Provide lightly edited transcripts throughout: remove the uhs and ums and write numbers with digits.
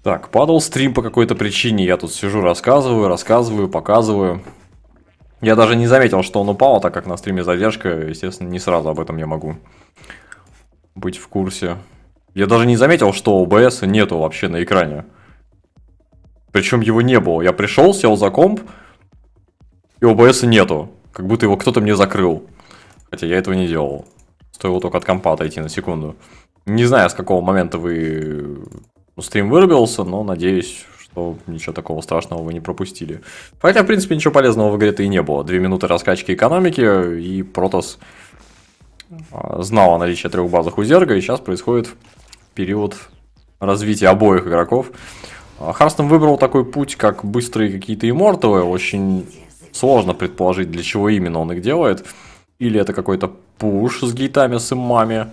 Так, падал стрим по какой-то причине. Я тут сижу, рассказываю, показываю. Я даже не заметил, что он упал, так как на стриме задержка. Естественно, не сразу об этом я могу быть в курсе. Я даже не заметил, что OBS нету вообще на экране. Причем его не было. Я пришел, сел за комп, и OBS нету. Как будто его кто-то мне закрыл. Хотя я этого не делал. Стоило только от компа отойти на секунду. Не знаю, с какого момента стрим вырубился, но надеюсь, что ничего такого страшного вы не пропустили. Хотя, в принципе, ничего полезного в игре-то и не было. 2 минуты раскачки экономики, и Протос знал о наличии 3 базах у Зерга, и сейчас происходит период развития обоих игроков. Харстон выбрал такой путь, как быстрые какие-то имморталы. Очень сложно предположить, для чего именно он их делает. Или это какой-то пуш с гейтами, с иммами.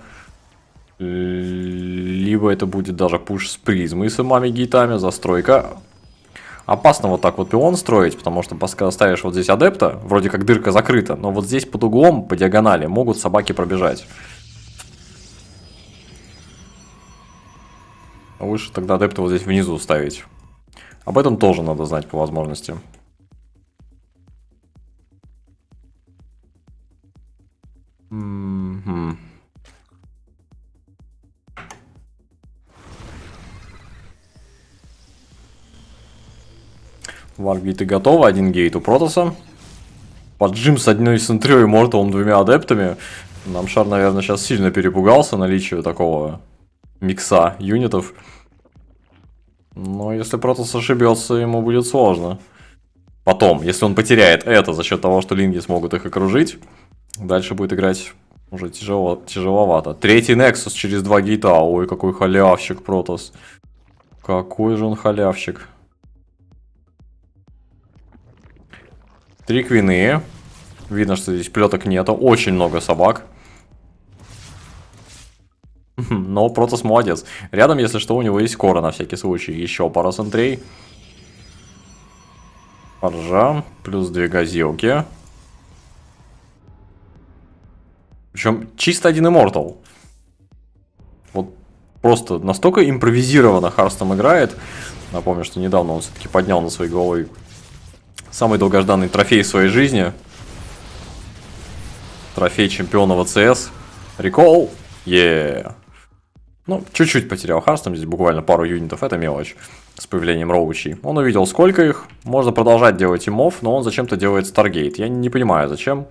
Либо это будет даже пуш с призмой, с иммами, гейтами, застройка. Опасно вот так вот пилон строить, потому что пока ставишь вот здесь адепта, вроде как дырка закрыта, но вот здесь под углом, по диагонали, могут собаки пробежать. Лучше тогда адепта вот здесь внизу ставить. Об этом тоже надо знать по возможности. Варгейты готовы, 1 гейт у Протоса. Поджим с одной сентрёй и Морталом, 2 адептами. Нам Шар, наверное, сейчас сильно перепугался наличию такого микса юнитов. Но если Протос ошибется, ему будет сложно. Потом, если он потеряет это за счет того, что линги смогут их окружить, дальше будет играть уже тяжеловато. 3-й Nexus через 2 гейта. Ой, какой халявщик Протос. Какой же он халявщик. 3 квины. Видно, что здесь плеток нету. Очень много собак. Но Протос молодец. Рядом, если что, у него есть кора на всякий случай. Еще пара сентрей. Поржа. Плюс 2 газелки. Причем чисто 1 иммортал. Вот просто настолько импровизированно Харстон играет. Напомню, что недавно он все-таки поднял на своей головой самый долгожданный трофей в своей жизни. Трофей чемпиона ВЦС. Рекол. Ну, чуть-чуть потерял Харстон. Здесь буквально пару юнитов. Это мелочь. С появлением Роучей. Он увидел, сколько их. Можно продолжать делать имов, но он зачем-то делает Старгейт. Я не понимаю, зачем.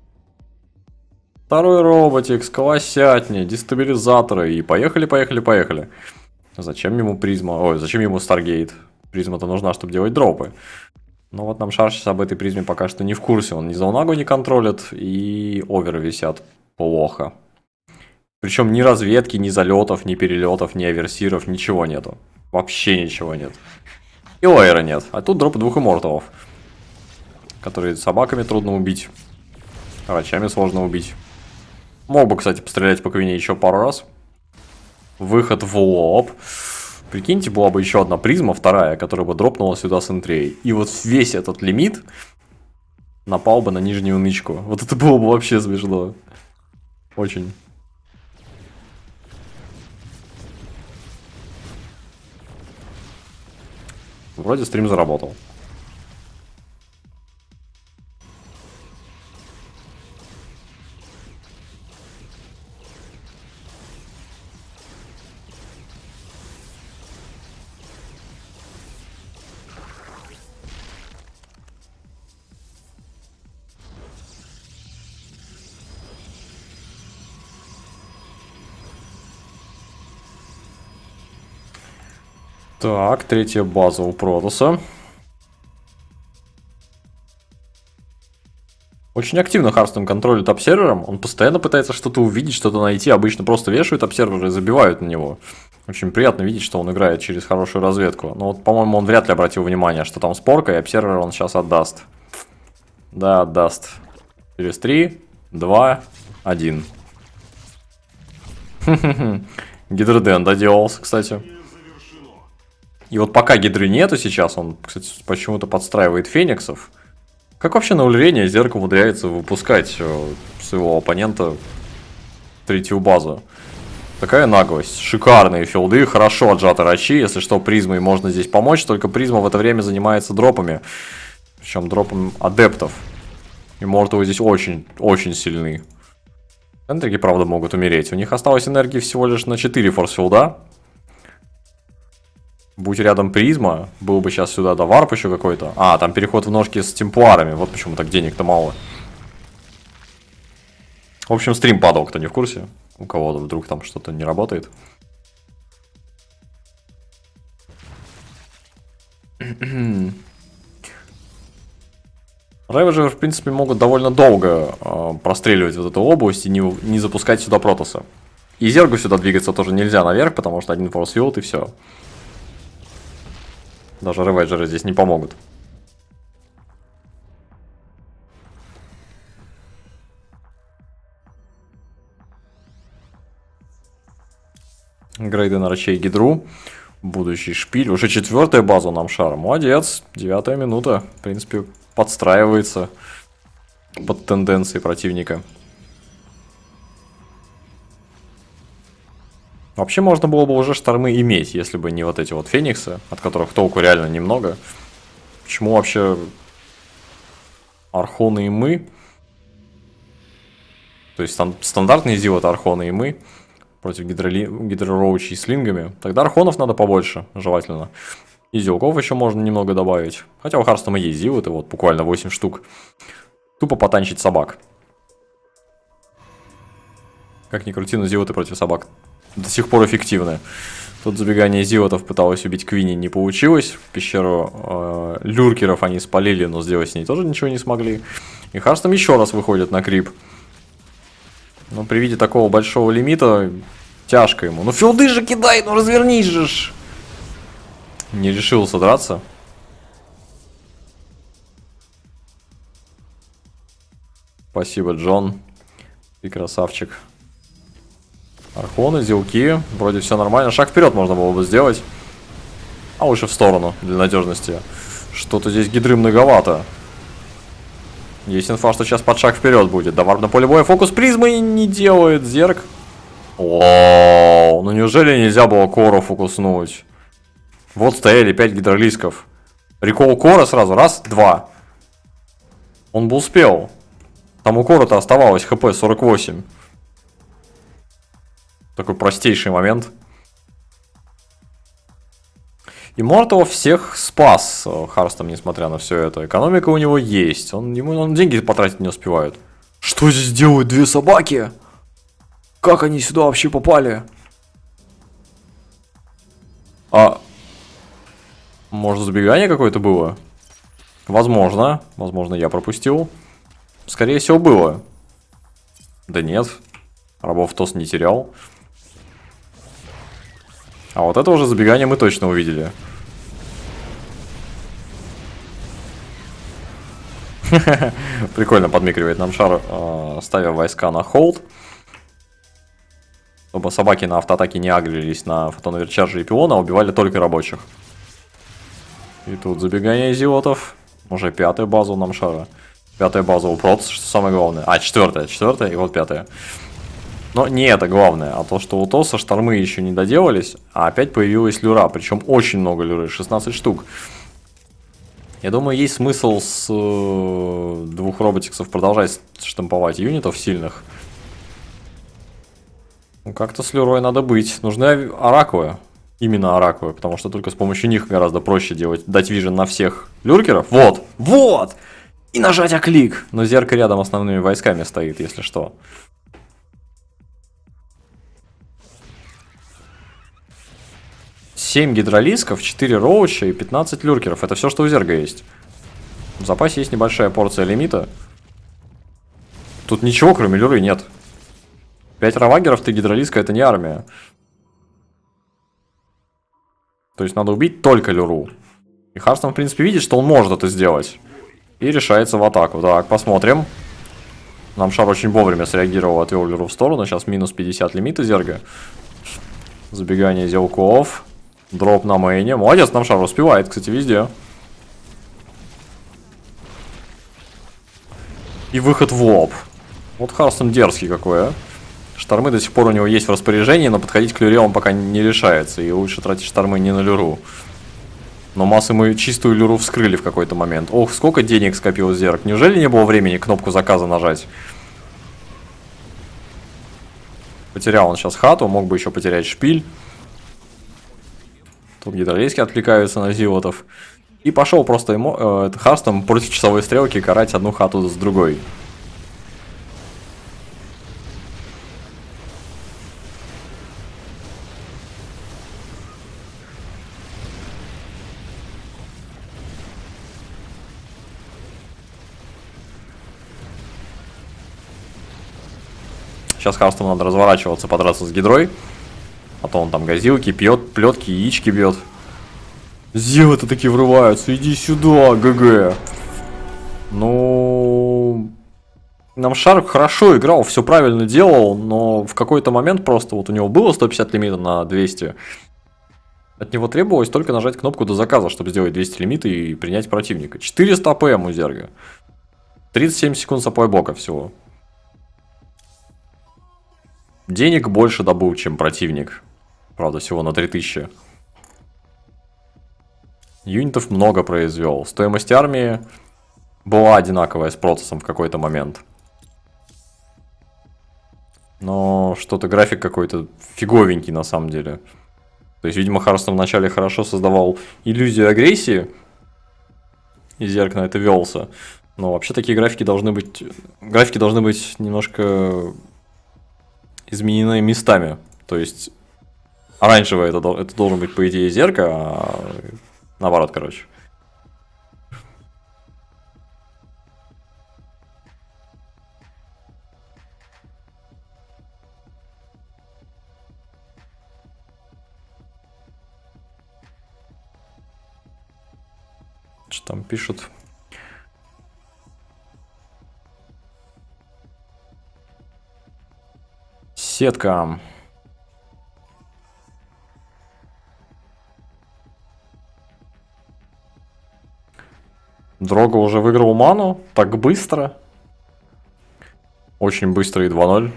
2-й роботик, сколосятни, дестабилизаторы. И поехали. Зачем ему призма? Ой, зачем ему Старгейт? Призма-то нужна, чтобы делать дропы. Но вот нам Шар сейчас об этой призме пока что не в курсе. Он ни зоунагу не контролит, и оверы висят плохо. Причем ни разведки, ни залетов, ни перелетов, ни аверсиров, ничего нету. Вообще ничего нет. И лайера нет. А тут дропы 2 имморталов, которые собаками трудно убить. Врачами сложно убить. Мог бы, кстати, пострелять по квине еще пару раз. Выход в лоб. Прикиньте, была бы еще одна призма, 2-я, которая бы дропнула сюда с энтрей. И вот весь этот лимит напал бы на нижнюю нычку. Вот это было бы вообще смешно. Очень. Вроде стрим заработал. Так, 3-я база у Протоса. Очень активно Харстон контролит обсервером. Он постоянно пытается что-то увидеть, что-то найти. Обычно просто вешают обсерверы и забивают на него. Очень приятно видеть, что он играет через хорошую разведку. Но вот, по-моему, он вряд ли обратил внимание, что там спорка, и обсервер он сейчас отдаст. Да, отдаст. Через 3, 2, 1. Гидроден доделался, кстати. И вот пока гидры нету сейчас, он, кстати, почему-то подстраивает фениксов. Как вообще на Ульрене Зерк умудряется выпускать своего оппонента 3-ю базу? Такая наглость. Шикарные филды, хорошо отжаты рачи. Если что, призмой можно здесь помочь. Только призма в это время занимается дропами. Причем дропом адептов. И мортовы здесь очень сильны. Энтриги, правда, могут умереть. У них осталось энергии всего лишь на 4 форсфилда. Будь рядом призма, был бы сейчас сюда варп еще какой-то. А, там переход в ножки с темпларами. Вот почему так денег-то мало. В общем, стрим падал, кто не в курсе. У кого-то вдруг там что-то не работает. Рейведжеры, в принципе, могут довольно долго простреливать вот эту область и не запускать сюда протоса. И зергу сюда двигаться тоже нельзя наверх, потому что один форсфилд и все. Даже рейведжеры здесь не помогут. Грейды на рачей гидру. Будущий шпиль. Уже 4-я база нам шара. Молодец. 9-я минута. В принципе, подстраивается под тенденции противника. Вообще можно было бы уже штормы иметь, если бы не вот эти вот фениксы, от которых толку реально немного. Почему вообще архоны и мы? То есть стандартный зил это архоны и мы против гидророучей с лингами. Тогда архонов надо побольше, желательно. И зилков еще можно немного добавить. Хотя у Харстома есть зил, это вот буквально 8 штук. Тупо потанчить собак. Как ни крути, но зилоты против собак до сих пор эффективны. Тут забегание зилотов пыталось убить Квинни, не получилось. Пещеру люркеров они спалили, но сделать с ней тоже ничего не смогли. И Харстом еще раз выходит на крип. Но при виде такого большого лимита тяжко ему. Ну филды же кидай, ну развернись же ж. Не решился драться. Спасибо, Джон. Ты красавчик. Архоны, зилки. Вроде все нормально. Шаг вперед можно было бы сделать. А лучше в сторону, для надежности. Что-то здесь гидры многовато. Есть инфа, что сейчас под шаг вперед будет. Давар на поле боя. Фокус призмы не делает. Зерк. О, ну неужели нельзя было Кору фокуснуть? Вот стояли 5 гидролисков. Рекол Кора сразу. Раз, два. Он бы успел. Там у Кора-то оставалось хп 48. Такой простейший момент. И Мортал всех спас Харстом, несмотря на все это. Экономика у него есть. Он деньги потратить не успевает. Что здесь делают 2 собаки? Как они сюда вообще попали? А... Может, забегание какое-то было? Возможно. Возможно, я пропустил. Скорее всего, было. Да нет. Рабов ТОС не терял. А вот это уже забегание мы точно увидели. Прикольно подмигривает нам шар, ставя войска на холд. Чтобы собаки на автоатаке не агрились на фотоноверчаржи и пиона, а убивали только рабочих. И тут забегание зиотов. Уже 5-я база у нам шара. 5-я база у Протс, что самое главное. А, 4-я, и вот 5-я. Но не это главное, а то, что у Тоса штормы еще не доделались, а опять появилась люра, причем очень много люры, 16 штук. Я думаю, есть смысл с 2 роботиксов продолжать штамповать юнитов сильных. Ну, как-то с люрой надо быть. Нужны оракулы. Именно оракулы, потому что только с помощью них гораздо проще дать вижен на всех люркеров. Вот! Вот! И нажать клик. Но зерка рядом основными войсками стоит, если что. Семь гидролисков, 4 роуча и 15 люркеров. Это все, что у зерга есть. В запасе есть небольшая порция лимита. Тут ничего, кроме люры, нет. 5 равагеров, 3 гидролиска, это не армия. То есть надо убить только люру. И Харстон, в принципе, видит, что он может это сделать. И решается в атаку. Так, посмотрим. Нам шар очень вовремя среагировал, отвел люру в сторону. Сейчас минус 50 лимита зерга. Забегание зелков. Дроп на мейне. Молодец, нам шар успевает, кстати, везде. И выход в лоб. Вот Харстон дерзкий какой, а. Штормы до сих пор у него есть в распоряжении, но подходить к люре он пока не решается. И лучше тратить штормы не на люру. Но массы мы чистую люру вскрыли в какой-то момент. Ох, сколько денег скопил Зерк. Неужели не было времени кнопку заказа нажать? Потерял он сейчас хату, мог бы еще потерять шпиль. Тут гидролейски отвлекаются на зилотов. И пошел просто ему, Харстом против часовой стрелки карать одну хату с другой. Сейчас Харстому надо разворачиваться, подраться с гидрой. А то он там газилки пьет, плетки, яички бьет. Зилы-то такие врываются, иди сюда, ГГ. Ну... Нам Шарк хорошо играл, все правильно делал, но в какой-то момент просто вот у него было 150 лимита на 200. От него требовалось только нажать кнопку до заказа, чтобы сделать 200 лимита и принять противника. 400 АПМ у Зерга. 37 секунд саппой-блока всего. Денег больше добыл, чем противник. Правда, всего на 3000. Юнитов много произвел. Стоимость армии была одинаковая с процессом в какой-то момент. Но что-то график какой-то фиговенький на самом деле. То есть, видимо, Харстон вначале хорошо создавал иллюзию агрессии. И Зерк на это велся. Но вообще такие графики должны быть... Графики должны быть немножко изменены местами. То есть, оранжевое это должен быть, по идее, Зерка, а наоборот, короче. Что там пишут? Сетка. Дрога уже выиграл ману. Так быстро. Очень быстро и 2-0.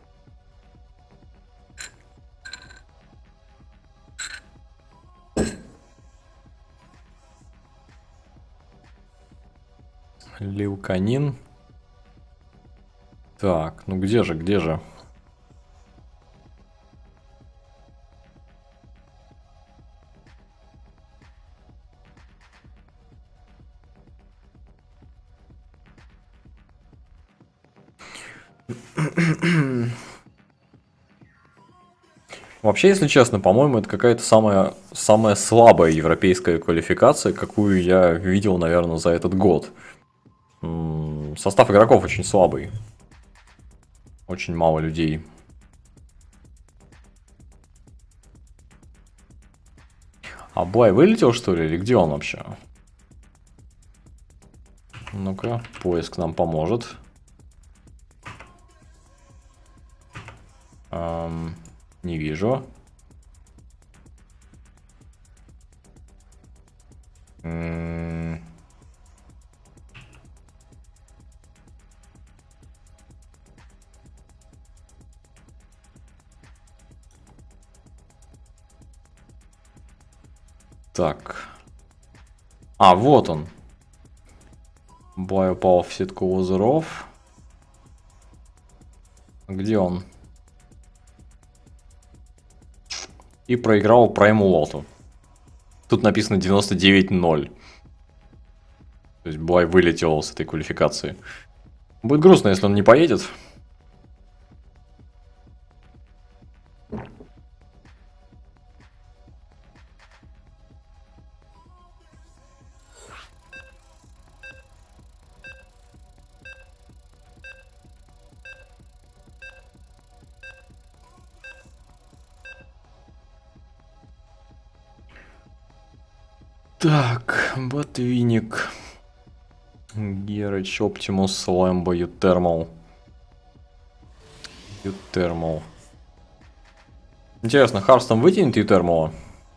Лилканин. Так, ну где же, где же? Вообще, если честно, по-моему, это какая-то самая слабая европейская квалификация, какую я видел, наверное, за этот год. Состав игроков очень слабый. Очень мало людей. А Блай вылетел, что ли, или где он вообще? Ну-ка, поиск нам поможет. Не вижу. Так. А, вот он. Блай упал в сетку лузеров. Где он? И проиграл Прайму Лоту. Тут написано 99-0. То есть Блай вылетел с этой квалификации. Будет грустно, если он не поедет. Так, Ботвиник, Герыч, Оптимус, Лэмбо, Ютермал. Ютермал. Интересно, Харстон вытянет Ютермала?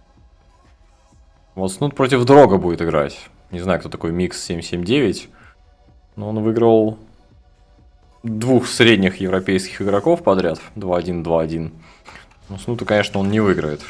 Вот Снут против Дрога будет играть. Не знаю, кто такой Микс 779. Но он выиграл двух средних европейских игроков подряд. 2-1, 2-1. Ну, Снута, конечно, он не выиграет.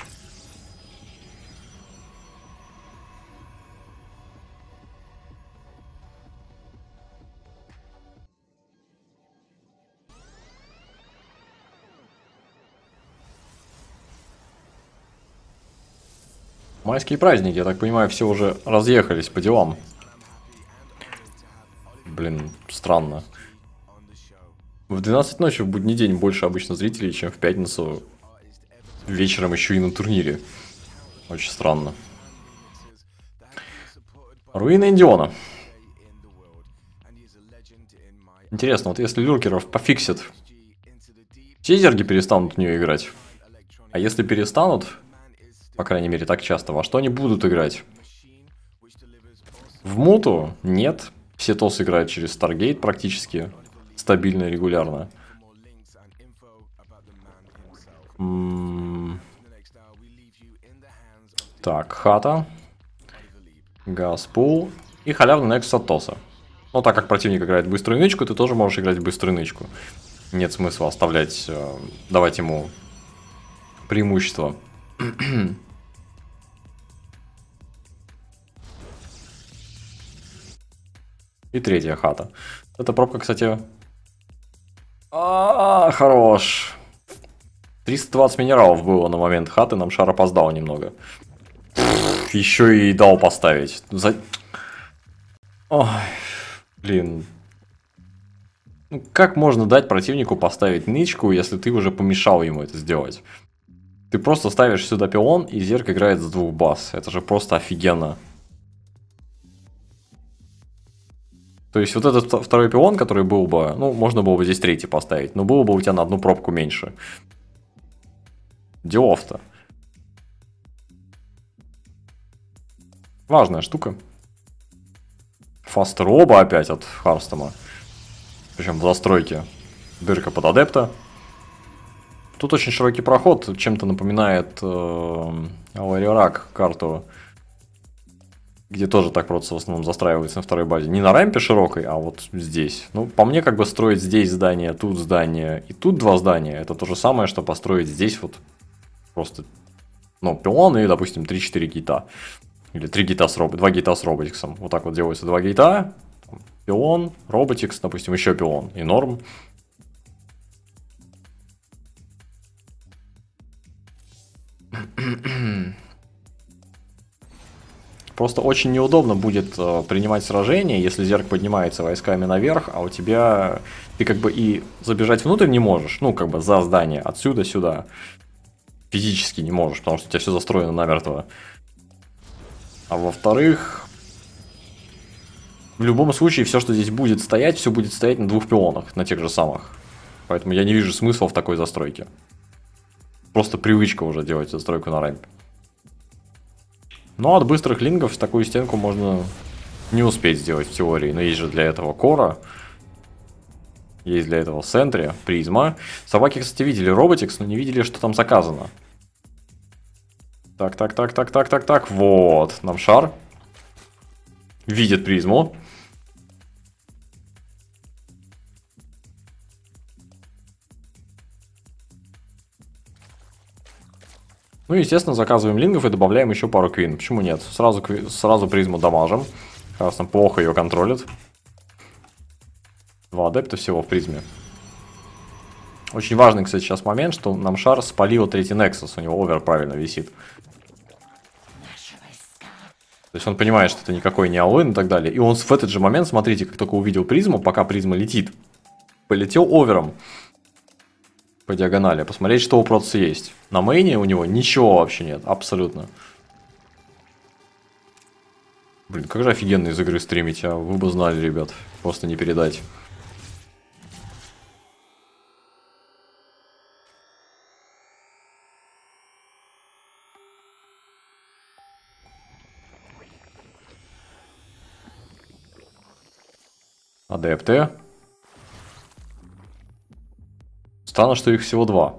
Майские праздники, я так понимаю, все уже разъехались по делам. Блин, странно. В 12 ночи в будний день больше обычно зрителей, чем в пятницу вечером еще и на турнире. Очень странно. Руины Индиона. Интересно, вот если люркеров пофиксят, все зерги перестанут в нее играть. А если перестанут, по крайней мере так часто, во что они будут играть? В муту? Нет. Все ТОС играют через Stargate практически. Стабильно и регулярно. Так, хата. Газпул. И халявный Nexus от ТОСа. Ну, так как противник играет быструю нычку, ты тоже можешь играть быструю нычку. Нет смысла оставлять, давать ему преимущество. И третья хата. Эта пробка, кстати... Хорош. 320 минералов было на момент хаты, нам шар опоздал немного. Еще и дал поставить. Ой, блин. Ну, как можно дать противнику поставить нычку, если ты уже помешал ему это сделать? Ты просто ставишь сюда пилон, и зерк играет с двух баз. Это же просто офигенно. То есть вот этот второй пилон, который был бы, ну, можно было бы здесь третий поставить, но было бы у тебя на одну пробку меньше. Делов-то. Важная штука. Фаст роба опять от Харстома. Причем в застройке. Дырка под адепта. Тут очень широкий проход, чем-то напоминает Алариорак карту, где тоже так просто в основном застраивается на второй базе. Не на рампе широкой, а вот здесь. Ну, по мне, как бы строить здесь здание и тут два здания, это то же самое, что построить здесь вот просто, ну, пилон и, допустим, 3-4 гейта. Или 3 гейта с 2 гейта с роботиксом. Вот так вот делается 2 гейта, пилон, роботикс, допустим, еще пилон и норм. Просто очень неудобно будет принимать сражение, если зерк поднимается войсками наверх, а у тебя ты как бы и забежать внутрь не можешь, ну как бы за здание, отсюда сюда. Физически не можешь, потому что у тебя все застроено намертво. А во-вторых, в любом случае все, что здесь будет стоять, все будет стоять на двух пилонах, на тех же самых. Поэтому я не вижу смысла в такой застройке. Просто привычка уже делать застройку на рампе. Но от быстрых лингов такую стенку можно не успеть сделать в теории. Но есть же для этого Кора. Есть для этого Сентри, Призма. Собаки, кстати, видели Роботикс, но не видели, что там заказано. Так. Вот, нам шар. Видит Призму. Ну, естественно, заказываем лингов и добавляем еще пару квин. Почему нет? Сразу Призму дамажим. Раз там плохо ее контролит. 2 адепта всего в Призме. Очень важный, кстати, сейчас момент, что нам шар спалил третий Nexus. У него овер правильно висит. То есть он понимает, что это никакой не all-in и так далее. И он в этот же момент, смотрите, как только увидел Призму, пока Призма летит, полетел овером по диагонали, посмотреть, что у Протаса есть. На мейне у него ничего вообще нет, абсолютно. Блин, как же офигенно из игры стримить, а вы бы знали, ребят, просто не передать. Адепты. Странно, что их всего 2.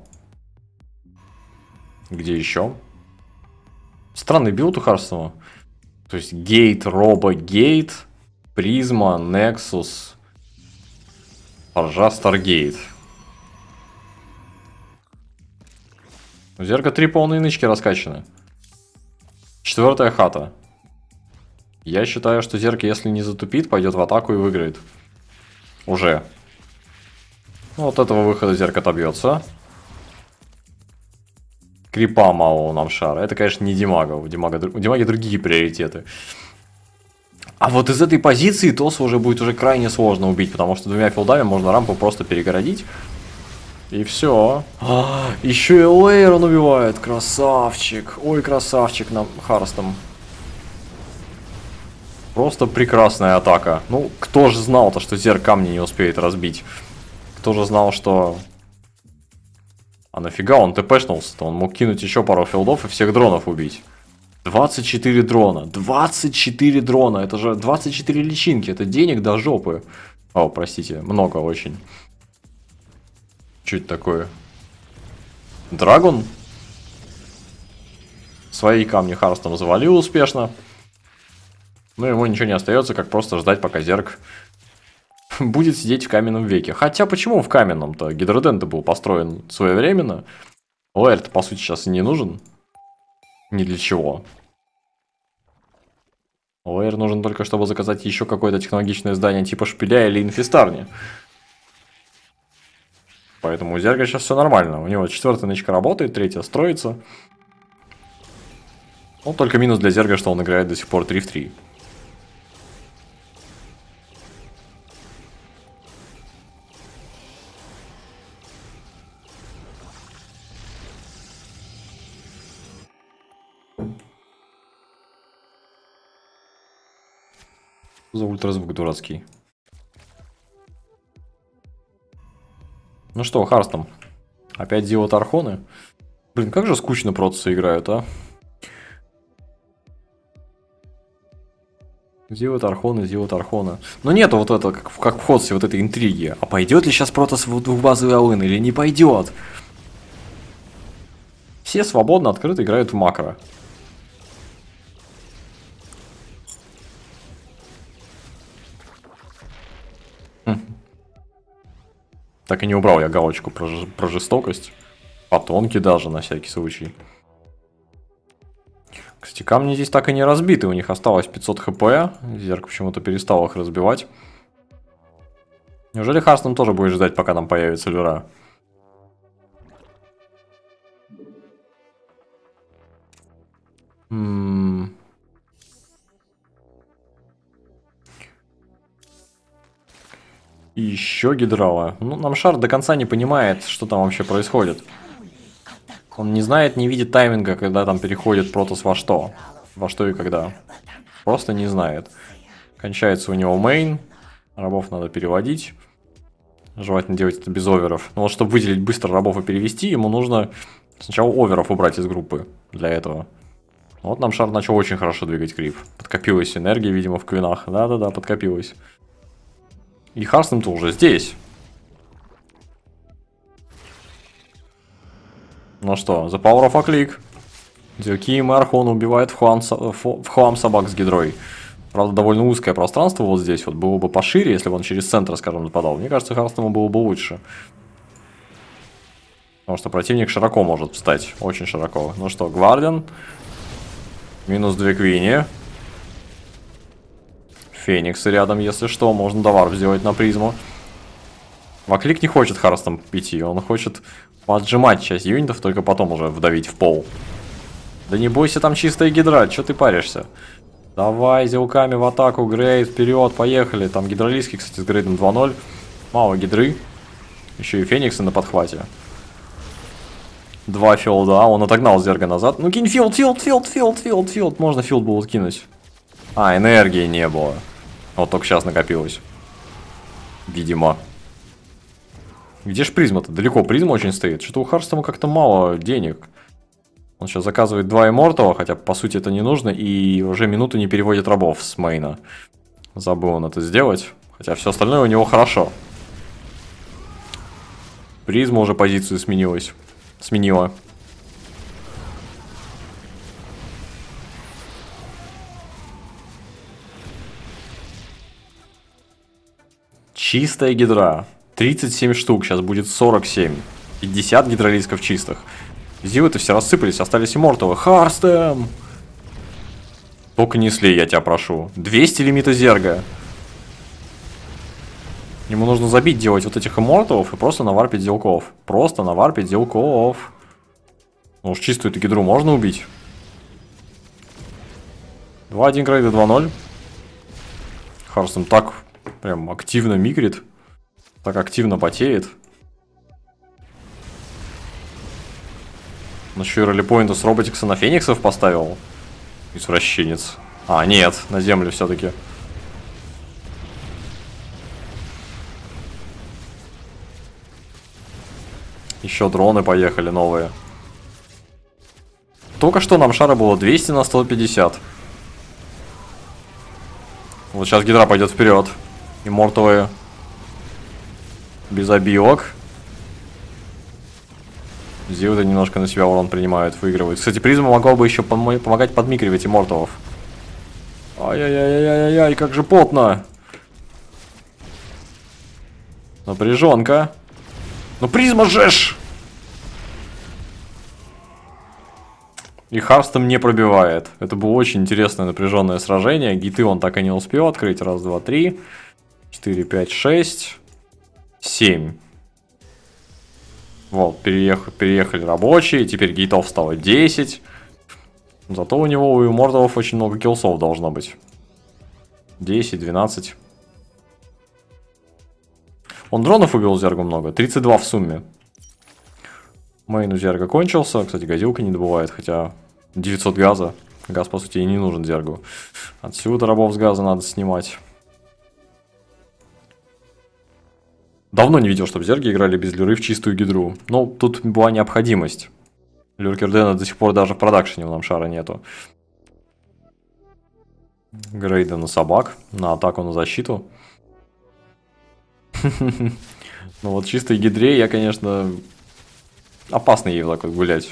Где еще? Странный билд у Харстона. То есть гейт, робо, гейт, призма, нексус. Поржа Старгейт. У Зерга 3 полные нычки раскачаны. 4-я хата. Я считаю, что Зерг, если не затупит, пойдет в атаку и выиграет. Уже. Ну, от этого выхода Зерг отобьется. Крипа мало у Намшара. Это, конечно, не Димага. У Димаги другие приоритеты. А вот из этой позиции Тоса уже будет уже крайне сложно убить, потому что 2 филдами можно рампу просто перегородить. И все. Еще и Лейер он убивает. Красавчик. Ой, красавчик нам Харстом. Просто прекрасная атака. Ну, кто же знал-то, что Зерг камни не успеет разбить? Кто же знал, что... А нафига он тпшнулся-то? Он мог кинуть еще пару филдов и всех дронов убить. 24 дрона. 24 дрона. Это же 24 личинки. Это денег до жопы. О, простите, много очень. Что это такое? Драгон? Свои камни Харстом завалил успешно. Но ему ничего не остается, как просто ждать, пока Зерг будет сидеть в каменном веке. Хотя почему в каменном-то? Гидродент был построен своевременно. Лайер-то, по сути, сейчас и не нужен. Ни для чего. Лайер нужен только, чтобы заказать еще какое-то технологичное здание типа шпиля или инфестарни. Поэтому у Зерга сейчас все нормально. У него 4-я нычка работает, 3-я строится. Ну, только минус для Зерга, что он играет до сих пор 3 в 3. За ультразвук дурацкий. Ну что, Харстом? Опять Зио Тархоны? Блин, как же скучно протасы играют, а? Зио Тархоны, Зио Тархоны. Но нету вот это, как в Ходсе, вот этой интриги. А пойдет ли сейчас протас в двухбазовый алын или не пойдет? Все свободно, открыто играют в макро. Так и не убрал я галочку про жестокость. Патонки даже, на всякий случай. Кстати, камни здесь так и не разбиты. У них осталось 500 хп. Зерг почему-то перестал их разбивать. Неужели Харстон тоже будет ждать, пока там появится люра? И еще гидрала. Ну, Намшар до конца не понимает, что там вообще происходит. Он не знает, не видит тайминга, когда там переходит протос во что. Во что и когда. Просто не знает. Кончается у него мейн. Рабов надо переводить. Желательно делать это без оверов. Но вот чтобы выделить быстро рабов и перевести, ему нужно сначала оверов убрать из группы. Для этого. Вот Намшар начал очень хорошо двигать крип. Подкопилась энергия, видимо, в квинах. Да-да-да, подкопилась. И Харстон-то уже здесь. Ну что, The Power of a Click. Дюким Архон убивает в хлам собак с гидрой. Правда, довольно узкое пространство вот здесь. Вот было бы пошире, если бы он через центр, скажем, нападал. Мне кажется, Харстону было бы лучше. Потому что противник широко может встать. Очень широко. Ну что, Гвардиан. Минус 2 Квини. Фениксы рядом, если что. Можно доварп сделать на призму. Ваклик не хочет Харстом идти. Он хочет поджимать часть юнитов, только потом уже вдавить в пол. Да не бойся, там чистая гидра. Че ты паришься? Давай, зелками в атаку. Грейд, вперед, поехали. Там гидролийский, кстати, с грейдом 2-0. Мало гидры. Еще и фениксы на подхвате. 2 филда. Он отогнал Зерга назад. Ну кинь филд. Можно филд было кинуть. А, энергии не было. Вот только сейчас накопилось. Видимо. Где ж призма-то? Далеко призма очень стоит. Что-то у Харстома как-то мало денег. Он сейчас заказывает 2 иммортала, хотя по сути это не нужно. И уже минуту не переводит рабов с мейна. Забыл он это сделать. Хотя все остальное у него хорошо. Призма уже позицию сменила. Чистая гидра. 37 штук, сейчас будет 47. 50 гидролисков чистых. Зивы-то все рассыпались, остались имморталы. Харстем! Только не слей, я тебя прошу. 200 лимита зерга. Ему нужно забить делать вот этих имморталов и просто наварпить зелков. Просто наварпить зелков. Ну уж чистую эту гидру можно убить. 2-1 грейда, 2-0. Харстем так прям активно микрит. Так активно потеет. Он еще и роллипоинта с роботикса на фениксов поставил. Извращенец. А, нет, на землю все-таки. Еще дроны поехали новые. Только что нам шара было 200 на 150. Вот сейчас гидра пойдет вперед. Иммортовые. Без обилок. Зилды немножко на себя урон принимают, выигрывают. Кстати, призма могла бы еще помогать подмикривать имморталов. Ай-яй-яй-яй-яй, как же потно. Напряженка. Ну призма жешь! И Харстем не пробивает. Это было очень интересное напряженное сражение. Гиты он так и не успел открыть. Раз, два, три. 4, 5, 6. 7. Вот, переехали рабочие. Теперь гейтов стало 10. Зато у него, у имморталов, очень много киллсов должно быть. 10, 12. Он дронов убил зерга много. 32 в сумме. Мейн у зерга кончился. Кстати, газилка не добывает, хотя 900 газа. Газ, по сути, и не нужен зергу. Отсюда рабов с газа надо снимать. Давно не видел, чтобы зерги играли без люры в чистую гидру. Но тут была необходимость. Люркердена до сих пор даже в продакшене у нам шара нету. Грейда на собак. На атаку, на защиту. Ну вот чистой гидре я, конечно... Опасно ей вот так вот гулять.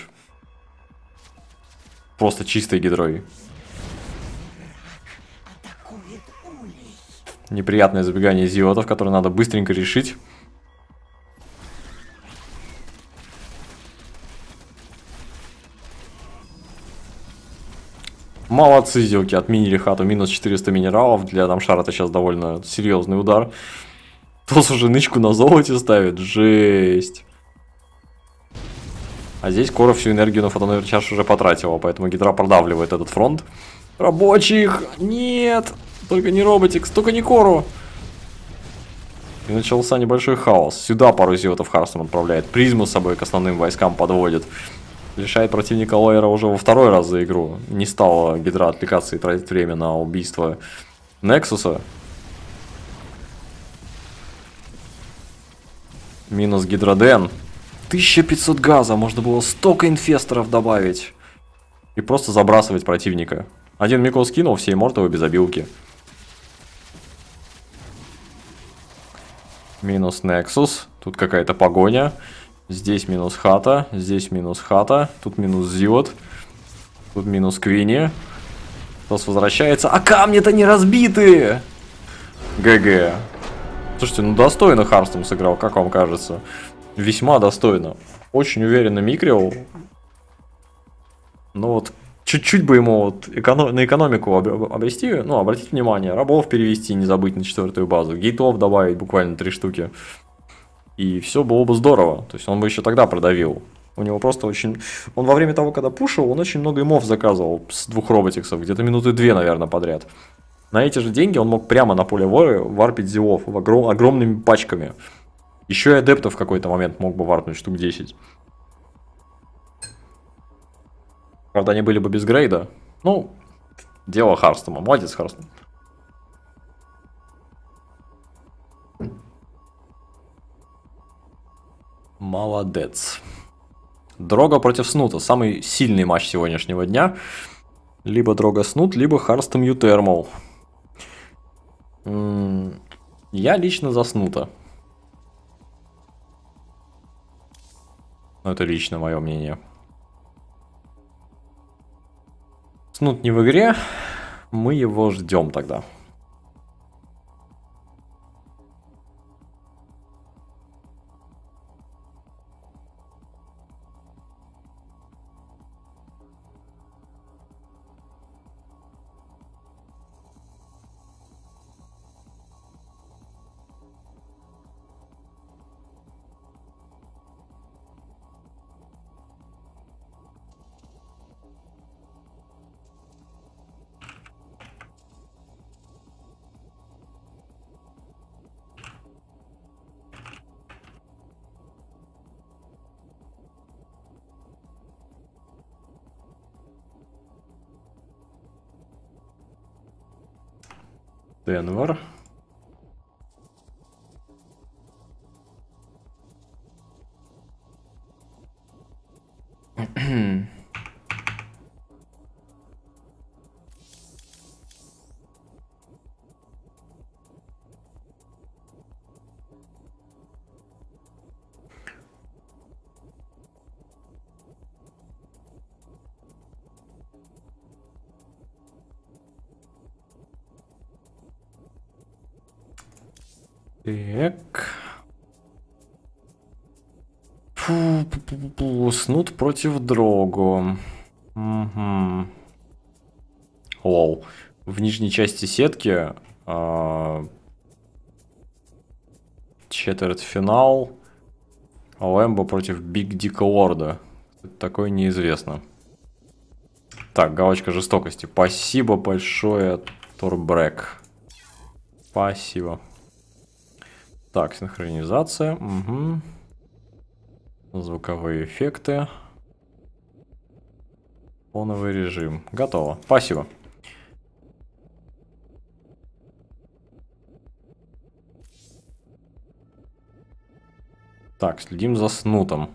Просто чистой гидрой. Неприятное забегание зиотов, которые надо быстренько решить. Молодцы, зилки, отменили хату. Минус 400 минералов. Для Дамшара это сейчас довольно серьезный удар. Тос уже нычку на золоте ставит. Жесть. А здесь Кора всю энергию на фотоновер чаш уже потратила, поэтому гидра продавливает этот фронт. Рабочих! Нет! Только не роботикс, только не Кору! И начался небольшой хаос. Сюда пару зиотов Харстем отправляет. Призму с собой к основным войскам подводит. Лишает противника лоера уже во второй раз за игру. Не стала гидра отвлекаться и тратить время на убийство Нексуса. Минус гидроден. 1500 газа, можно было столько инфесторов добавить. И просто забрасывать противника. Один Микол скинул, все иммортовы без обилки. Минус Нексус. Тут какая-то погоня. Здесь минус хата. Здесь минус хата. Тут минус Зиот. Тут минус Квинни. Тос возвращается. А камни-то не разбиты! ГГ. Слушайте, ну достойно Харстем сыграл, как вам кажется? Весьма достойно. Очень уверенно микрил. Ну вот, чуть-чуть бы ему вот на экономику обрести, ну, обратить внимание, рабов перевести, не забыть на 4-ю базу, гейтов добавить буквально 3 штуки. И все было бы здорово. То есть он бы еще тогда продавил. У него просто очень... Он во время того, когда пушил, он очень много имов заказывал с 2 роботиксов, где-то минуты 2, наверное, подряд. На эти же деньги он мог прямо на поле воры варпить зилов огромными пачками. Еще и адептов в какой-то момент мог бы варпнуть штук 10. Правда, они были бы без грейда. Ну, дело Харстема. Молодец, Харстем. Молодец. Дрога против Снута. Самый сильный матч сегодняшнего дня. Либо Дрога Снут, либо Харстем Ютермал. Я лично за Снута. Но это лично мое мнение. Снут не в игре. Мы его ждем тогда. Денвер. Так. Снут против Дрогу. Угу. Лол. В нижней части сетки четвертьфинал. Лэмбо против Биг Дика Лорда. Такое неизвестно. Так, галочка жестокости. Спасибо большое, Торбрек. Спасибо. Так, синхронизация. Угу. Звуковые эффекты. Фоновый режим. Готово. Спасибо. Так, следим за снутом.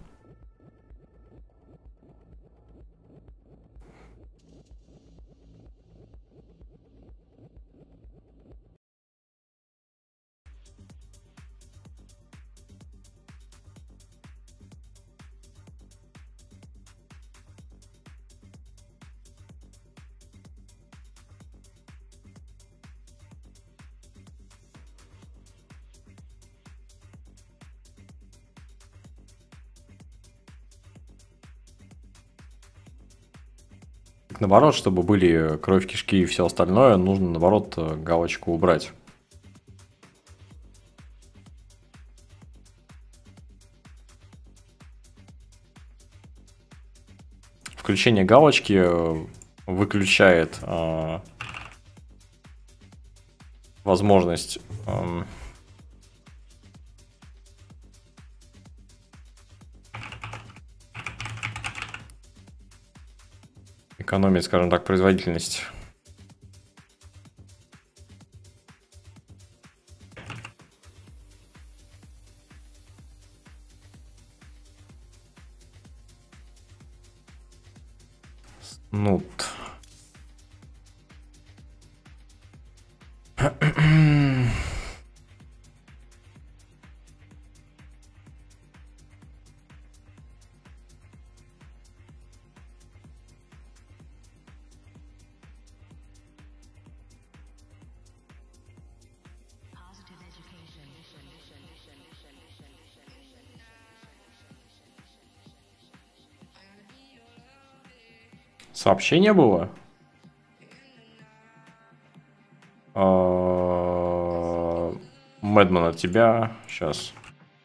Наоборот, чтобы были кровь, кишки и все остальное, нужно, наоборот, галочку убрать. Включение галочки выключает возможность экономить, скажем так, производительность. Снут. Сообщение было? Мэдман, от тебя. Сейчас.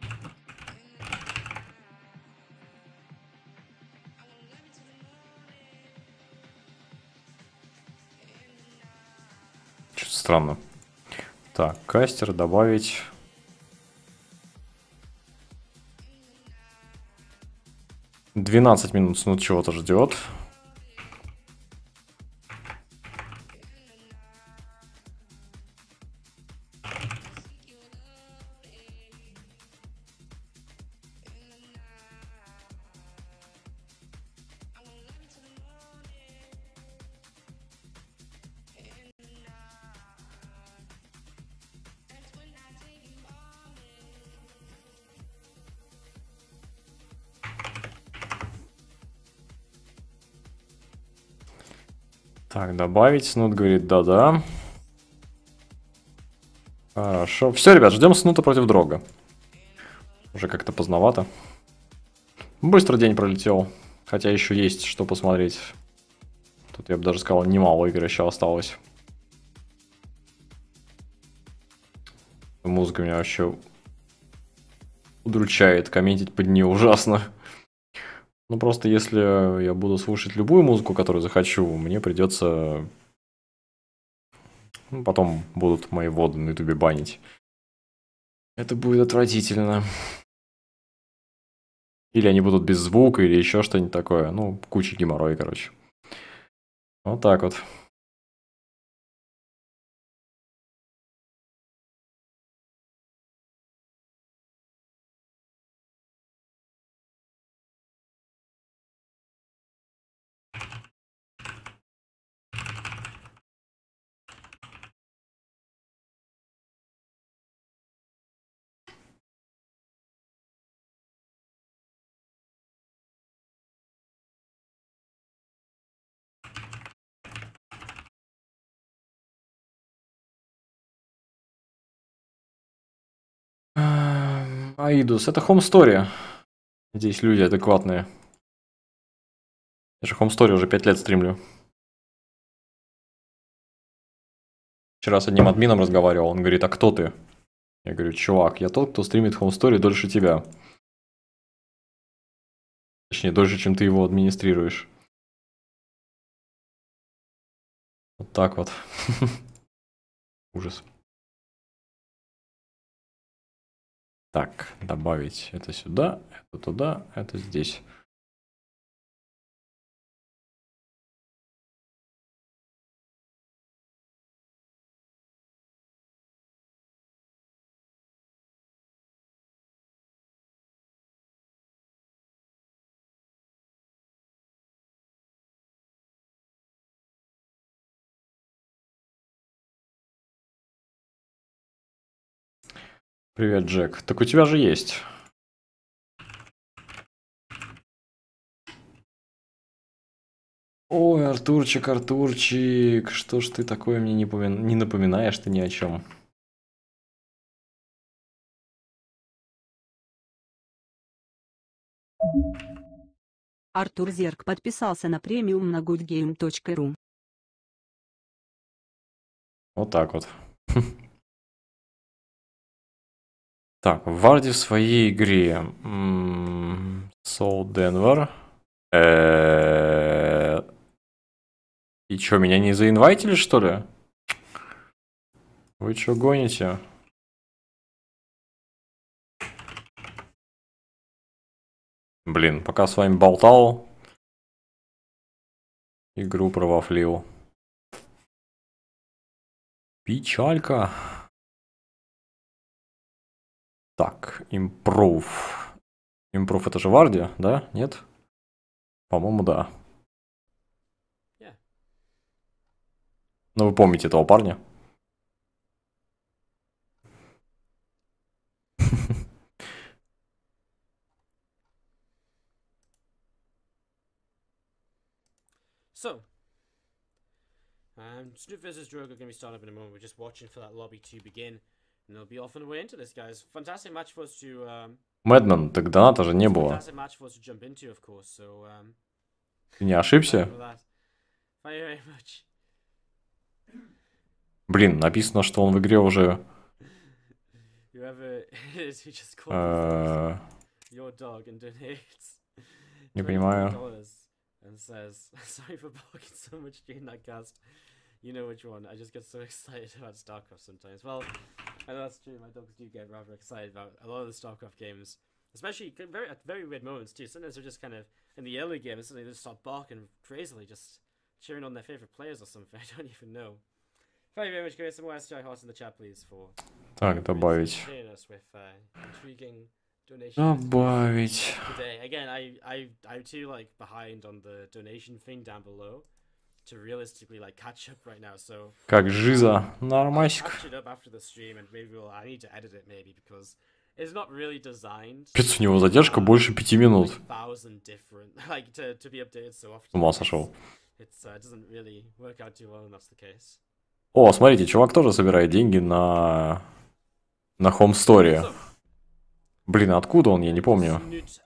Что-то странно. Так, кастер добавить. «12 минут снут чего-то ждет». Так, добавить. Снут говорит да-да. Хорошо. Все, ребят, ждем Снута против Дрога. Уже как-то поздновато. Быстро день пролетел. Хотя еще есть что посмотреть. Тут я бы даже сказал, немало игр еще осталось. Музыка меня вообще удручает. Комментить под нее ужасно. Ну, просто если я буду слушать любую музыку, которую захочу, мне придется... Ну, потом будут мои воды на ютубе банить. Это будет отвратительно. Или они будут без звука, или еще что-нибудь такое. Ну, куча геморроя, короче. Вот так вот. Аидус, это Home Story. Здесь люди адекватные. Я же Home Story уже 5 лет стримлю. Вчера с одним админом разговаривал, он говорит, а кто ты? Я говорю, чувак, я тот, кто стримит Home Story дольше тебя. Точнее, дольше, чем ты его администрируешь. Вот так вот. Ужас. Так, добавить это сюда, это туда, это здесь. Привет, Джек. Так у тебя же есть. Ой, Артурчик, Артурчик, что ж ты такое мне не напоминаешь ты ни о чем. Артур Зерк подписался на премиум на goodgame.ru. Вот так вот. Так, Варди в своей игре. Soul Denver. И чё, меня не заинвайтили, что ли? Вы чё гоните? Блин, пока с вами болтал, игру провафлил. Печалька. Так, Improve. Improve это же Варди, да? Нет? По-моему, да. Ну, вы помните этого парня? So, Snoop versus Drogo are going to be starting up in a moment. We're just watching for that lobby to begin, and they'll be off on the way into this, guys. Fantastic match for us to. Мэдмен, так доната же не было. Fantastic match for us to jump into, of course. So. Ты не ошибся? Thank you very much. Блин, написано, что он в игре уже. Whoever is who just called your dog and donates. Не понимаю. And says, sorry for barking so much during that cast. You know which one. I just get so excited about StarCraft sometimes. Well, I know that's true. My dogs do get rather excited about a lot of the StarCraft games. Especially at very weird moments too. Sometimes they're just kind of in the early game and suddenly they just start barking crazily, just cheering on their favorite players or something. I don't even know. Thank you very much, guys. Some more SGI hearts in the chat, please. For Так, добавить. Intriguing Добавить. today. Again, I'm too like behind on the donation thing down below to realistically like catch up right now. So Как жиза. Нормасик. catch it up after the stream and maybe I need to edit it maybe because it's not really designed. Пиц, у него задержка больше 5 минут. Like 1,000 different like to be updated so often. С ума сошел. It doesn't really work out too well when that's the case. О, смотрите, чувак тоже собирает деньги на Home Story. Блин, откуда он, я не помню.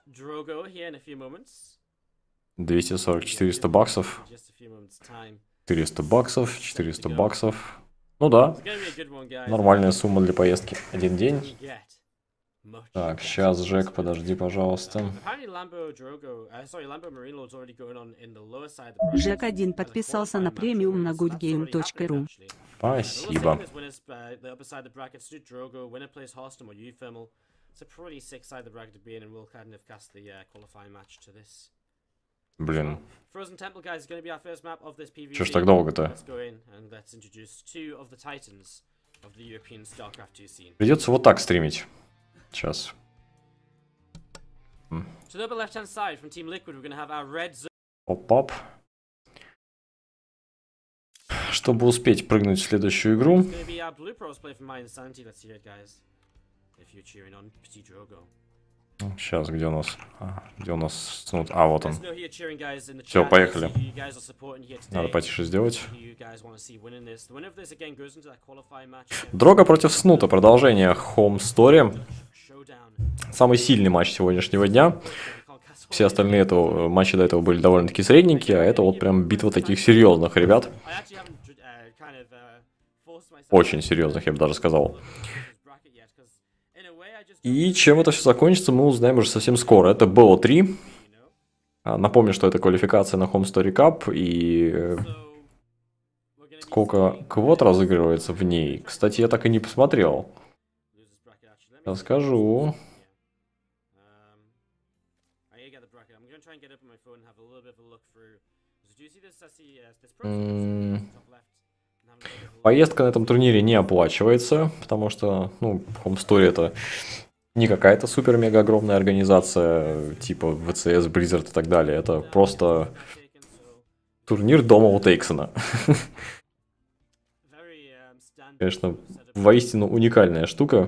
240-400 баксов. 400 баксов, 400 баксов. Ну да, нормальная сумма для поездки. Один день. Так, сейчас, Джек, подожди, пожалуйста. Джек 1 подписался на премиум на goodgame.ru. Спасибо. Блин. Чё ж так долго-то? Придется вот так стримить. Сейчас. Оп-оп. Чтобы успеть прыгнуть в следующую игру. Сейчас, где у нас? Где у нас снут? А, вот он. Все, поехали. Надо потише сделать. Дрога против снута. Продолжение Home Story. самый сильный матч сегодняшнего дня. Все остальные матчи до этого были довольно-таки средненькие, а это вот прям битва таких серьезных ребят. Очень серьезных, я бы даже сказал. И чем это все закончится, мы узнаем уже совсем скоро. Это BO3. Напомню, что это квалификация на Home Story Cup, и сколько квот разыгрывается в ней. Кстати, я так и не посмотрел. Расскажу. Поездка на этом турнире не оплачивается, потому что, ну, Home Story это не какая-то супер-мега огромная организация, типа VCS, Blizzard и так далее. Это просто турнир дома у Тейксона. Конечно, воистину уникальная штука.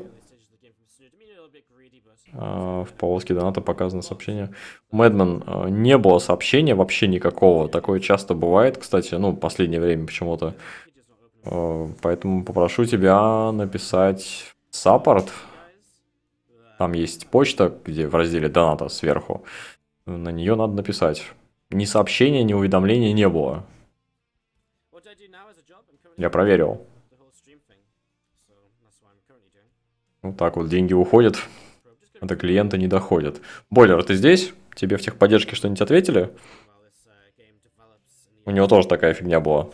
В полоске доната показано сообщение. Мэдмен, не было сообщения вообще никакого. Такое часто бывает, кстати, ну, в последнее время почему-то. Поэтому попрошу тебя написать саппорт. Там есть почта, где в разделе доната сверху. На нее надо написать. Ни сообщения, ни уведомления не было. Я проверил. Вот так вот деньги уходят, а до клиента не доходят. Бойлер, ты здесь? Тебе в техподдержке что-нибудь ответили? У него тоже такая фигня была.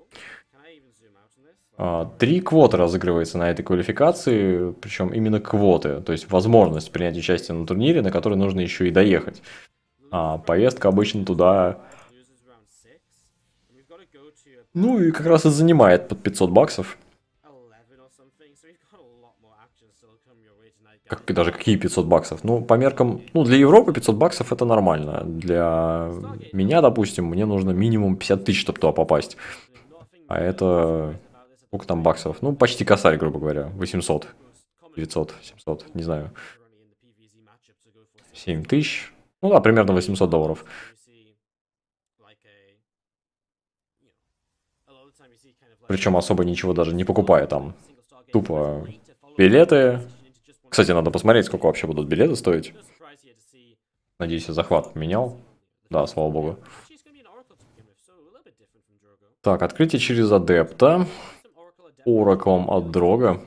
3 квоты разыгрывается на этой квалификации, причем именно квоты, то есть возможность принять участие на турнире, на который нужно еще и доехать. Поездка обычно туда, ну и как раз и занимает под 500 баксов. Даже какие 500 баксов? Ну, по меркам, ну, для Европы 500 баксов это нормально. Для меня, допустим, мне нужно минимум 50 тысяч, чтобы туда попасть. А это... Сколько там баксов? Ну, почти косарь, грубо говоря. 800, 900, 700, не знаю. 7 тысяч. Ну да, примерно 800 долларов. Причем особо ничего даже не покупая там. Тупо билеты. Кстати, надо посмотреть, сколько вообще будут билеты стоить. Надеюсь, я захват поменял. Да, слава богу. Так, открытие через адепта. Ораклом от Дрога.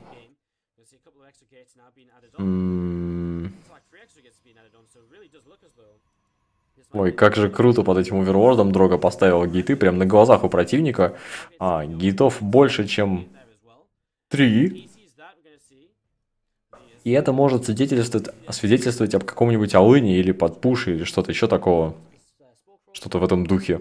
Ой, как же круто под этим овервордом Дрога поставил гейты прям на глазах у противника. Гейтов больше, чем 3. И это может свидетельствовать об каком-нибудь алыне или подпуше, или что-то еще такого. Что-то в этом духе.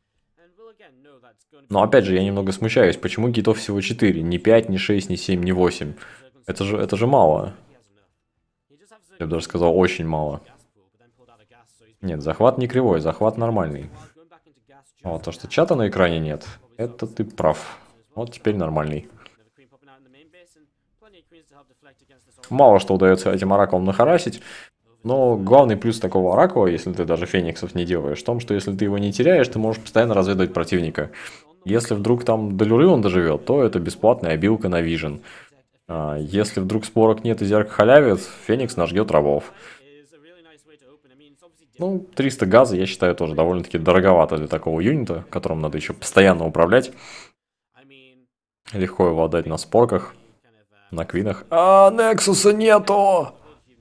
Но опять же, я немного смущаюсь, почему гейтов всего 4, не 5, не 6, не 7, не 8. Это же мало. Я бы даже сказал, очень мало. Нет, захват не кривой, захват нормальный. Вот, то, что чата на экране нет, это ты прав. Вот теперь нормальный. Мало что удается этим оракулам нахарасить. Но главный плюс такого оракула, если ты даже фениксов не делаешь, в том, что если ты его не теряешь, ты можешь постоянно разведывать противника. Если вдруг там до люры он доживет, то это бесплатная обилка на вижен. Если вдруг спорок нет и зерк халявит, феникс нажгет рабов. Ну, 300 газа, я считаю, тоже довольно-таки дороговато для такого юнита, которым надо еще постоянно управлять. Легко его отдать на спорках, на квинах. Нексуса нету!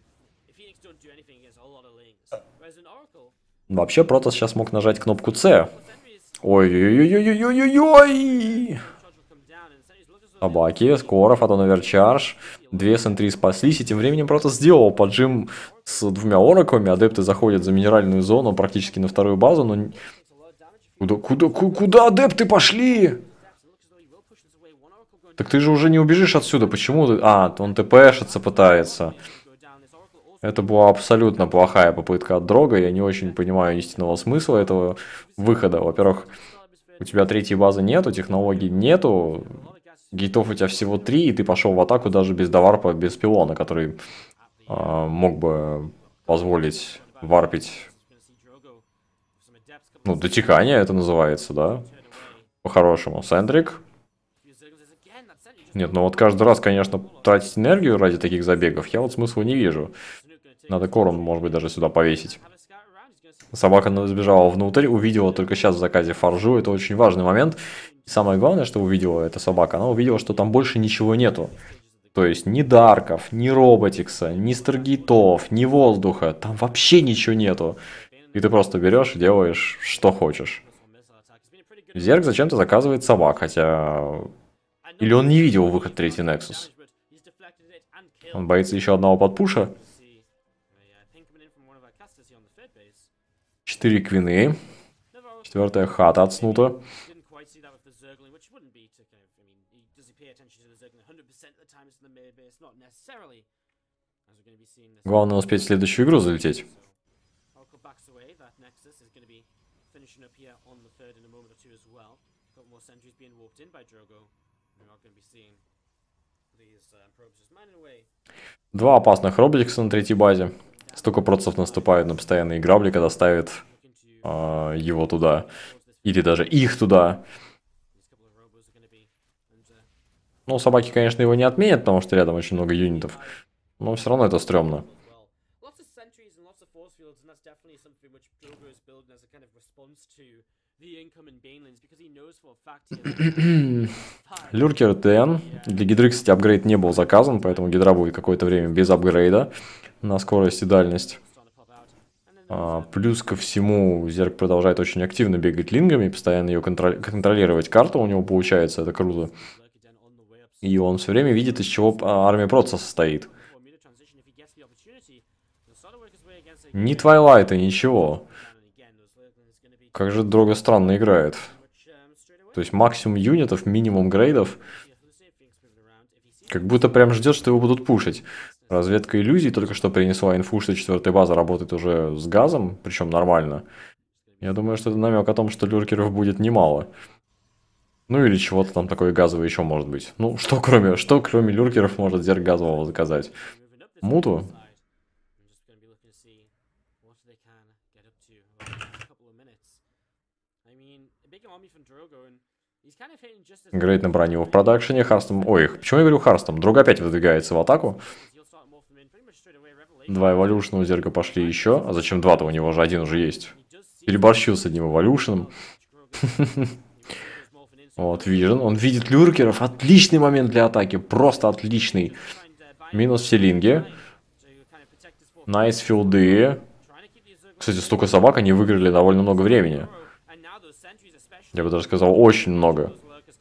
Вообще, Протос сейчас мог нажать кнопку С. Ой-ой-ой-ой-ой-ой-ой! Собаки, скоро, фотон оверчарж. 2 сентри спаслись, и тем временем Протос сделал поджим с 2 ораклами. Адепты заходят за минеральную зону, практически на вторую базу, но... Куда адепты пошли? Так ты же уже не убежишь отсюда, почему ты... Он ТПшиться пытается. Это была абсолютно плохая попытка от Дрога, я не очень понимаю истинного смысла этого выхода. Во-первых, у тебя 3-й базы нету, технологий нету, гейтов у тебя всего 3, и ты пошел в атаку даже без доварпа, без пилона, который мог бы позволить варпить, ну, дотекание это называется, да, по-хорошему. Сендрик. Нет, ну вот каждый раз, конечно, тратить энергию ради таких забегов, я вот смысла не вижу. Надо корм, может быть, даже сюда повесить. Собака сбежала внутрь, увидела только сейчас в заказе фаржу. Это очень важный момент. И самое главное, что увидела эта собака, она увидела, что там больше ничего нету. То есть ни дарков, ни роботикса, ни старгейтов, ни воздуха. Там вообще ничего нету. И ты просто берешь и делаешь, что хочешь. Зерк зачем-то заказывает собак, хотя... Или он не видел выход третий Nexus. Он боится еще одного подпуша. 4 квины. 4-я хата отснута. Главное успеть в следующую игру залететь. Два опасных роботикса на третьей базе. Столько процессов наступает на постоянные грабли, когда ставит его туда. Или даже их туда. Ну, собаки, конечно, его не отменят, потому что рядом очень много юнитов. Но все равно это стрёмно. Люркер ТН. Для гидры, кстати, апгрейд не был заказан, поэтому гидра будет какое-то время без апгрейда на скорость и дальность. Плюс ко всему, Зерк продолжает очень активно бегать лингами, постоянно ее контролировать карту у него получается, это круто. И он все время видит, из чего армия Протоса состоит. Ни Твайлайта, ничего. Как же Дрога странно играет. То есть максимум юнитов, минимум грейдов. Как будто прям ждет, что его будут пушить. Разведка иллюзий только что принесла инфу, что 4-я база работает уже с газом, причем нормально. Я думаю, что это намек о том, что люркеров будет немало. Ну или чего-то там такое газовое еще может быть. Ну, что кроме люркеров может Зерк газового заказать? Муту? Грейд на броню в продакшене. Харстом... Ой, почему я говорю Харстом? Друг опять выдвигается в атаку. 2 эволюшна у Зерка пошли еще. А зачем 2-то? У него же один уже есть. Переборщил с одним эволюшном. Вот, Вижен. Он видит люркеров. Отличный момент для атаки. Просто отличный. Минус все линги. Найс филды. Кстати, столько собак, они выиграли довольно много времени. Я бы даже сказал, очень много.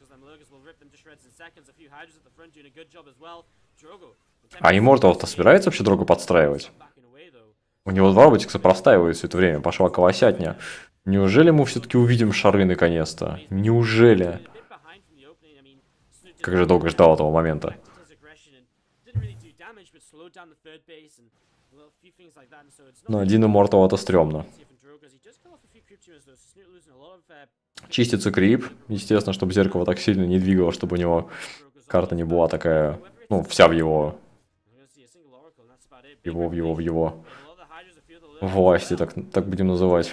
А Immortal-то собирается вообще Дрогу подстраивать? У него 2 роботикса простаивают все это время. Пошла колосятня. Неужели мы все-таки увидим шары наконец-то? Неужели? Как же долго ждал этого момента. Но один Immortal это стрёмно. Чистится крип. Естественно, чтобы зеркало так сильно не двигало, чтобы у него карта не была такая... Ну, вся в его власти, так будем называть.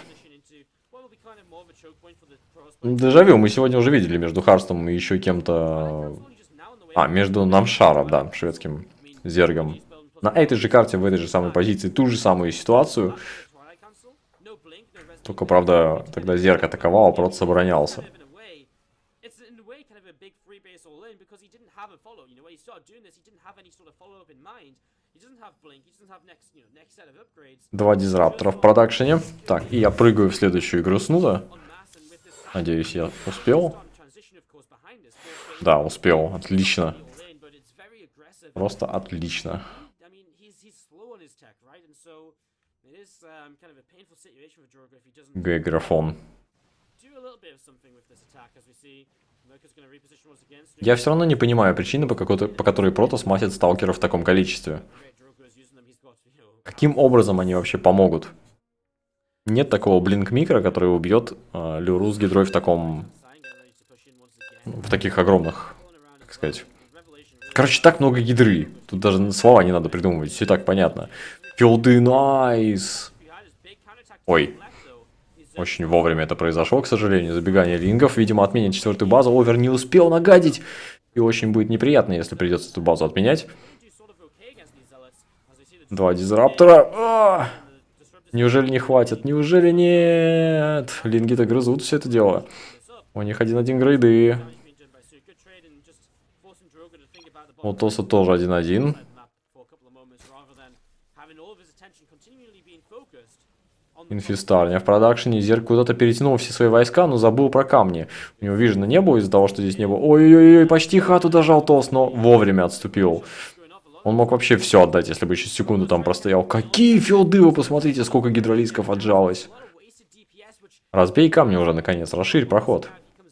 Дежавю мы сегодня уже видели между Харстом и еще кем-то... между Намшаром, да, шведским зергом. На этой же карте, в этой же самой позиции, ту же самую ситуацию. Только, правда, тогда Зерк атаковал, а Протос оборонялся. Два дизраптора в продакшене. Так, и я прыгаю в следующую игру Снуда. Надеюсь, я успел. Да, успел. Отлично. Просто отлично. Графон. Я все равно не понимаю причины, по которой Протос матит сталкеров в таком количестве. Каким образом они вообще помогут? Нет такого блинк-микро, который убьет Люру с гидрой в таком... В таких огромных, как сказать... Короче, так много гидры. Тут даже слова не надо придумывать, все так понятно. Филды найс. Ой. Очень вовремя это произошло, к сожалению. Забегание лингов. Видимо, отменят 4-ю базу. Овер не успел нагадить. И очень будет неприятно, если придется эту базу отменять. Два дизраптора. Неужели не хватит? Неужели нет? Линги-то грызут все это дело. У них 1-1 грейды. У Тоса тоже 1-1. Инфестарня в продакшене. Зерк куда-то перетянул все свои войска, но забыл про камни. У него вижена не было из-за того, что здесь не было. Ой-ой-ой, почти хату дожал Тос, но вовремя отступил. Он мог вообще все отдать, если бы еще секунду там простоял. Какие филды, вы посмотрите, сколько гидролисков отжалось. Разбей камни уже, наконец, расширь проход.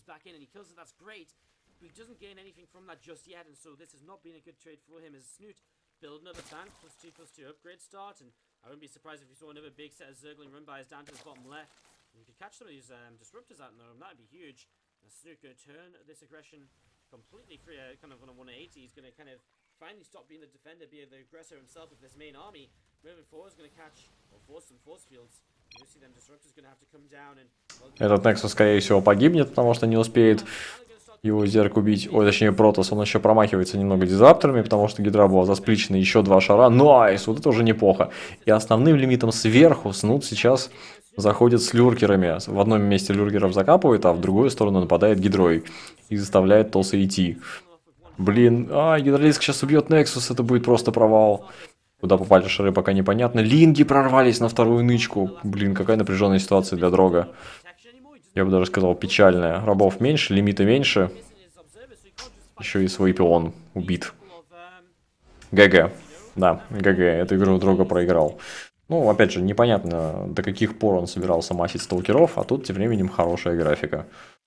I wouldn't be surprised if we saw another big set of Zergling run bys down to the bottom left. You could catch some of these disruptors out in the room, that'd be huge. And Snook going to turn this aggression completely free, kind of on a 180. He's going to kind of finally stop being the defender, be the aggressor himself with this main army. Moving forward is going to catch or force some force fields. You see them disruptors going to have to come down and... Этот Nexus, скорее всего, погибнет, потому что не успеет его Зерк убить. Ой, точнее, Протос, он еще промахивается немного дизрапторами, потому что Гидра была заспличена, еще 2 шара. Найс, вот это уже неплохо. И основным лимитом сверху Снут сейчас заходит с люркерами. В одном месте люркеров закапывает, а в другую сторону нападает Гидрой. И заставляет Тоса идти. Блин, Гидролиск сейчас убьет Нексус, это будет просто провал. Куда попали шары, пока непонятно. Линги прорвались на вторую нычку. Блин, какая напряженная ситуация для Дрога. Я бы даже сказал, печальная. Рабов меньше, лимиты меньше. Еще и свой пилон убит. ГГ. Да, ГГ. Эту игру Дрога проиграл. Ну, опять же, непонятно, до каких пор он собирался масить сталкеров, а тут тем временем хорошая графика.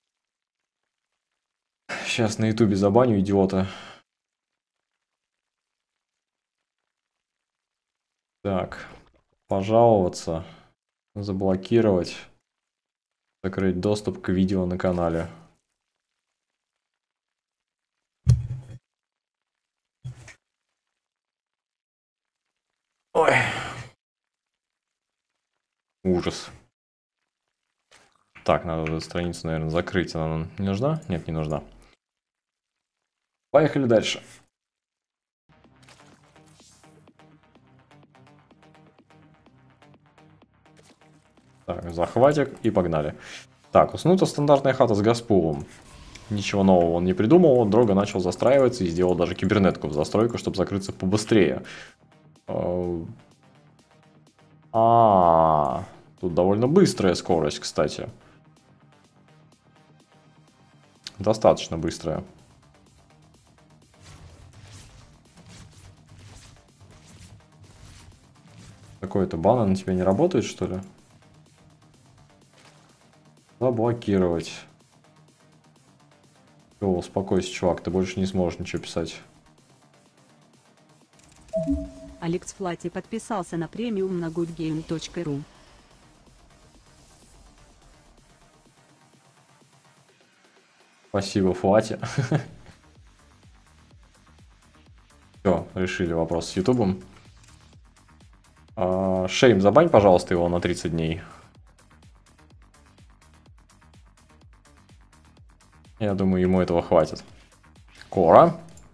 Сейчас на ютубе забаню идиота. Так, пожаловаться, заблокировать. Закрыть доступ к видео на канале. Ой. Ужас. Так, надо уже страницу, наверное, закрыть. Она не нужна? Нет, не нужна. Поехали дальше. Так, захватик и погнали. Так, у Снута стандартная хата с Газпулом. Ничего нового он не придумал. Дрога начал застраиваться и сделал даже кибернетку в застройку, чтобы закрыться побыстрее. Тут довольно быстрая скорость, кстати. Достаточно быстрая. Какой-то бан на тебя не работает, что ли? Заблокировать. О, успокойся, чувак, ты больше не сможешь ничего писать. Алекс Флати подписался на премиум на goodgame.ru. Спасибо, Флати. Все, решили вопрос с Ютубом. Шейм, забань, пожалуйста, его на 30 дней. Я думаю, ему этого хватит. Кора.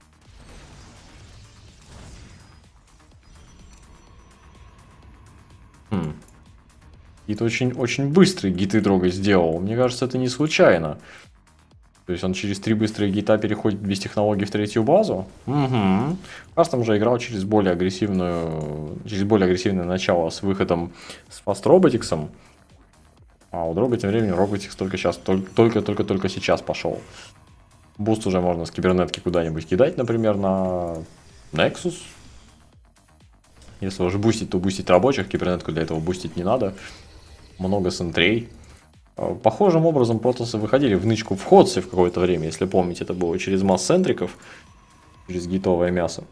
Гит очень быстрый гиты Дрога сделал. Мне кажется, это не случайно. То есть он через 3 быстрые гита переходит без технологий в третью базу. Угу. Кастом уже играл через более агрессивное начало с выходом с Fast Robotics'ом. А у Дрога тем временем Robotics только сейчас пошел. Буст уже можно с кибернетки куда-нибудь кидать, например, на Nexus. Если уже бустить, то бустить рабочих, кибернетку для этого бустить не надо. Много сентрей. Похожим образом Протосы выходили в нычку в Ходсе в какое-то время, если помните, это было через масс-центриков, через гитовое мясо.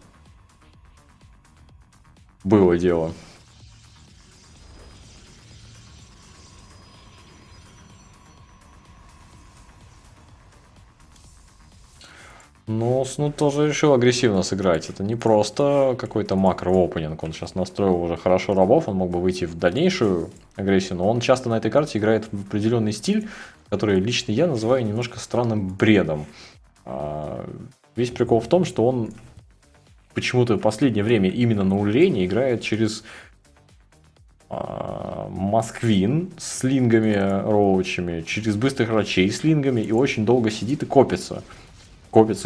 Было дело. Но Снут тоже решил агрессивно сыграть. Это не просто какой-то макро-опенинг. Он сейчас настроил уже хорошо рабов, он мог бы выйти в дальнейшую агрессию, но он часто на этой карте играет в определенный стиль, который лично я называю немножко странным бредом. Весь прикол в том, что он почему-то в последнее время именно на Ульрене играет через Москвин с лингами роучами, через быстрых врачей с лингами и очень долго сидит и копится. Копится,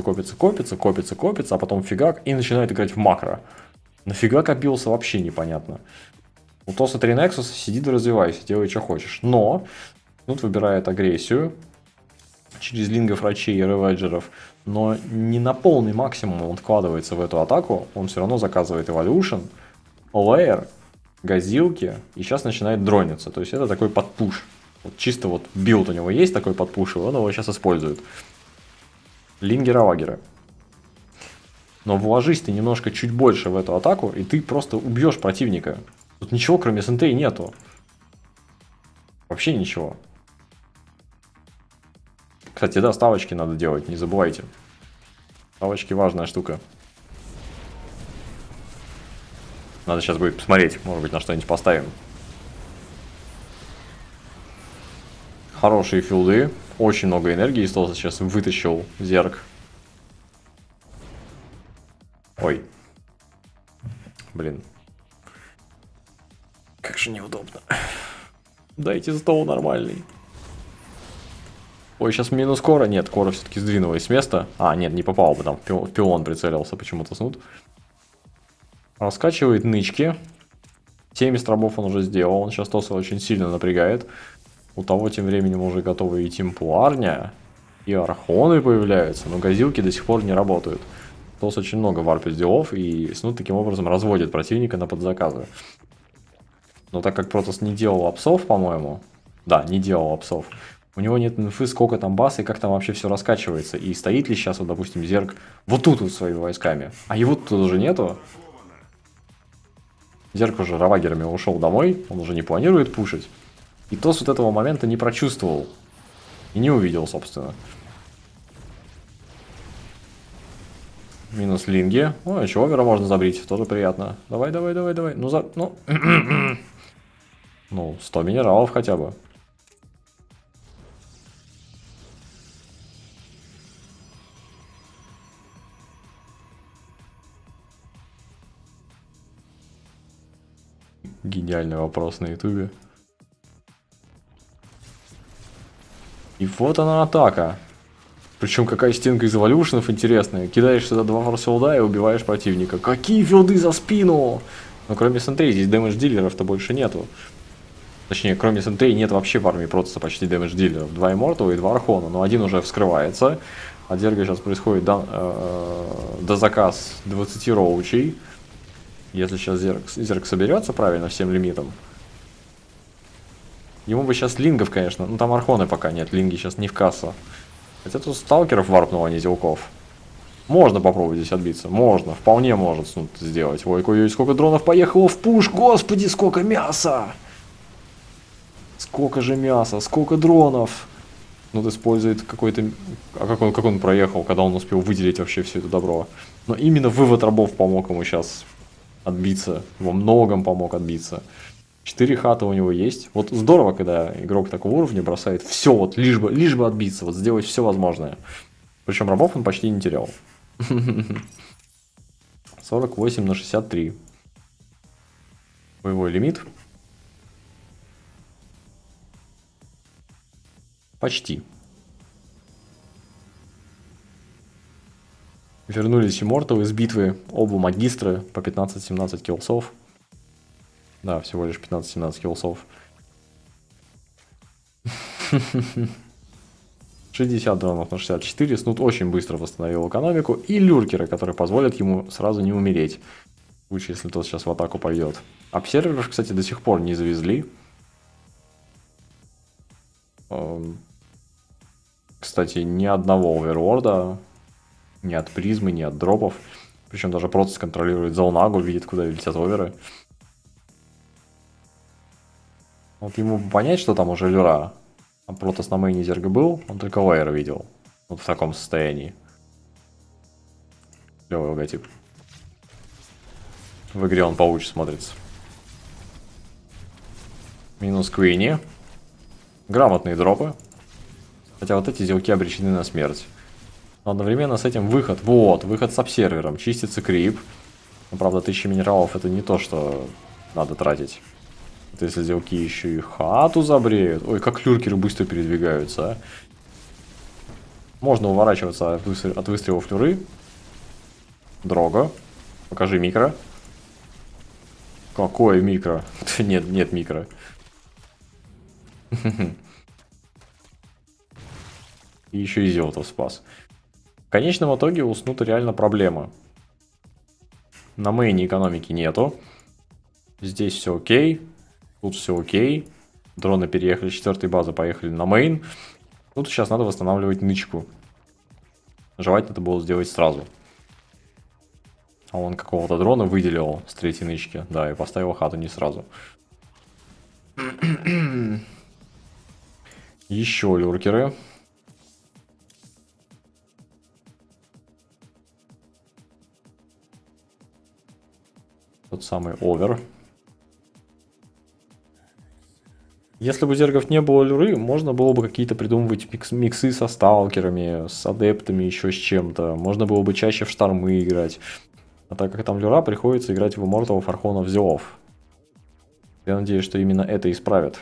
а потом фигак и начинает играть в макро. Нафига копился, вообще непонятно. У Тоса 3 Nexus сидит и развивайся, делай, что хочешь. Но тут выбирает агрессию через лингов, врачей и реведжеров, но не на полный максимум он вкладывается в эту атаку, он все равно заказывает Evolution, Lair, газилки, и сейчас начинает дрониться. То есть это такой подпуш. Вот чисто вот билд у него есть такой подпуш, и он его сейчас использует. Лингеры-вагеры. Но вложись ты немножко чуть больше в эту атаку, и ты просто убьешь противника. Тут ничего, кроме СНТ, нету. Вообще ничего. Кстати, да, ставочки надо делать, не забывайте. Ставочки важная штука. Надо сейчас будет посмотреть, может быть, на что-нибудь поставим. Хорошие филды. Очень много энергии из того, сейчас вытащил Зерк. Ой. Блин. Как же неудобно. Дайте стол нормальный. Ой, сейчас минус Кора. Нет, Кора все-таки сдвинулась с места. А, нет, не попал бы там. В пилон прицелился почему-то снут. Раскачивает нычки. 70 рабов он уже сделал. Он сейчас Тоса очень сильно напрягает. У того тем временем уже готовы и Темпларня, и Архоны появляются, но газилки до сих пор не работают. Тос очень много варпит делов, и Снут таким образом разводит противника на подзаказы. Но так как Протос не делал апсов, по-моему, да, не делал апсов, у него нет инфы, сколько там баса и как там вообще все раскачивается. И стоит ли сейчас, вот, допустим, Зерк вот тут вот своими войсками, а его тут уже нету. Зерк уже равагерами ушел домой, он уже не планирует пушить. И Тос вот этого момента не прочувствовал. И не увидел, собственно. Минус линги. О, еще овера можно забрить, тоже приятно. Давай. Ну, ну, 100 минералов хотя бы. Гениальный вопрос на ютубе. И вот она атака. Причем какая стенка из эволюшенов интересная. Кидаешь сюда 2 форсфилда и убиваешь противника. Какие филды за спину! Но кроме сентрей здесь дэмэдж-дилеров-то больше нету. Точнее, кроме сентрей нет вообще в армии Протоса почти дэмэдж-дилеров. 2 Immortal и 2 Архона. Но один уже вскрывается. От Зерга сейчас происходит дозаказ 20 роучей. Если сейчас Зерг соберется правильно всем лимитом. Ему бы сейчас лингов, конечно. Ну там Архоны пока нет. Линги сейчас не в кассу. Хотя тут сталкеров варпнуло, а не зелков. Можно попробовать здесь отбиться. Можно. Вполне может Снут сделать. Ой, сколько дронов поехало в пуш. Господи, сколько мяса. Сколько же мяса. Сколько дронов. Снут использует какой-то... А как он проехал, когда он успел выделить вообще все это добро. Но именно вывод рабов помог ему сейчас отбиться. Во многом помог отбиться. 4 хата у него есть. Вот здорово, когда игрок такого уровня бросает все, вот лишь бы отбиться, вот сделать все возможное. Причем рабов он почти не терял. 48 на 63. Боевой лимит. Почти. Вернулись Immortal из битвы. Оба магистры по 15-17 киллсов. Да, всего лишь 15-17 киллсов. 60 дронов на 64. Снут очень быстро восстановил экономику. И люркеры, которые позволят ему сразу не умереть. В случае, если тот сейчас в атаку пойдет. Обсерверов, кстати, до сих пор не завезли. Кстати, ни одного оверворда. Ни от призмы, ни от дропов. Причем даже Протос контролирует зоонагу, видит, куда летят оверы. Вот ему понять, что там уже люра. А Протос на мейне Зерга был, он только лайер видел. Вот в таком состоянии. Клевый логотип. В игре он получше смотрится. Минус Квинни. Грамотные дропы. Хотя вот эти зелки обречены на смерть. Но одновременно с этим выход. Вот, выход с обсервером. Чистится крип. Но, правда, 1000 минералов это не то, что надо тратить. Это если зелки еще и хату забреют. Ой, как люркеры быстро передвигаются, а. Можно уворачиваться от выстрелов люры. Дрого. Покажи микро. Какое микро? Нет, нет микро. И еще и зелотов спас. В конечном итоге у Снута реально проблема. На мейне экономики нету. Здесь все окей. Тут все окей. Дроны переехали с 4-й базы, поехали на мейн. Тут сейчас надо восстанавливать нычку. Желательно это было сделать сразу. А он какого-то дрона выделил с 3-й нычки. Да, и поставил хату не сразу. Еще люркеры. Тот самый овер. Если бы зергов не было люры, можно было бы какие-то придумывать миксы со сталкерами, с адептами, еще с чем-то. Можно было бы чаще в штормы играть. А так как там люра, приходится играть в Immortal, Архонов, Зелов. Я надеюсь, что именно это исправят.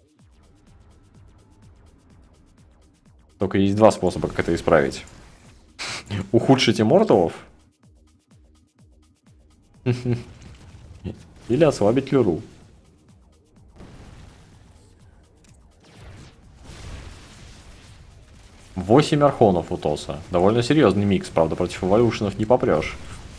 Только есть два способа, как это исправить. Ухудшить Immortal'ов. Или ослабить люру. Восемь архонов у Тоса. Довольно серьезный микс, правда, против эволюшенов не попрешь.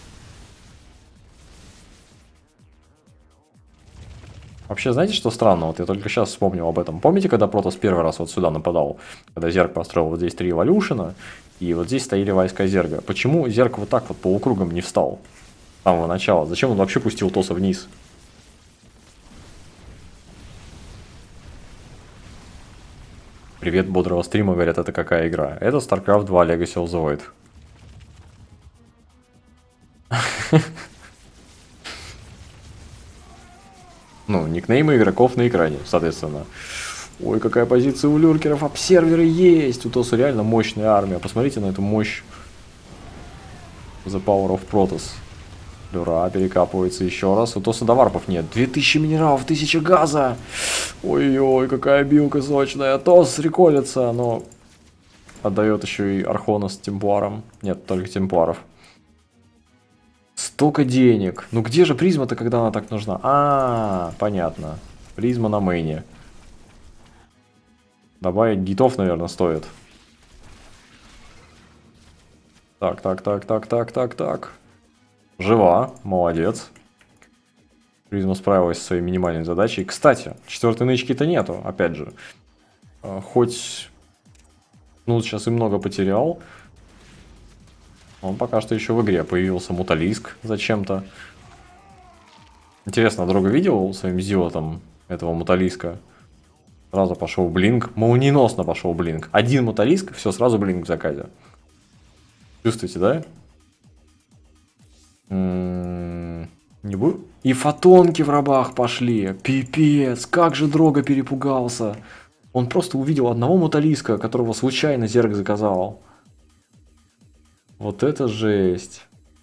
Вообще, знаете, что странно? Вот я только сейчас вспомнил об этом. Помните, когда Протос первый раз вот сюда нападал? Когда Зерг построил вот здесь 3 эволюшена, и вот здесь стояли войска Зерга. Почему Зерг вот так вот полукругом не встал? С самого начала. Зачем он вообще пустил Тоса вниз? Привет, бодрого стрима, говорят, это какая игра? Это StarCraft 2 Legacy of the Void. Ну, никнеймы игроков на экране, соответственно. Ой, какая позиция у люркеров, обсерверы есть! У Тоса реально мощная армия. Посмотрите на эту мощь. The Power of Protoss. Люра перекапывается еще раз. У Тоса до варпов нет. 2000 минералов, 1000 газа! Ой-ой, какая билка сочная. Тос реколится, но отдает еще и Архона с Темпларом. Нет, только Темпларов. Столько денег. Ну где же призма-то, когда она так нужна? Понятно. Призма на мейне. Добавить гитов, наверное, стоит. Так. Жива, молодец. Призма справилась со своей минимальной задачей. Кстати, 4-й нычки-то нету, опять же. Хоть, ну, сейчас и много потерял. Он пока что еще в игре. Появился Муталиск зачем-то. Интересно, Дрого видел своим зилотом этого Муталиска? Сразу пошел блинк. Молниеносно пошел блинк. Один Муталиск, все, сразу блинк в заказе. Чувствуете, да? Не буду. И фотонки в рабах пошли. Пипец, как же Дрого перепугался. Он просто увидел одного Муталиска, которого случайно Зерг заказал. Вот это жесть.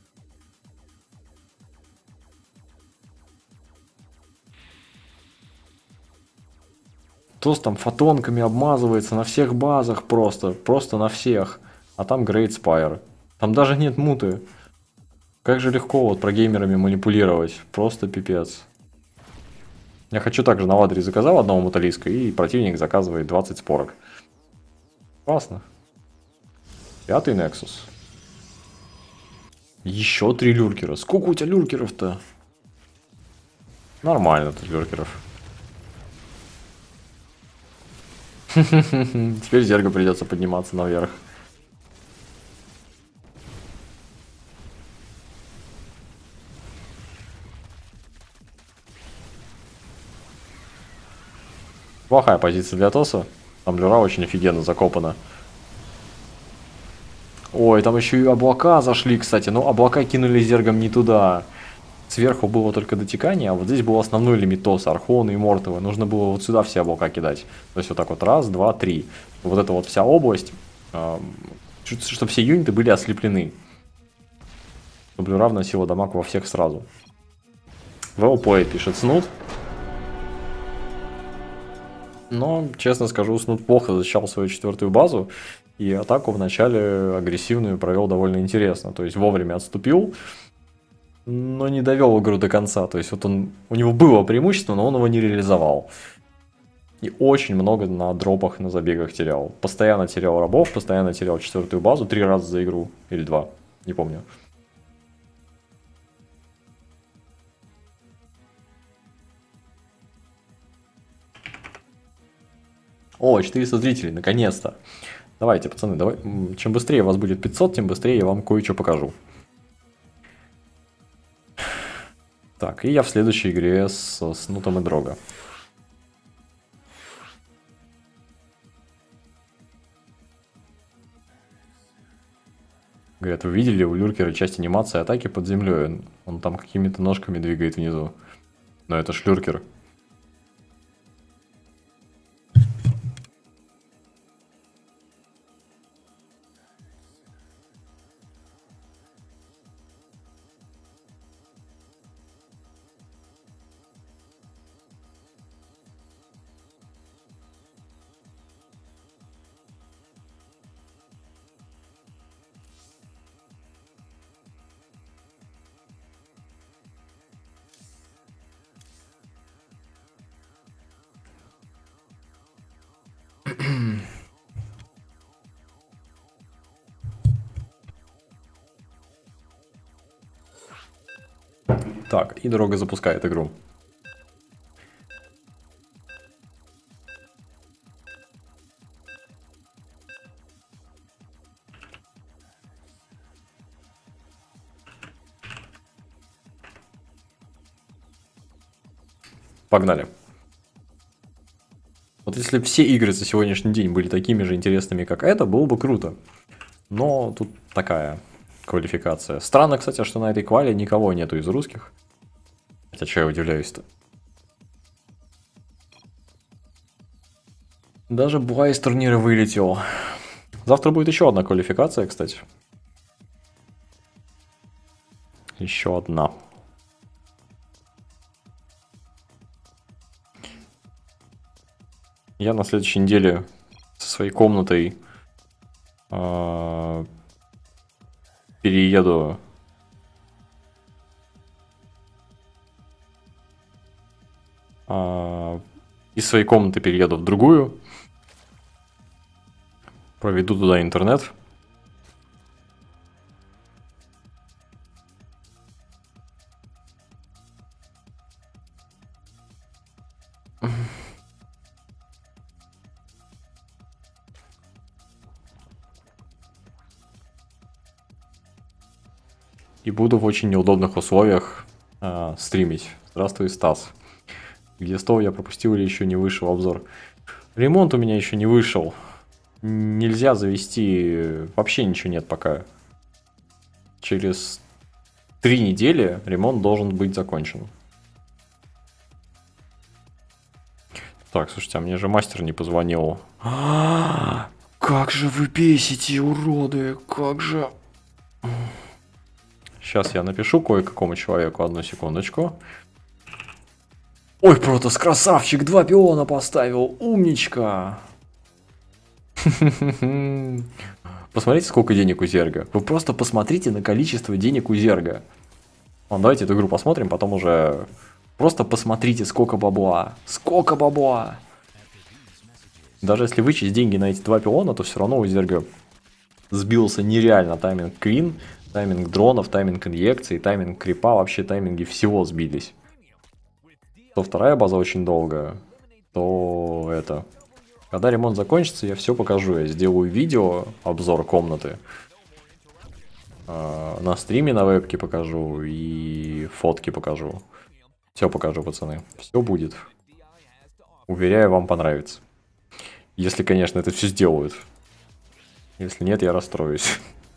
Тос там фотонками обмазывается на всех базах просто на всех. А там Great Spire. Там даже нет муты. Как же легко вот прогеймерами манипулировать. Просто пипец. Я хочу также на ладере заказал одного Муталиска, и противник заказывает 20 спорок. Классно. 5-й Nexus. Еще 3 люркера. Сколько у тебя люркеров-то? Нормально тут люркеров. Теперь Зерга придется подниматься наверх. Плохая позиция для Тоса. Там люра очень офигенно закопана. Ой, там еще и облака зашли, кстати. Но облака кинули Зергом не туда. Сверху было только дотекание, а вот здесь был основной лимит Тоса, Архоны и Мортовы. Нужно было вот сюда все облака кидать. То есть вот так вот, раз, два, три. Вот эта вот вся область, чтобы все юниты были ослеплены. Чтобы Блюра вносила дамаг во всех сразу. Велплей пишет Снут. Но, честно скажу, Снут плохо защищал свою 4-ю базу. И атаку вначале агрессивную провел довольно интересно. То есть вовремя отступил, но не довел игру до конца. То есть вот у него было преимущество, но он его не реализовал. И очень много на дропах, на забегах терял. Постоянно терял рабов, постоянно терял 4-ю базу 3 раза за игру. Или 2, не помню. О, 400 зрителей, наконец-то. Давайте, пацаны, давай. Чем быстрее у вас будет 500, тем быстрее я вам кое-что покажу. Так, и я в следующей игре с Снутом и Дрого. Говорят, вы видели у Люркера часть анимации атаки под землей? Он там какими-то ножками двигает внизу. Но это ж Люркер. Так, и Дорога запускает игру. Погнали. Вот если все игры за сегодняшний день были такими же интересными, как это, было бы круто. Но тут такая квалификация. Странно, кстати, что на этой квале никого нету из русских. Хотя, что я удивляюсь-то. Даже Буа из турнира вылетел. Завтра будет еще одна квалификация, кстати. Еще одна. Я на следующей неделе со своей комнатой перееду из своей комнаты перееду в другую. Проведу туда интернет. И буду в очень неудобных условиях стримить. Здравствуй, Стас. Где 100 я пропустил или еще не вышел обзор? Ремонт у меня еще не вышел. Нельзя завести... Вообще ничего нет пока. Через 3 недели ремонт должен быть закончен. Так, слушайте, а мне же мастер не позвонил. Как же вы бесите, уроды! Как же... Сейчас я напишу кое-какому человеку, одну секундочку. Ой, Протос, красавчик, 2 пиона поставил, умничка. Посмотрите, сколько денег у Зерга. Вы просто посмотрите на количество денег у Зерга. Ладно, давайте эту игру посмотрим, потом уже... Просто посмотрите, сколько бабла. Сколько бабла. Даже если вычесть деньги на эти 2 пиона, то все равно у Зерга сбился нереально тайминг Квин. Тайминг дронов, тайминг инъекций, тайминг крипа, вообще тайминги всего сбились. То 2-я база очень долгая, то это. Когда ремонт закончится, я все покажу. Я сделаю видео, обзор комнаты. На стриме на вебке покажу и фотки покажу. Все покажу, пацаны. Все будет. Уверяю, вам понравится. Если, конечно, это все сделают. Если нет, я расстроюсь.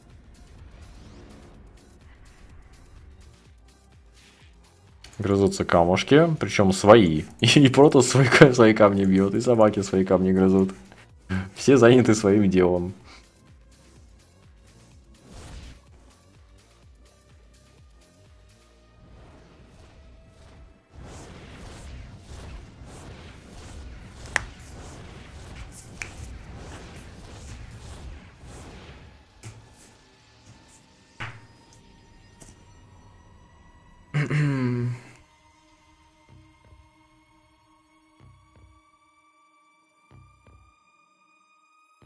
Грызутся камушки, причем свои. И Протос свои камни бьет, и собаки свои камни грызут. Все заняты своим делом.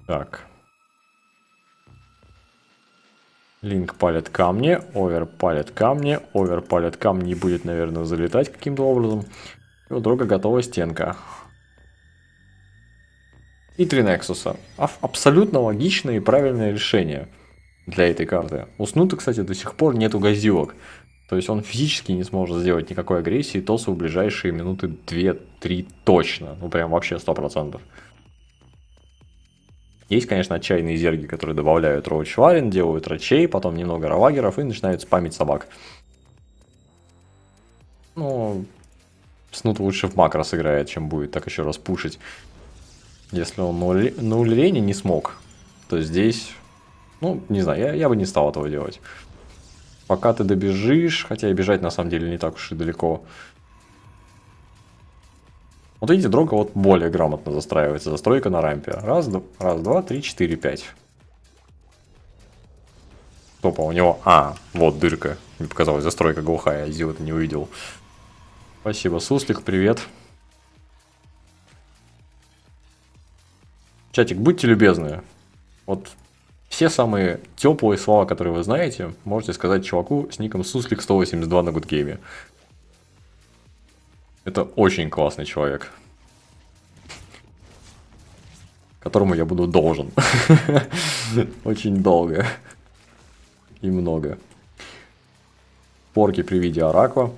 Так. Линк палит камни, овер палит камни, овер палит камни и будет, наверное, залетать каким-то образом. И у друга готова стенка. И 3 Нексуса. Абсолютно логичное и правильное решение для этой карты. У Снута, кстати, до сих пор нету газилок. То есть он физически не сможет сделать никакой агрессии Тосу в ближайшие минуты 2-3 точно. Ну прям вообще 100%. Есть, конечно, отчаянные зерги, которые добавляют роуч-варен, делают рачей, потом немного равагеров и начинают спамить собак. Ну, Снут лучше в макро сыграет, чем будет так еще раз пушить. Если он на ульрене не смог, то здесь, ну, не знаю, я бы не стал этого делать. Пока ты добежишь, хотя и бежать на самом деле не так уж и далеко. Вот видите, Дрога вот более грамотно застраивается. Застройка на рампе. Раз, два, три, 4, 5. Топа, у него... вот дырка. Мне показалось, застройка глухая, я Зил это не увидел. Спасибо, Суслик, привет. Чатик, будьте любезны. Вот все самые теплые слова, которые вы знаете, можете сказать чуваку с ником Суслик182 на Гудгейме. Это очень классный человек, которому я буду должен. Очень долго. И много. Порки при виде Ораква.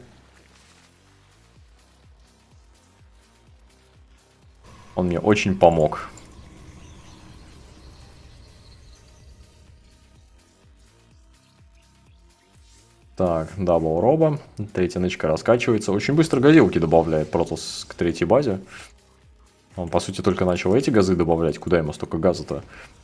Он мне очень помог. Так, дабл роба. Третья нычка раскачивается. Очень быстро газилки добавляет Протос к третьей базе. Он, по сути, только начал эти газы добавлять. Куда ему столько газа-то?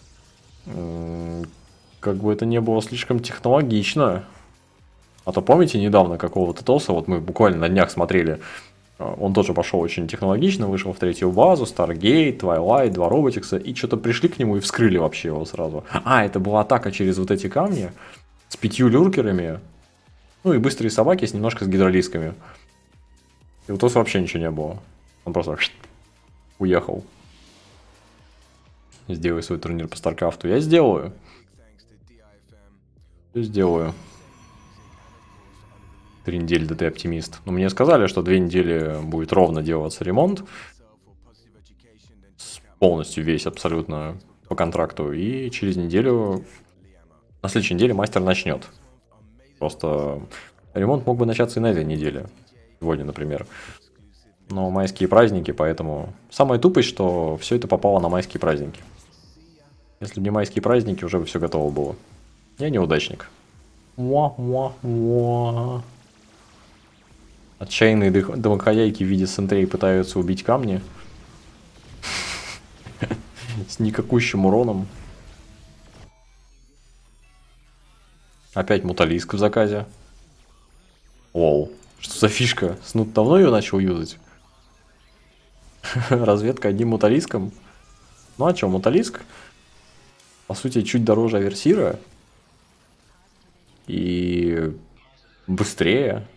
Как бы это не было слишком технологично. А то помните недавно какого-то Тоса, вот мы буквально на днях смотрели, он тоже пошел очень технологично, вышел в третью базу, Старгейт, Твайлайт, 2 роботикса, и что-то пришли к нему и вскрыли вообще его сразу. Это была атака через вот эти камни с 5 люркерами. Ну и быстрые собаки немножко с гидролисками. И у Тоса вообще ничего не было. Он просто уехал. Сделай свой турнир по Старкрафту. Я сделаю. Я сделаю. 3 недели ДТ оптимист. Но мне сказали, что 2 недели будет ровно делаться ремонт. Полностью весь абсолютно по контракту. И через неделю... На следующей неделе мастер начнет. Просто ремонт мог бы начаться и на этой неделе. Сегодня, например. Но майские праздники, поэтому... Самая тупость, что все это попало на майские праздники. Если бы не майские праздники, уже бы все готово было. Я неудачник. Отчаянные домохозяйки в виде сентрей пытаются убить камни. С никакущим уроном. Опять муталиск в заказе. Лол. Что за фишка? Снут давно ее начал юзать? Разведка одним муталиском? Ну а что, муталиск? По сути, чуть дороже Аверсира. И быстрее.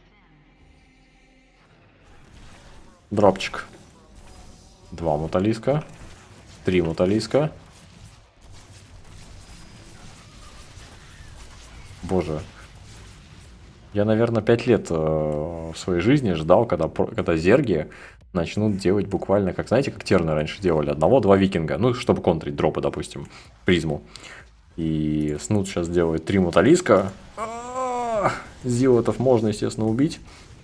Дропчик. 2 муталиска. 3 муталиска. Боже. Я, наверное, 5 лет в своей жизни ждал, когда зерги начнут делать буквально, как, знаете, как терны раньше делали. 1-2 викинга. Ну, чтобы контрить дропы, допустим, призму. И Снут сейчас делает 3 муталиска. Зилотов можно, естественно, убить.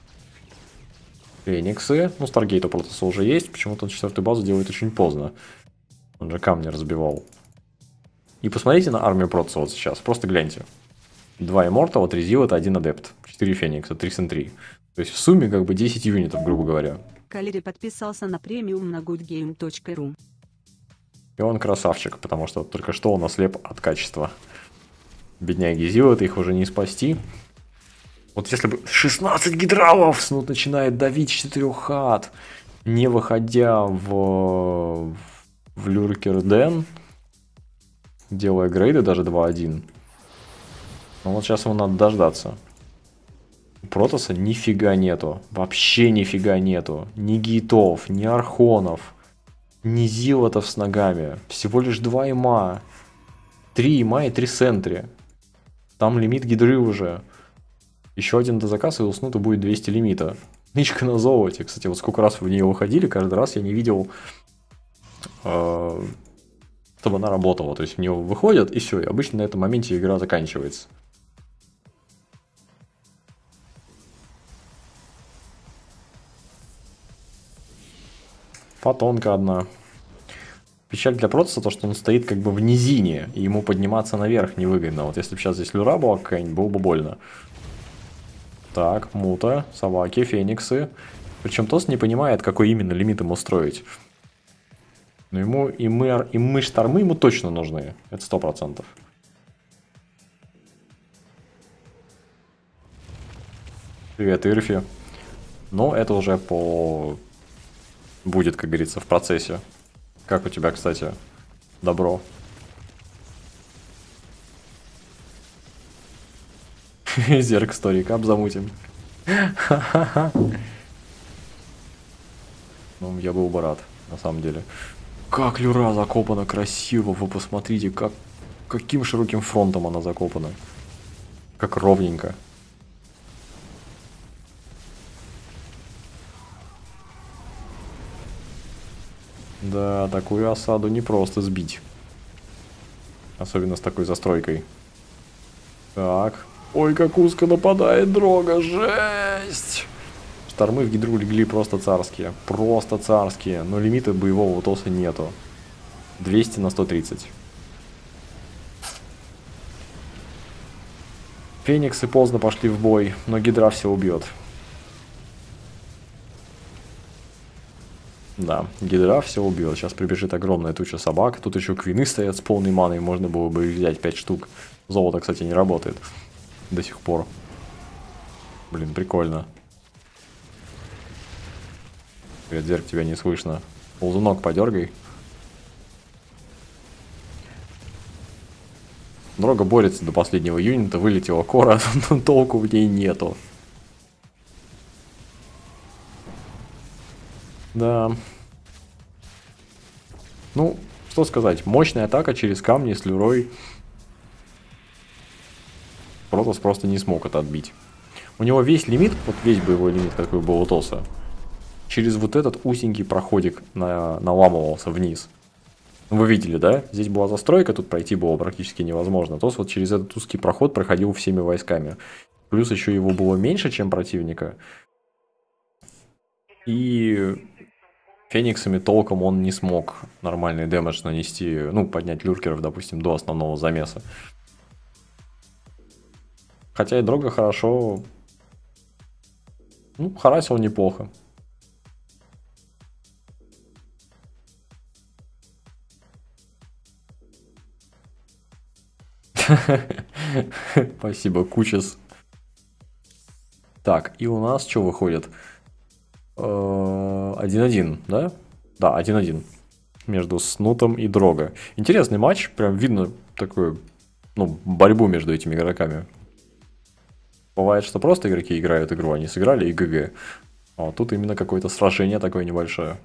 Фениксы. Ну, Старгейт у Протоса уже есть. Почему-то он 4-ю базу делает очень поздно. Он же камни разбивал. И посмотрите на армию Протоса вот сейчас. Просто гляньте. 2 Immortal, 3 Зилота, 1 Адепт. 4 Феникса, 3 Сентри. То есть в сумме как бы 10 юнитов, грубо говоря. Калери подписался на премиум на goodgame.ru. И он красавчик, потому что только что он ослеп от качества. Бедняги Зилоты, их уже не спасти. Вот если бы 16 гидралов Снут начинает давить 4 хат, не выходя в люркер Ден, делая грейды даже 2-1. Но вот сейчас ему надо дождаться. У Протоса нифига нету. Вообще нифига нету. Ни гейтов, ни архонов. Не зилотов с ногами. Всего лишь 2 има. 3 има и 3 сентри. Там лимит гидры уже. Еще один дозаказ и у Снута будет 200 лимита. Нычка на золоте. Кстати, вот сколько раз вы в нее выходили, каждый раз я не видел, чтобы она работала. То есть в нее выходят и все. И обычно на этом моменте игра заканчивается. Фотонка одна. Печаль для Протоса то, что он стоит как бы в низине, и ему подниматься наверх невыгодно. Вот если бы сейчас здесь люра была какая-нибудь, было бы больно. Так, мута, собаки, фениксы. Причем Тос не понимает, какой именно лимит ему строить. Но ему и мы штормы ему точно нужны. Это 100%. Привет, Ирфи. Но это уже будет, как говорится, в процессе. Как у тебя, кстати, добро? Зерк сторикап замутим. Ну, я был бы рад, на самом деле. Как люра закопана красиво, вы посмотрите, каким широким фронтом она закопана. Как ровненько. Да, такую осаду не просто сбить. Особенно с такой застройкой. Так. Ой, как узко нападает Дрога. Жесть! Штормы в гидру легли просто царские. Просто царские. Но лимита боевого Тоса нету. 200 на 130. Фениксы поздно пошли в бой, но гидра все убьет. Да, гидра все убьет. Сейчас прибежит огромная туча собак. Тут еще квины стоят с полной маной. Можно было бы их взять 5 штук. Золото, кстати, не работает. До сих пор. Блин, прикольно. Привет, Зерк, тебя не слышно. Ползунок подергай. Дрога борется до последнего юнита. Вылетела кора, но толку в ней нету. Да. Ну, что сказать. Мощная атака через камни с люрой. Протос просто не смог это отбить. У него весь лимит, вот весь боевой лимит, какой был у Тоса, через вот этот узенький проходик наламывался вниз. Вы видели, да? Здесь была застройка, тут пройти было практически невозможно. Тос вот через этот узкий проход проходил всеми войсками. Плюс еще его было меньше, чем противника. И фениксами толком он не смог нормальный дэмэдж нанести, ну, поднять люркеров, допустим, до основного замеса. Хотя и Дрога хорошо, ну, харасил неплохо. Спасибо, Кучес. Так, и у нас что выходит? 1-1, да? Да, 1-1. Между Снутом и Дрога. Интересный матч. Прям видно такую, ну, борьбу между этими игроками. Бывает, что просто игроки играют игру, они сыграли и ГГ. А вот тут именно какое-то сражение такое небольшое.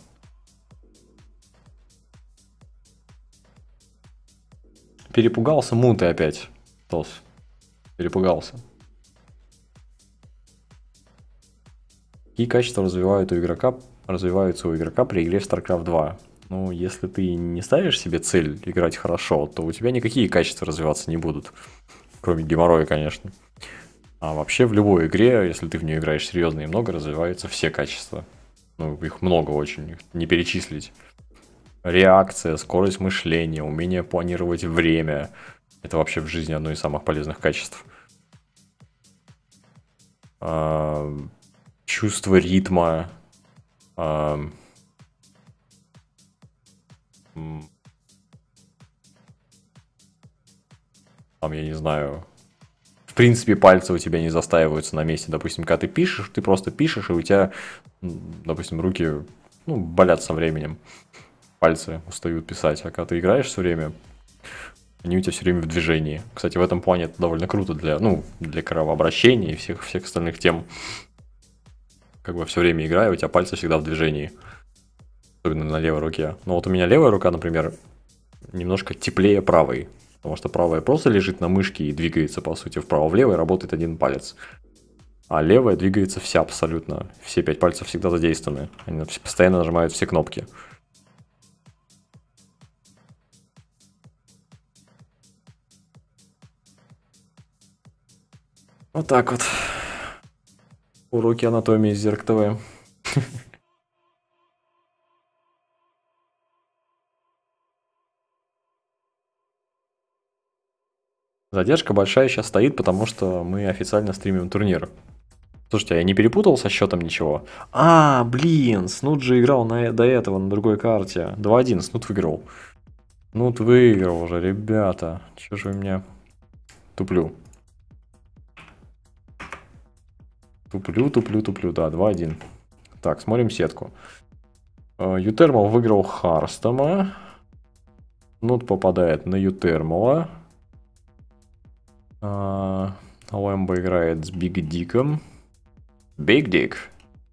Перепугался Мунты опять. Тос. Перепугался. Какие качества развиваются у игрока при игре в StarCraft 2? Ну, если ты не ставишь себе цель играть хорошо, то у тебя никакие качества развиваться не будут. Кроме геморроя, конечно. А вообще в любой игре, если ты в нее играешь серьезно и много, развиваются все качества. Ну, их много очень, их не перечислить. Реакция, скорость мышления, умение планировать время. Это вообще в жизни одно из самых полезных качеств. Чувство ритма. Там, я не знаю. В принципе, пальцы у тебя не застаиваются на месте. Допустим, когда ты пишешь, ты просто пишешь, и у тебя, допустим, руки, ну, болят со временем. Пальцы устают писать. А когда ты играешь все время, они у тебя все время в движении. Кстати, в этом плане это довольно круто для кровообращения и всех остальных тем. Как бы все время играя, у тебя пальцы всегда в движении. Особенно на левой руке. Но вот у меня левая рука, например, немножко теплее правой. Потому что правая просто лежит на мышке и двигается, по сути, вправо-влево, и работает один палец. А левая двигается вся абсолютно. Все 5 пальцев всегда задействованы. Они постоянно нажимают все кнопки. Вот так вот. Уроки анатомии из Зерк ТВ. Задержка большая сейчас стоит, потому что мы официально стримим турнир. Слушайте, а я не перепутал со счетом ничего? А, блин, Снут же играл до этого на другой карте. 2-1, Снут выиграл. Снут выиграл уже, ребята. Чё же вы меня... Туплю, да, 2-1. Так, смотрим сетку. Ютермал выиграл Харстома. Снут попадает на Ютермала. Лэмбо играет с Биг Диком. Биг Дик.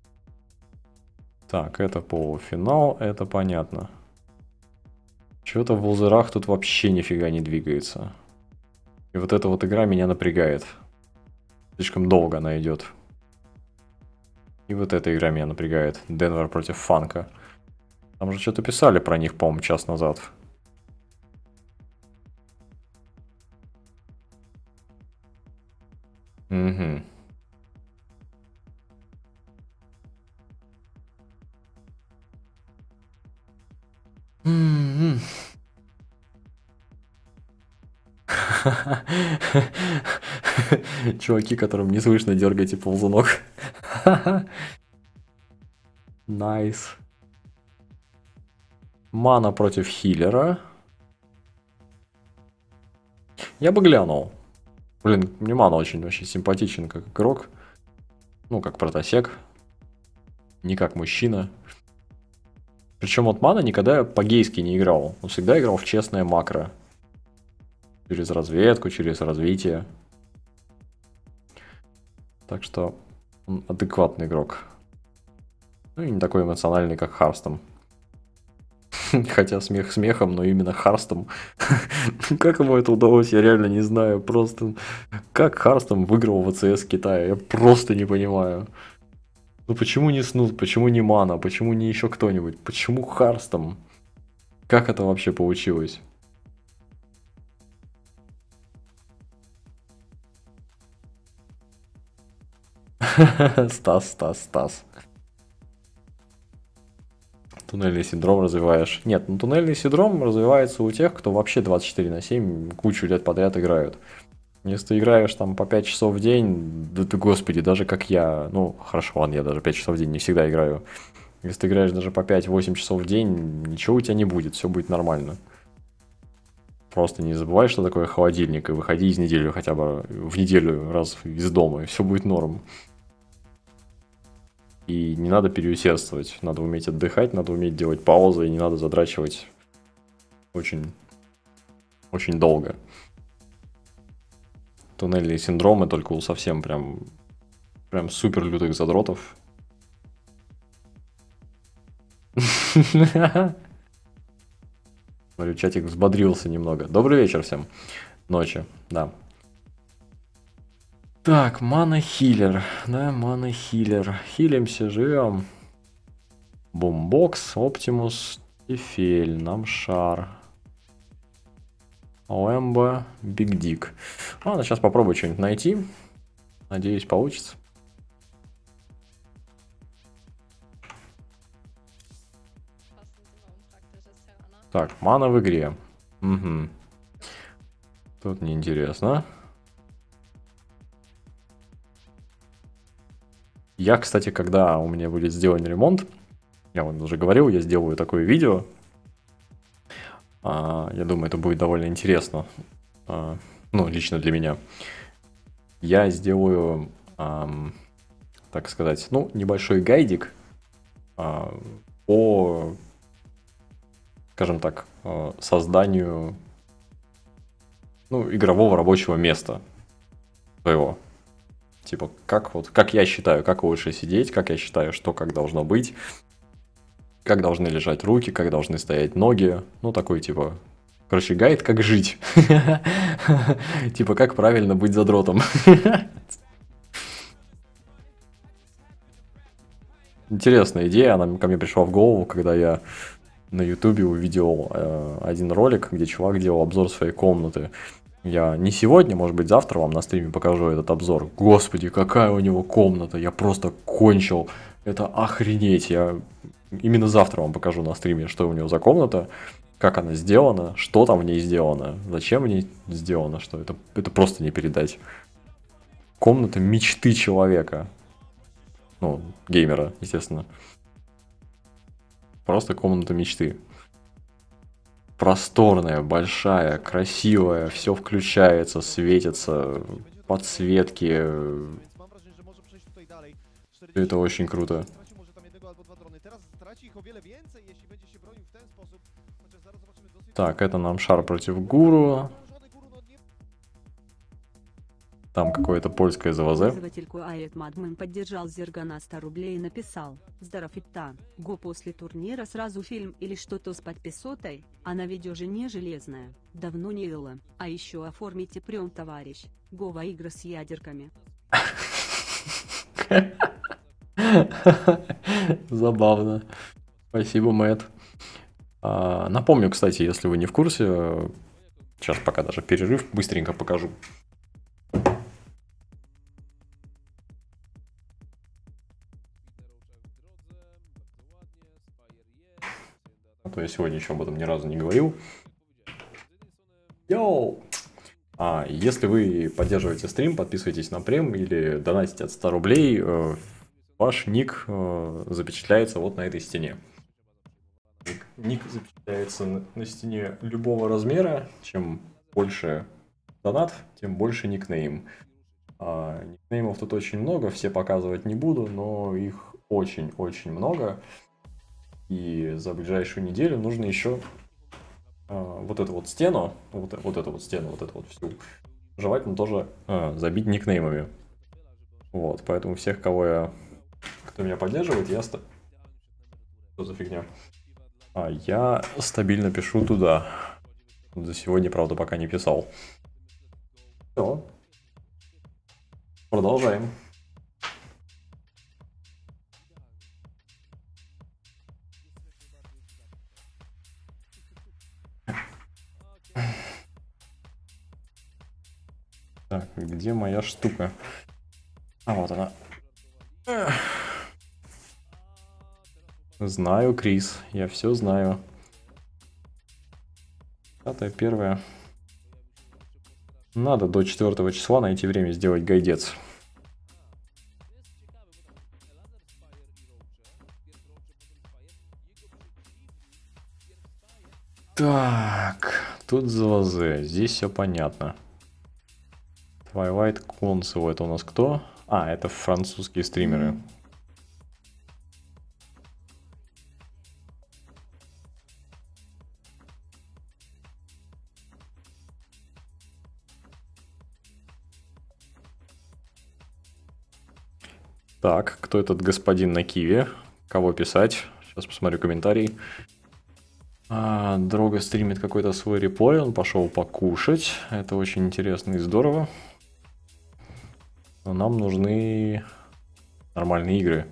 Так, это полуфинал, это понятно. Чего-то в лузерах тут вообще нифига не двигается. И вот эта вот игра меня напрягает. Слишком долго она идет. И вот эта игра меня напрягает. Денвер против Фанка. Там же что-то писали про них, по-моему, час назад. Угу. Чуваки, которым не слышно, дергайте ползунок. Найс. Мана против хилера. Я бы глянул. Блин, мне Мана очень симпатичен как игрок. Ну, как протосек. Не как мужчина. Причем от Мана никогда по-гейски не играл. Он всегда играл в честное макро. Через разведку, через развитие. Так что он адекватный игрок. Ну и не такой эмоциональный, как Харстом. Хотя смех смехом, но именно Харстом. Как ему это удалось, я реально не знаю. Просто как Харстом выиграл ВЦС Китая, я просто не понимаю. Ну почему не Снут, почему не Мана, почему не еще кто-нибудь? Почему Харстом? Как это вообще получилось? Стас. Туннельный синдром развиваешь. Нет, ну туннельный синдром развивается у тех, кто вообще 24/7 кучу лет подряд играют. Если ты играешь там по 5 часов в день, да ты, господи, даже как я, ну хорошо, ладно, я даже 5 часов в день не всегда играю. Если ты играешь даже по 5-8 часов в день, ничего у тебя не будет, все будет нормально. Просто не забывай, что такое холодильник, и выходи из недели хотя бы в неделю раз из дома, и все будет норм. И не надо переусердствовать, надо уметь отдыхать, надо уметь делать паузы, и не надо задрачивать очень, очень долго. Туннельные синдромы только у совсем прям супер лютых задротов. Смотрю, чатик взбодрился немного. Добрый вечер всем. Ночи, да. Так, мана-хиллер. Да, мана-хиллер. Хилимся, живем. Бумбокс, Оптимус, Тефель, Намшар. Лэмбо, Биг Дик. Ладно, сейчас попробую что-нибудь найти. Надеюсь, получится. Так, мана в игре. Угу. Тут неинтересно. Я, кстати, когда у меня будет сделан ремонт, я вам уже говорил, я сделаю такое видео. Я думаю, это будет довольно интересно. Ну, лично для меня. Я сделаю, так сказать, ну, небольшой гайдик по, скажем так, созданию, ну, игрового рабочего места своего. Типа, как я считаю, как лучше сидеть, как я считаю, что как должно быть. как должны лежать руки, как должны стоять ноги. Ну, такой, типа, короче, гайд, как жить. Типа, как правильно быть задротом. Интересная идея, она ко мне пришла в голову, когда я на ютубе увидел один ролик, где чувак делал обзор своей комнаты. Я не сегодня, может быть, завтра вам на стриме покажу этот обзор. Господи, какая у него комната, я просто кончил. Это охренеть, я именно завтра вам покажу на стриме, что у него за комната, как она сделана, что там в ней сделано, зачем в ней сделано, что это просто не передать. Комната мечты человека. Ну, геймера, естественно. Просто комната мечты. Просторная, большая, красивая, все включается, светится, подсветки. Это очень круто. Так, это нам шар против гуру. Там какое-то польское ЗВЗ. Пользователь Quiet Madman поддержал Зерга на 100 рублей и написал: «Здорофита, го после турнира сразу фильм или что-то с подписотой, а на видео же не железная, давно не было, а еще оформите прям товарищ, го во игры с ядерками». Забавно. Спасибо, Мэтт. Напомню, кстати, если вы не в курсе, сейчас пока даже перерыв, быстренько покажу. А то я сегодня еще об этом ни разу не говорил. Йоу! Если вы поддерживаете стрим, подписывайтесь на прем или донатите от 100 рублей, ваш ник запечатляется вот на этой стене. Ник запечатляется на стене любого размера. Чем больше донат, тем больше никнейм. Никнеймов тут очень много, все показывать не буду, но их очень-очень много. И за ближайшую неделю нужно еще вот эту вот стену, вот эту вот стену, вот эту вот всю, желательно тоже забить никнеймами. Вот, поэтому всех, кто меня поддерживает, что за фигня? Я стабильно пишу туда. За сегодня, правда, пока не писал. Все. Продолжаем. Так, где моя штука? Вот она. Знаю, Крис, я все знаю. 5-1. Надо до 4 числа найти время сделать гайдец. Так, тут ЗЛЗ, здесь все понятно. Twilight Console, это у нас кто? Это французские стримеры. Так, кто этот господин на Киеве? Кого писать? Сейчас посмотрю комментарий. Дрога стримит какой-то свой реплей, он пошел покушать. Это очень интересно и здорово. Но нам нужны нормальные игры.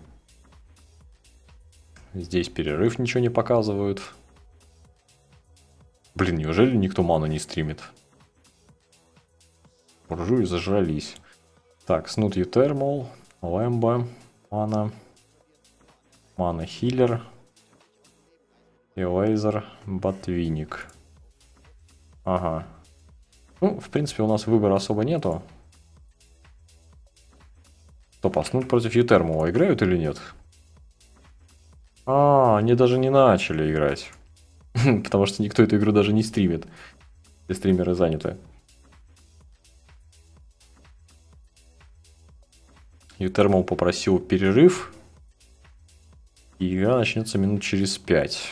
Здесь перерыв ничего не показывают. Блин, неужели никто ману не стримит? Буржуи зажрались. Так, Снут Ютермал, Лэмбо, Мана, Мана Хиллер, и Лейзер, Ботвинник. Ага. Ну, в принципе, у нас выбора особо нету. Стоп, Снут против Ютермала играют или нет? Они даже не начали играть. Потому что никто эту игру даже не стримит. Все стримеры заняты. Ютермал попросил перерыв. И игра начнется минут через 5.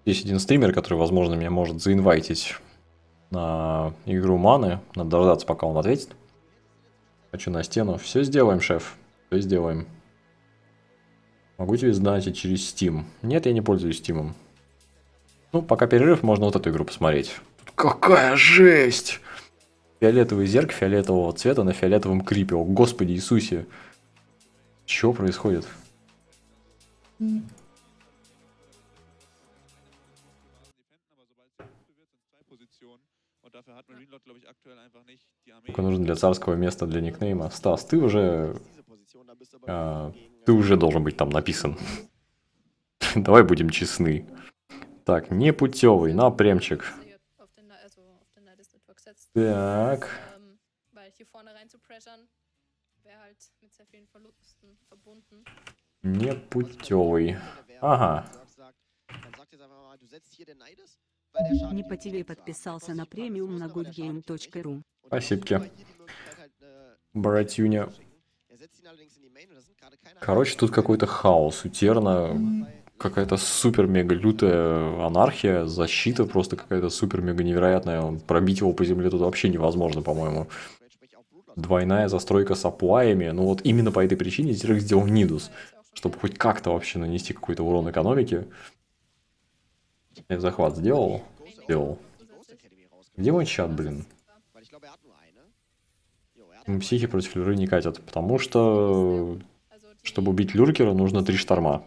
Есть один стример, который, возможно, меня может заинвайтить на игру маны. Надо дождаться, пока он ответит. Хочу на стену. Все сделаем, шеф. Все сделаем. Могу тебе сдать через Steam. Нет, я не пользуюсь Steam. Ну, пока перерыв, можно вот эту игру посмотреть. Какая жесть! Фиолетовый зерк фиолетового цвета на фиолетовом крипе. О, Господи Иисусе. Что происходит? Сколько нужно для царского места для никнейма? Стас, ты уже должен быть там написан. Давай будем честны. Так, непутевый, напрямчик. Так. Непутевый. Ага. Не по тебе подписался на премиум на goodgame.ru. Спасибо. Братюня. Короче, тут какой-то хаос. У Терна какая-то супер-мега лютая анархия, защита просто какая-то супер-мега невероятная. Пробить его по земле тут вообще невозможно, по-моему. Двойная застройка с аплаями. Ну вот именно по этой причине Зерк сделал Нидус. Чтобы хоть как-то вообще нанести какой-то урон экономике. Я захват сделал? Сделал. Где мой чат, блин? Психи против Люры не катят, потому что, чтобы убить Люркера, нужно 3 шторма.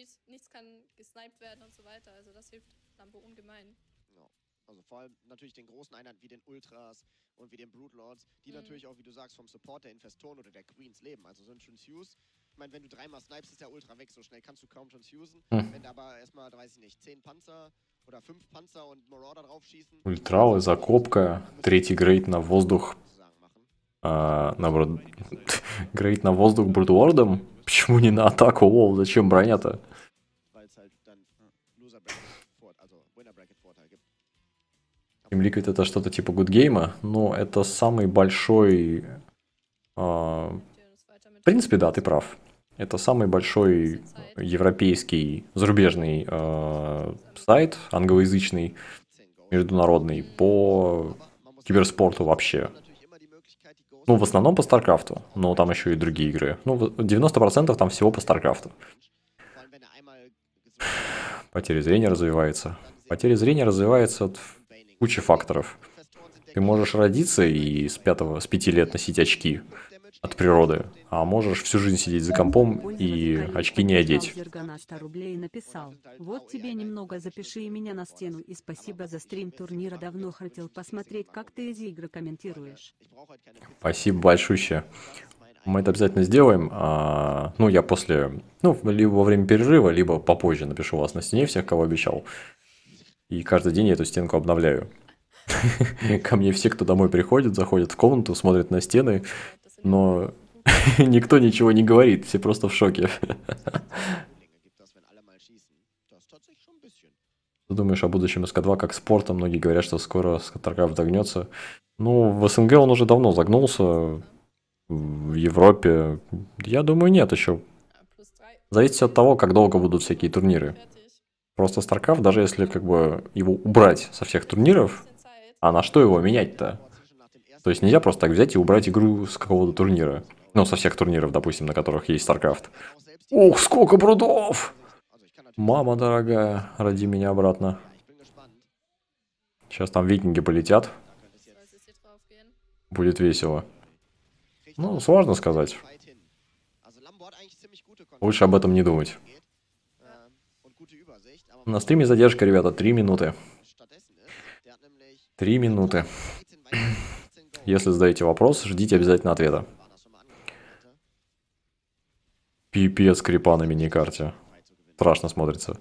Ультравы, закопка, 3-й грейд на воздух. Грейд на воздух Брудвордом? Почему не на атаку? О, зачем броня-то? Team Liquid это что-то типа гудгейма, но это самый большой... В принципе, да, ты прав. Это самый большой европейский, зарубежный сайт, англоязычный, международный, по киберспорту вообще. Ну, в основном по Старкрафту, но там еще и другие игры. Ну, 90% там всего по Старкрафту. Потеря зрения развивается. Потеря зрения развивается от кучи факторов. Ты можешь родиться и с 5 лет носить очки от природы, а можешь всю жизнь сидеть за компом и очки не одеть. Зергана 100 рублей написал: вот тебе немного, запиши меня на стену, и спасибо за стрим турнира, давно хотел посмотреть, как ты эти игры комментируешь. Спасибо большое. Мы это обязательно сделаем. Ну, я после, либо во время перерыва, либо попозже напишу вас на стене всех, кого обещал. И каждый день я эту стенку обновляю. Ко мне все, кто домой приходит, заходят в комнату, смотрят на стены, но никто ничего не говорит, все просто в шоке. Ты думаешь о будущем СК2 как спорта? Многие говорят, что скоро StarCraft загнется. Ну, в СНГ он уже давно загнулся. В Европе, я думаю, нет еще. Зависит от того, как долго будут всякие турниры. Просто StarCraft, даже если как бы его убрать со всех турниров, а на что его менять-то? То есть нельзя просто так взять и убрать игру с какого-то турнира. Ну, со всех турниров, допустим, на которых есть StarCraft. Ух, сколько брудов! Мама дорогая, роди меня обратно. Сейчас там викинги полетят. Будет весело. Ну, сложно сказать. Лучше об этом не думать. На стриме задержка, ребята, 3 минуты. 3 минуты. Если задаете вопрос, ждите обязательно ответа. Пипец крипа на миникарте. Страшно смотрится.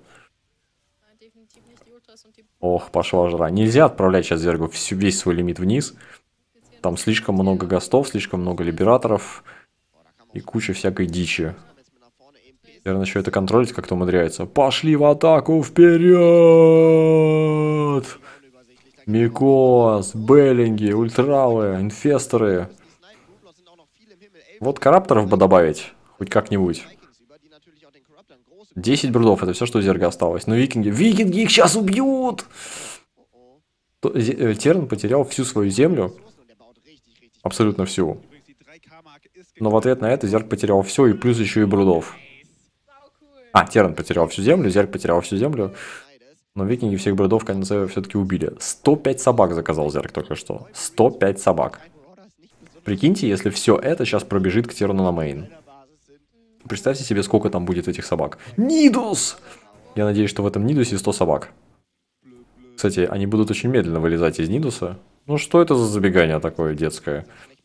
Ох, пошла жара. Нельзя отправлять сейчас Зергу весь свой лимит вниз. Там слишком много гостов, слишком много либераторов. И куча всякой дичи. Наверное, еще это контролить как-то умудряется. Пошли в атаку, вперед! Микос, Беллинги, Ультравы, Инфесторы. Вот Карапторов бы добавить, хоть как-нибудь. 10 брудов, это все, что у Зерга осталось. Но викинги их сейчас убьют! Терн потерял всю свою землю. Абсолютно всю. Но в ответ на это Зерг потерял все, и плюс еще и брудов. А, Терн потерял всю землю, Зерг потерял всю землю. Но викинги всех брудов в конце все-таки убили. 105 собак заказал Зерг только что. 105 собак. Прикиньте, если все это сейчас пробежит к Терну на мейн. Представьте себе, сколько там будет этих собак. Нидус! Я надеюсь, что в этом Нидусе 100 собак. Кстати, они будут очень медленно вылезать из Нидуса. Ну что это за забегание такое детское?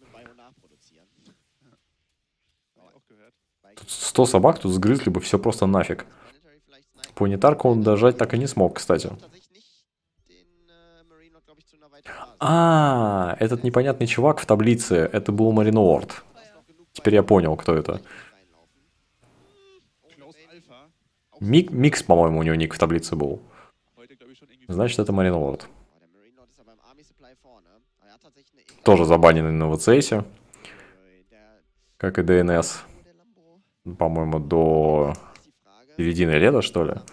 Тут 100 собак, тут сгрызли бы все просто нафиг. Планетарку он дожать так и не смог, кстати. А, этот непонятный чувак в таблице, это был Маринуорд. Теперь я понял, кто это. Микс, по-моему, у него ник в таблице был. Значит, это Маринуорд. Тоже забаненный на ВЦСе. Как и ДНС. По-моему, до середины лета, что ли.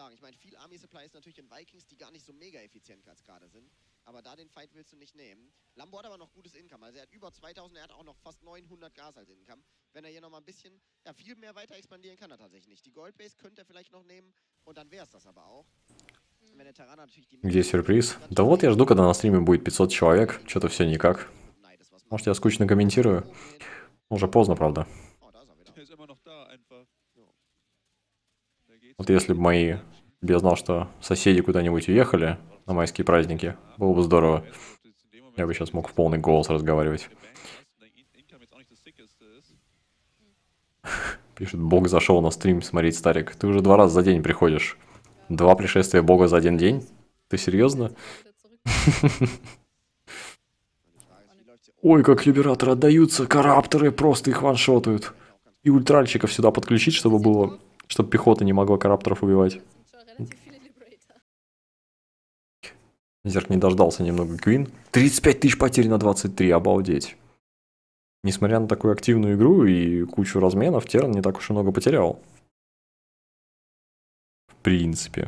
Aber da den Fight willst du nicht nehmen. Lambo hat aber noch gutes Income. Also er hat über 2000, er hat auch noch fast 900 Gas als Income. Wenn er hier nochmal ein bisschen, ja, viel mehr weiter expandieren kann er tatsächlich nicht. Die Goldbase könnte er vielleicht noch nehmen und dann wäre es das aber auch. Wenn der Terraner natürlich die... Где сюрприз? Да вот я жду, когда на стриме будет 500 человек. Что-то все никак. Может, я скучно комментирую? Уже поздно, правда. Вот если бы мои... Я знал, что соседи куда-нибудь уехали на майские праздники. Было бы здорово. Я бы сейчас мог в полный голос разговаривать. Пишет, Бог зашел на стрим смотреть, Старик. Ты уже 2 раза за день приходишь. 2 пришествия Бога за 1 день? Ты серьезно? Ой, как либераторы отдаются. Карапторы просто их ваншотают. И ультральщиков сюда подключить, чтобы было... Чтобы пехота не могла карапторов убивать. Зерк не дождался немного Квин. 35 тысяч потерь на 23, обалдеть. Несмотря на такую активную игру и кучу разменов, Терн не так уж и много потерял. В принципе.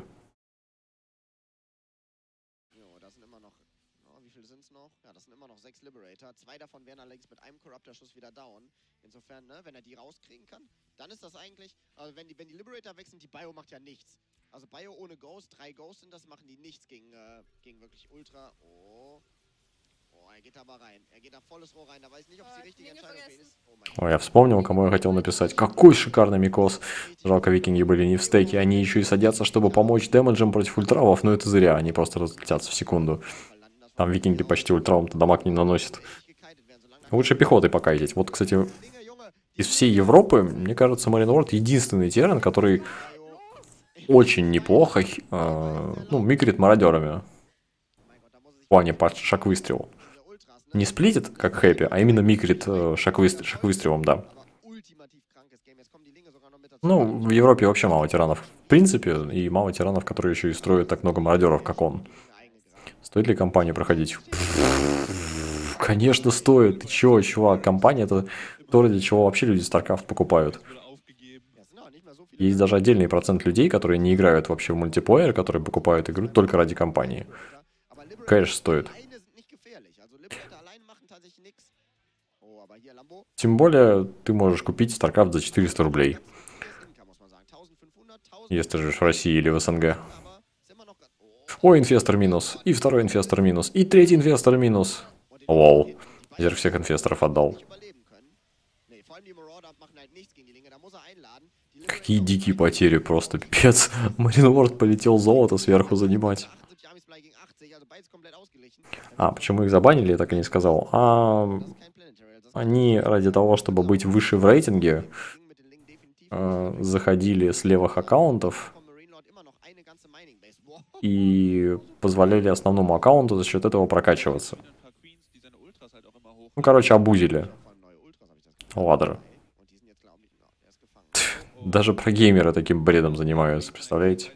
Insofern, ne, wenn er die rauskriegen kann, dann ist das eigentlich, also wenn die Liberator weg sind, die Bio macht ja nichts. Also Bio ohne Ghost, 3 Ghosts sind das, machen die nichts gegen wirklich Ultra. Oh, er geht aber rein. Er geht da volles Rohr rein, da weiß nicht, ob es die richtige Entscheidung für ihn ist. Ой, я вспомнил, кому я хотел написать. Какой шикарный микос. Жалко, викинги были не в стейке, они еще и садятся, чтобы помочь дэмэджем против ультравов, но это зря, они просто разлетятся в секунду. Там викинги почти ультравом-то дамаг не наносят. Лучше пехотой пока идти. Вот, кстати, из всей Европы, мне кажется, Маринуорд единственный террен, который очень неплохо, ну, микрит мародерами. В плане шаг выстрел. Не сплитит, как Хэппи, а именно микрит шаг выстрелом, да. Ну, в Европе вообще мало тиранов. В принципе, и мало тиранов, которые еще и строят так много мародеров, как он. Стоит ли компанию проходить? Конечно, стоит. Ты чё, чувак? Компания — это то, ради чего вообще люди StarCraft покупают. Есть даже отдельный процент людей, которые не играют вообще в мультиплеер, которые покупают игру только ради компании. Конечно, стоит. Тем более, ты можешь купить StarCraft за 400 рублей. Если ты живешь в России или в СНГ. Ой, инфестор минус. И второй инфестор минус. И третий инфестор минус. Лол. Зерк всех инфесторов отдал. Какие дикие потери, просто пипец. Маринуорд полетел золото сверху занимать. А, почему их забанили, я так и не сказал. Они ради того, чтобы быть выше в рейтинге, заходили с левых аккаунтов и позволяли основному аккаунту за счет этого прокачиваться. Ну, короче, обузили ладера. Даже прогеймеры таким бредом занимаются, представляете?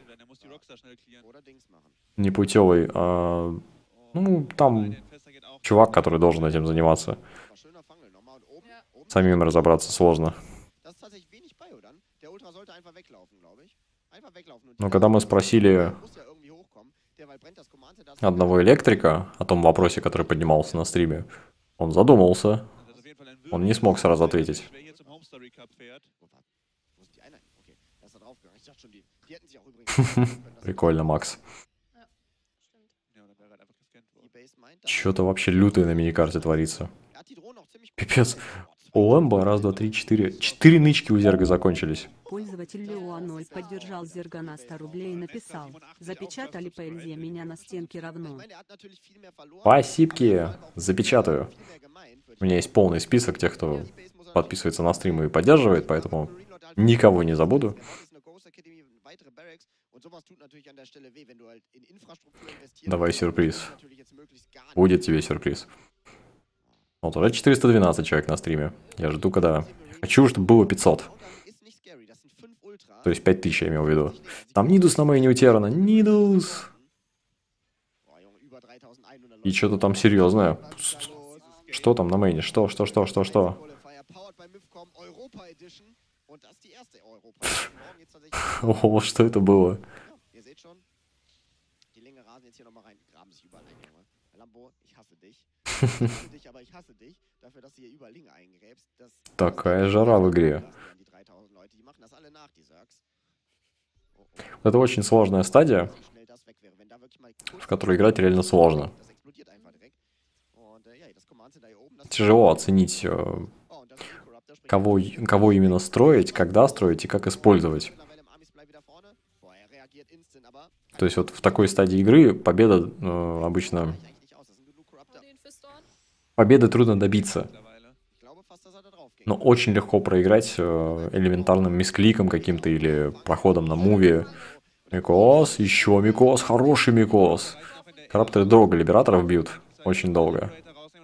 Непутевый. Ну, там чувак, который должен этим заниматься. Самим разобраться сложно. Но когда мы спросили одного электрика о том вопросе, который поднимался на стриме, он задумался. Он не смог сразу ответить. Прикольно, Макс. Что-то вообще лютое на миникарте творится. Пипец. У Лэмбо, раз, два, три, четыре. 4 нычки у Зерга закончились. Пользователь Лео0 поддержал Зерга на 100 рублей и написал: запечатали по Эльзе меня на стенке равно. Спасибки. Запечатаю. У меня есть полный список тех, кто подписывается на стримы и поддерживает, поэтому никого не забуду. Давай сюрприз. Будет тебе сюрприз. Вот уже 412 человек на стриме. Я жду, когда... Хочу, чтобы было 500. То есть 5000, я имел в виду. Там Нидус на мейне у Террана. Нидус! И что-то там серьезное. Что там на мейне? Что? О, что это было? Такая жара в игре. Это очень сложная стадия, в которой играть реально сложно. Тяжело оценить, кого именно строить, когда строить и как использовать. То есть вот в такой стадии игры победа обычно... Победы трудно добиться. Но очень легко проиграть элементарным мискликом каким-то или проходом на муве. Микос, еще Микос, хороший Микос. Крапторы долго либераторов бьют, очень долго.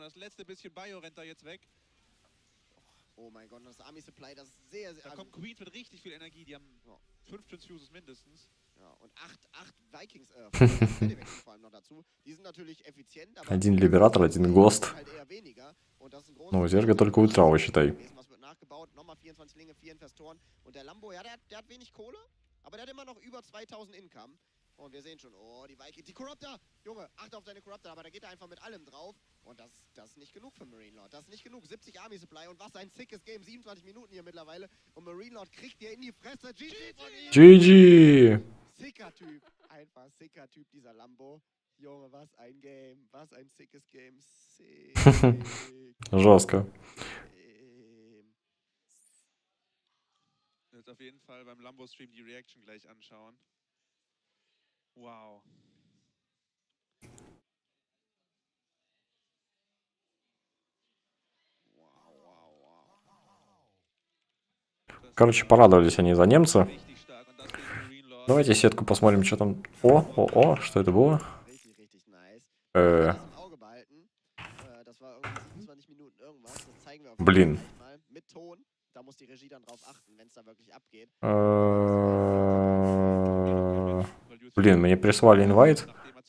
Один либератор, один гост. Ну, у Зерга только ультрава, считай. Und wir sehen schon, oh, die Vikings, die Corruptor! Junge, achte auf deine Corruptor, aber da geht er einfach mit allem drauf. Und das ist nicht genug für Marine Lord. Das ist nicht genug. 70 Army Supply und was ein sickes Game. 27 Minuten hier mittlerweile. Und Marine Lord kriegt dir in die Fresse. GG von ihm! GG! Sicker Typ. Einfach sicker Typ, dieser Lambo. Junge, was ein Game. Was ein sickes Game. Sick. Жестко. Jetzt auf jeden Fall beim Lambo-Stream die Reaction gleich anschauen. Wow. Короче, порадовались они за немца. Давайте сетку посмотрим, что там. О, что это было? Блин. Блин, мне прислали инвайт.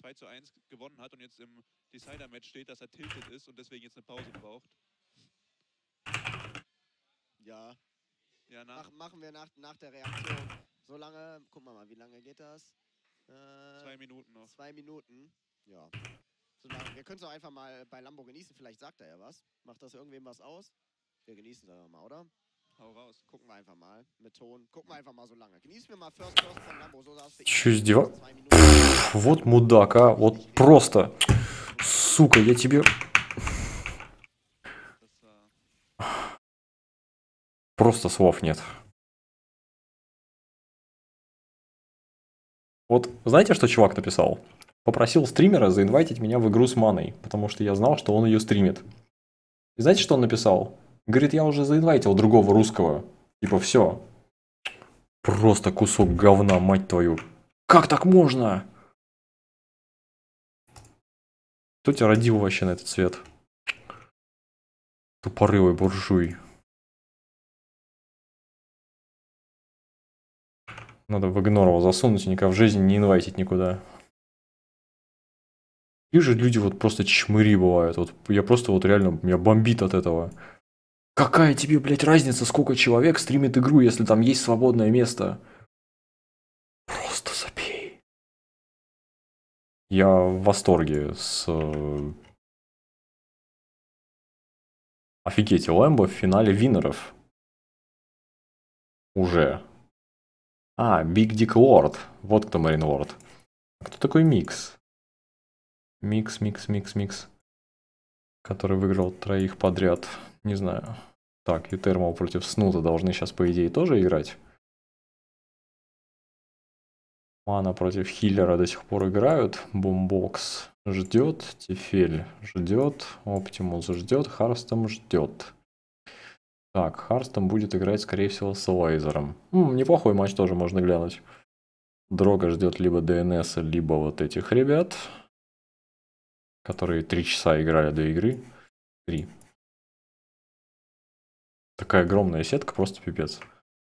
Ja, machen wir nach der Reaktion. So lange, guck mal, wie lange geht das? 2 Minuten noch. 2 Minuten, ja. So lange. Wir können es auch einfach mal bei Lambo genießen, vielleicht sagt er ja was. Macht das irgendwem was aus? Wir genießen es einfach mal, oder? Hau raus. Gucken wir einfach mal mit Ton. Gucken wir einfach mal so lange. Genießen wir mal First Person von Lambo. So saß Чё издевал? Вот мудак, а. Вот просто. Сука, я тебе... Просто слов нет. Вот знаете, что чувак написал? Попросил стримера заинвайтить меня в игру с маной, потому что я знал, что он ее стримит. И знаете, что он написал? Говорит, я уже заинвайтил другого русского. Типа, все. Просто кусок говна, мать твою. Как так можно? Кто тебя родил вообще на этот свет? Тупорылый буржуй. Надо в игнор его засунуть и никогда в жизни не инвайтить никуда. И же люди вот просто чмыри бывают. Вот я просто вот реально, меня бомбит от этого. Какая тебе, блядь, разница, сколько человек стримит игру, если там есть свободное место? Просто забей. Я в восторге с... Офигеть, Лэмбо в финале Виннеров. Уже. А, Big Dick Lord. Вот кто Марин Лорд. Кто такой Микс? Микс. Который выиграл 3 подряд. Не знаю. Так, Ютермал против Снута должны сейчас, по идее, тоже играть. Мана против Хиллера до сих пор играют. Бумбокс ждет. Тефель ждет. Оптимус ждет. Харстом ждет. Так, Харстом будет играть, скорее всего, с Лайзером. Неплохой матч тоже можно глянуть. Дрога ждет либо ДНС, либо вот этих ребят, которые 3 часа играли до игры. 3. Такая огромная сетка, просто пипец.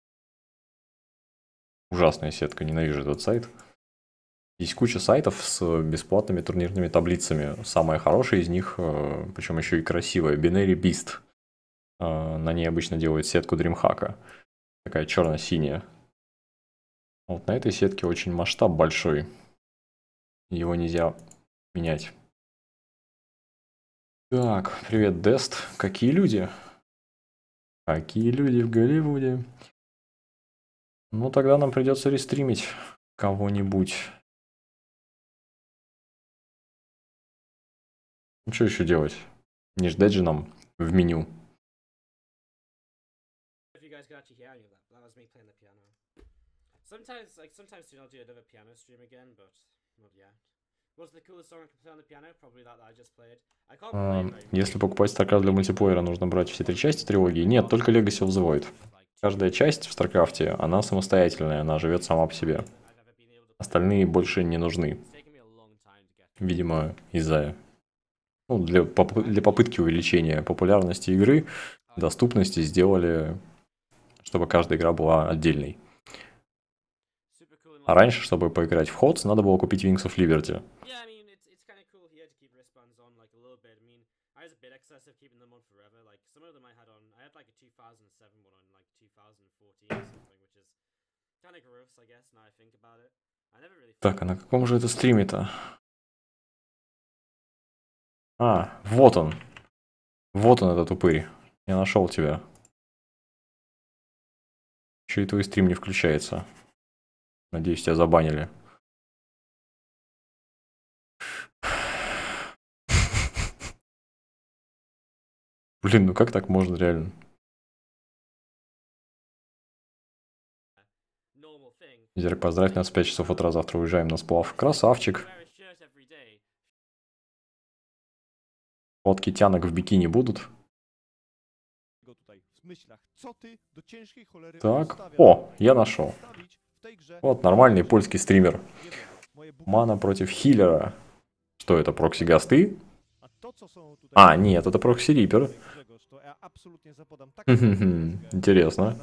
Ужасная сетка, ненавижу этот сайт. Есть куча сайтов с бесплатными турнирными таблицами. Самая хорошая из них, причем еще и красивая, Binary Beast. На ней обычно делают сетку DreamHack. Такая черно-синяя. Вот на этой сетке очень масштаб большой. Его нельзя менять. Так, привет, Дест. Какие люди? Какие люди в Голливуде? Ну, тогда нам придется рестримить кого-нибудь. Ну, что еще делать? Не ждать же нам в меню. If you guys could actually hear any of that, that was me playing the piano. Sometimes I'll do another piano stream again, but not yet. What's the coolest song I can play on the piano? Probably that I just played. I can't play it very well. Если покупать StarCraft для мультиплеера, нужно брать все 3 части трилогии? Нет, только Legacy of the Void. Каждая часть в StarCraft, она самостоятельная, она живет сама по себе. Остальные больше не нужны. Видимо, из-за... Ну, для попытки увеличения популярности игры, доступности сделали, чтобы каждая игра была отдельной. А раньше, чтобы поиграть в HOTS, надо было купить Wings of Liberty. Yeah, I mean, it's kind of cool here to keep wristbands on like a little bit. I mean, I was a bit excessive keeping them on forever. Like some of them I had like a 2007 one on like 2014 or something, which is kind of gross, I guess. Now I think about it. I never really. Так, а на каком же это стриме-то? А, вот он. Вот он, этот упырь. Я нашел тебя. Еще и твой стрим не включается. Надеюсь, тебя забанили. Блин, ну как так можно реально? Зерк, поздравь нас в 5 часов утра, завтра уезжаем на сплав. Красавчик. Фотки тянок в бикини будут? Так, о, я нашел. Вот, нормальный польский стример. Мана против Хиллера. Что это, прокси-гасты? А, нет, это прокси-рипер. Интересно.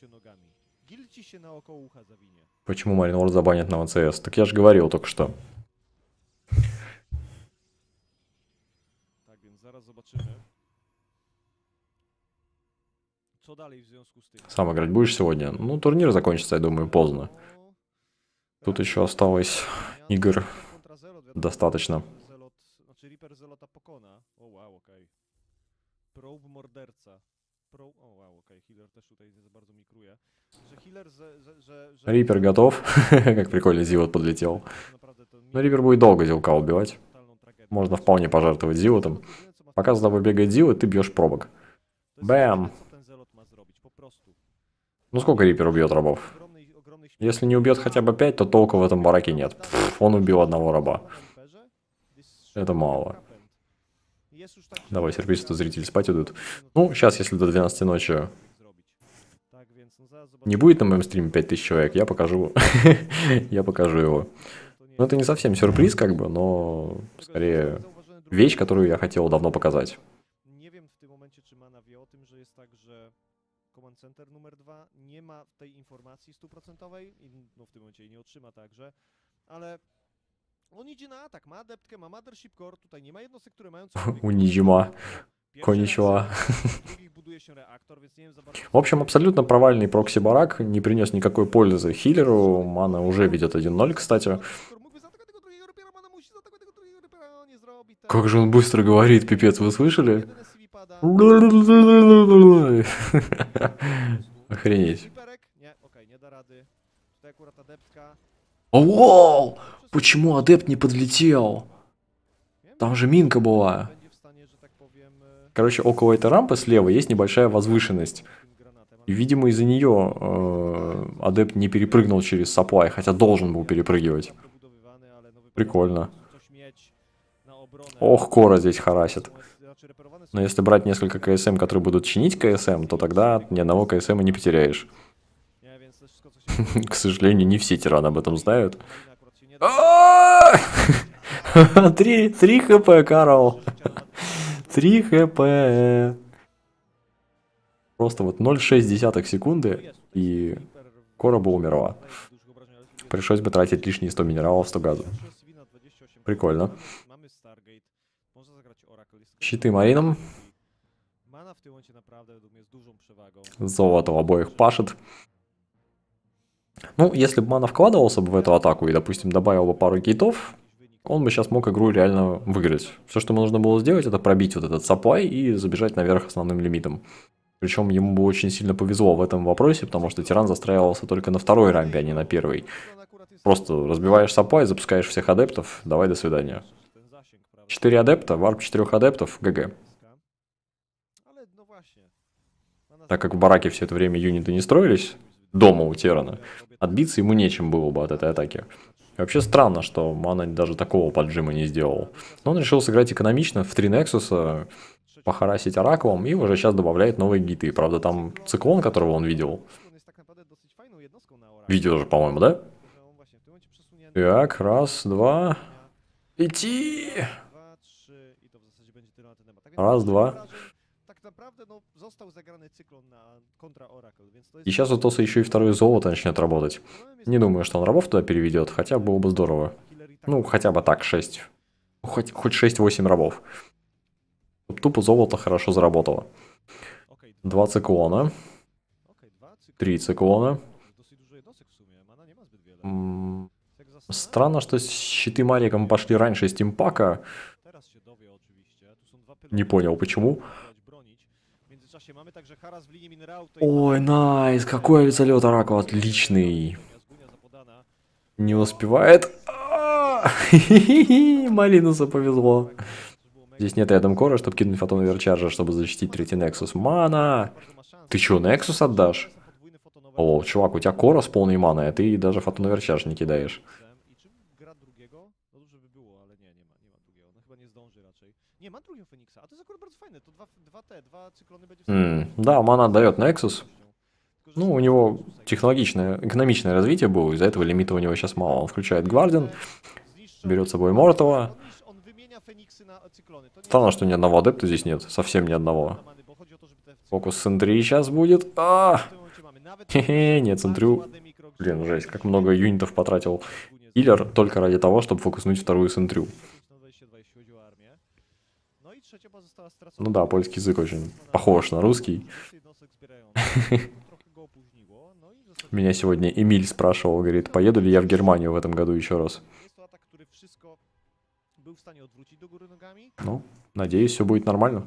Почему Марин Лорд забанят на ВЦС? Так я же говорил только что. Сам играть будешь сегодня? Ну, турнир закончится, я думаю, поздно. Тут еще осталось игр достаточно. Рипер готов. Как прикольно Зилот подлетел. Но Рипер будет долго Зилка убивать. Можно вполне пожертвовать Зилотом. Пока за тобой бегает Зилот, ты бьешь пробок. Бэм. Ну сколько Рипер убьет рабов? Если не убьет хотя бы 5, то толку в этом бараке нет. Пфф, он убил одного раба. Это мало. Давай, сюрприз, что зрители спать идут. Ну, сейчас, если до 12 ночи не будет на моем стриме 5000 человек, я покажу. Я покажу его. Ну, это не совсем сюрприз, как бы, но скорее вещь, которую я хотел давно показать. Command Center numer 2 nie ma tej informacji 100%, no w tym momencie jej nie otrzyma także, ale on idzie na atak, ma adeptkę, ma Mothership Core, tutaj nie ma jednostek, które mają cokolwiek. Unizima. Коничева. В общем, абсолютно провальный прокси-барак, не принес никакой пользы хилеру. Мана уже видит 1-0, кстати. Как же он быстро говорит, пипец, вы слышали? Охренеть. Оу! Почему адепт не подлетел? Там же минка была. Короче, около этой рампы слева есть небольшая возвышенность. И, видимо, из-за нее адепт не перепрыгнул через саплай, хотя должен был перепрыгивать. Прикольно. Ох, Кора здесь харасит. Но если брать несколько КСМ, которые будут чинить КСМ, то тогда ни одного КСМ не потеряешь. К сожалению, не все тираны об этом знают. 3 хп, Карл. 3 хп. Просто вот 0,6 секунды, и Кора бы умерла. Пришлось бы тратить лишние 100 минералов, 100 газа. Прикольно. Щиты марином. Золото обоих пашет. Ну, если бы мана вкладывался бы в эту атаку и, допустим, добавил бы пару гейтов, он бы сейчас мог игру реально выиграть. Все, что ему нужно было сделать, это пробить вот этот саплай и забежать наверх основным лимитом. Причем ему бы очень сильно повезло в этом вопросе, потому что тиран застраивался только на второй рампе, а не на первой. Просто разбиваешь саплай, запускаешь всех адептов, давай до свидания. 4 адепта, варп 4 адептов, ГГ. Так как в бараке все это время юниты не строились, дома у Террана, отбиться ему нечем было бы от этой атаки. И вообще странно, что Мана даже такого поджима не сделал. Но он решил сыграть экономично в 3 Нексуса, похарасить Оракулом и уже сейчас добавляет новые гиты. Правда, там циклон, которого он видел. Видел же, по-моему, да? Так, раз, два. Идти! Раз, два. И сейчас у Тоса еще и второе золото начнет работать. Не думаю, что он рабов туда переведет, хотя было бы здорово. Ну, хотя бы так, 6. Хоть 6-8 рабов. Тупо золото хорошо заработало. 2 циклона. 3 циклона. Странно, что щиты Мариком пошли раньше стимпака. Не понял, почему. Ой, найс, какой авиазалет Оракул, отличный. Не успевает. Малинусу повезло. Здесь нет рядом Кора, чтобы кинуть фотон оверчаржа, чтобы защитить третий Нексус. Мана! Ты чё, Нексус отдашь? О, чувак, у тебя Кора с полной маной, а ты даже фотон оверчарж не кидаешь. Да, мана отдает Nexus. Ну, у него экономичное развитие было, из-за этого лимита у него сейчас мало. Он включает Гвардиан, берет с собой Мортала. Странно, что ни одного адепта здесь нет, совсем ни одного. Фокус Сентри сейчас будет. Хе-хе, нет, Сентрю. Блин, жесть, как много юнитов потратил Киллер только ради того, чтобы фокуснуть вторую Сентрю. Ну да, польский язык очень похож на русский. Меня сегодня Эмиль спрашивал, говорит, поеду ли я в Германию в этом году еще раз. Ну, надеюсь, все будет нормально.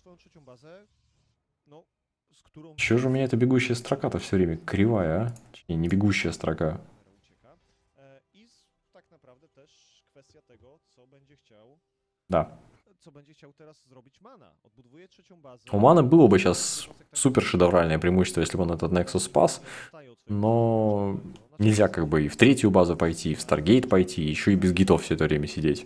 Чё же у меня эта бегущая строка-то все время кривая, а? Точнее, не бегущая строка. Да. У Мана было бы сейчас супер шедевральное преимущество, если бы он этот Nexus спас. Но нельзя как бы и в третью базу пойти, и в Старгейт пойти, еще и без гитов все это время сидеть.